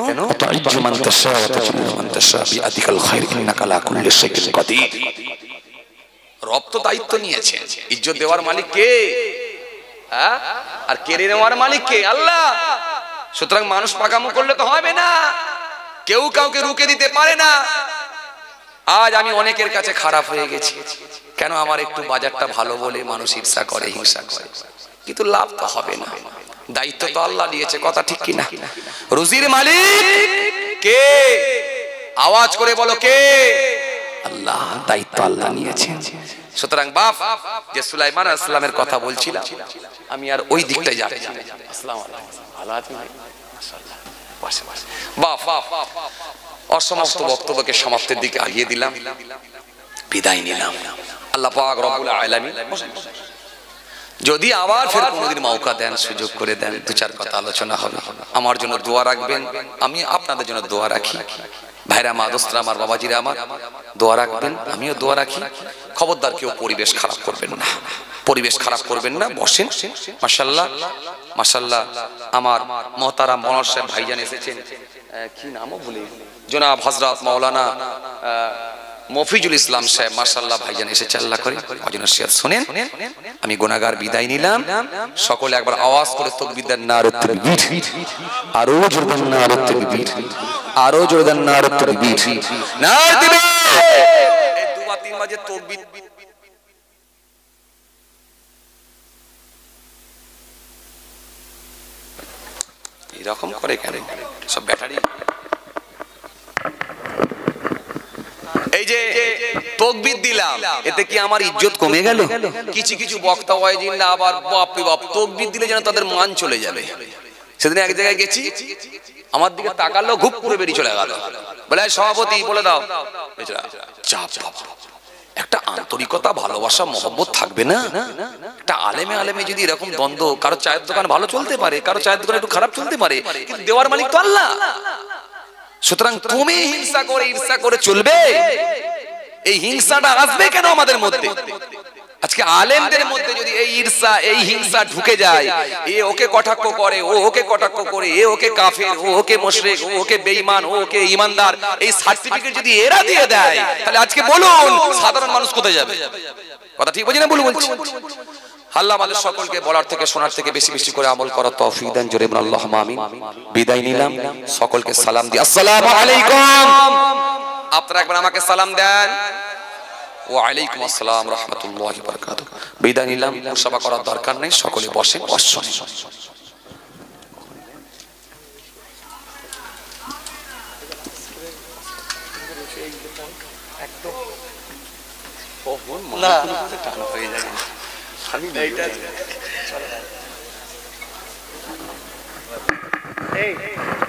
A: রব তো দায়িত্ব নিয়েছে, ইজ্জত দেওয়ার মালিক কে? আর কেড়ে নেওয়ার মালিক কে? আল্লাহ। সুতরাং মানুষ পাকামো করলে তো হবে না, কেউ কাউকে রুখে দিতে পারে না। আজ আমি অনেকের কাছে খারাপ হয়ে গেছি, কেন? আমার একটু বাজারটা ভালো বলে মানুষ ঈর্ষা করে, হিংসা করে, কিন্তু লাভ তো হবে না। দায়িত্ব তো আল্লাহ নিয়েছে। কথা ঠিক কিনা? রুজির মালিক কে? আওয়াজ করে বলো কে? আল্লাহ। দায়িত্ব আল্লাহ নিয়েছেন। সুতরাং বাপ যে সুলাইমান আলাইহিস সালামের কথা বলছিলাম, আমি আর ওই দিকটাই যাচ্ছি না। আসসালামু আলাইকুম। ভালো আছেন ভাই? মাশাআল্লাহ। বাপ অসমাপ্ত বক্তব্যকে সমাপ্তির দিকে আগিয়ে দিলাম, বিদায় নিলাম। আল্লাহ পাক রব্বুল আলামিন যদি আবার ফের কোনদিন মৌকা দেন, সুযোগ করে দেন, 2-4 কথা আলোচনা হবে। আমার জন্য দোয়া রাখবেন, আমি আপনাদের জন্য দোয়া রাখি। ভাইরা মা দোস্তরা আমার বাবাজিরা আমার দোয়া রাখবেন, আমিও দোয়া রাখি। খবরদার কেউ পরিবেশ খারাপ করবেন না, পরিবেশ খারাপ করবেন না। বসেন। মাশাআল্লাহ মাশাআল্লাহ আমার মহতারাম মনোয়ার সাহেব ভাইজান এসেছেন, কি নামও বলি, জনাব হযরত মাওলানা মফিজুল ইসলাম সাহেব মাশাআল্লাহ ভাইজান এসেছে। আল্লাহ করে ওজনের শেয়ার শুনেন। আমি গুনাহগার বিদায় নিলাম। সকলে একবার আওয়াজ করে তাকবীর দেন, নারে তাকবীর। আরো জোরে দেন, নারে তাকবীর। আরো জোরে দেন, নারে তাকবীর। নারে তাকবীর। এই 2 বা 3 বাজে তাকবীর এরকম করে কেন? সব ব্যাটারি। এই যে তাকবীর দিলাম, এতে কি আমার ইজ্জত কমে গেল? কিছু কিছু বক্তা ওয়াইজিন না আবার বাপ রে বাপ তাকবীর দিলে যেন তাদের মান চলে যাবে। সেদিন এক জায়গায় গেছি, আমার দিকে তাকালো, ঘুপ করে বেরিয়ে চলে গেল। বলে সভাপতি বলে দাও, চাপ। একটা আন্তরিকতা, ভালোবাসা, মহব্বত থাকবে না? একটা আলেমে আলেমে যদি এরকম দ্বন্দ্ব, কারো চায়ের দোকান ভালো চলতে পারে, কারো চায়ের দোকান একটু খারাপ চলতে পারে, কিন্তু দেওয়ার মালিক তো আল্লাহ। সুতরাং তুমি হিংসা করে ঈর্ষা করে চলবে? এই হিংসাটা আসবে কেন আমাদের মধ্যে? আজকে আলেমদের মধ্যে যদি এই ঈর্ষা এই হিংসা ঢুকে যায়, এ ওকে কটাক্ষ করে, ও ওকে কটাক্ষ করে, এ ওকে কাফের, ও ওকে মুশরিক, ও ওকে বেঈমান, ও ওকে ঈমানদার, এই সার্টিফিকেট যদি এরা দিয়ে দেয়, তাহলে আজকে বলুন সাধারণ মানুষ কোথায় যাবে? কথা ঠিক বলছি না? বলছি আল্লাহ আমাদের সকলকে বলার থেকে শোনার থেকে বেশি বেশি করে আমল করার তৌফিক দেন। জোরে বলুন আল্লাহুম্মা আমিন। বিদায় নিলাম, সকলকে সালাম দিই, আসসালামু আলাইকুম। আপনারা একবার আমাকে সালাম দেন। ওয়া আলাইকুম আসসালাম রাহমাতুল্লাহি ওয়া বারাকাতুহু। বিদায় নিলাম, মুসাফা করার দরকার নেই, সকলে বসেন, বসুন। না টানা হয়ে যায়, আমি এইটা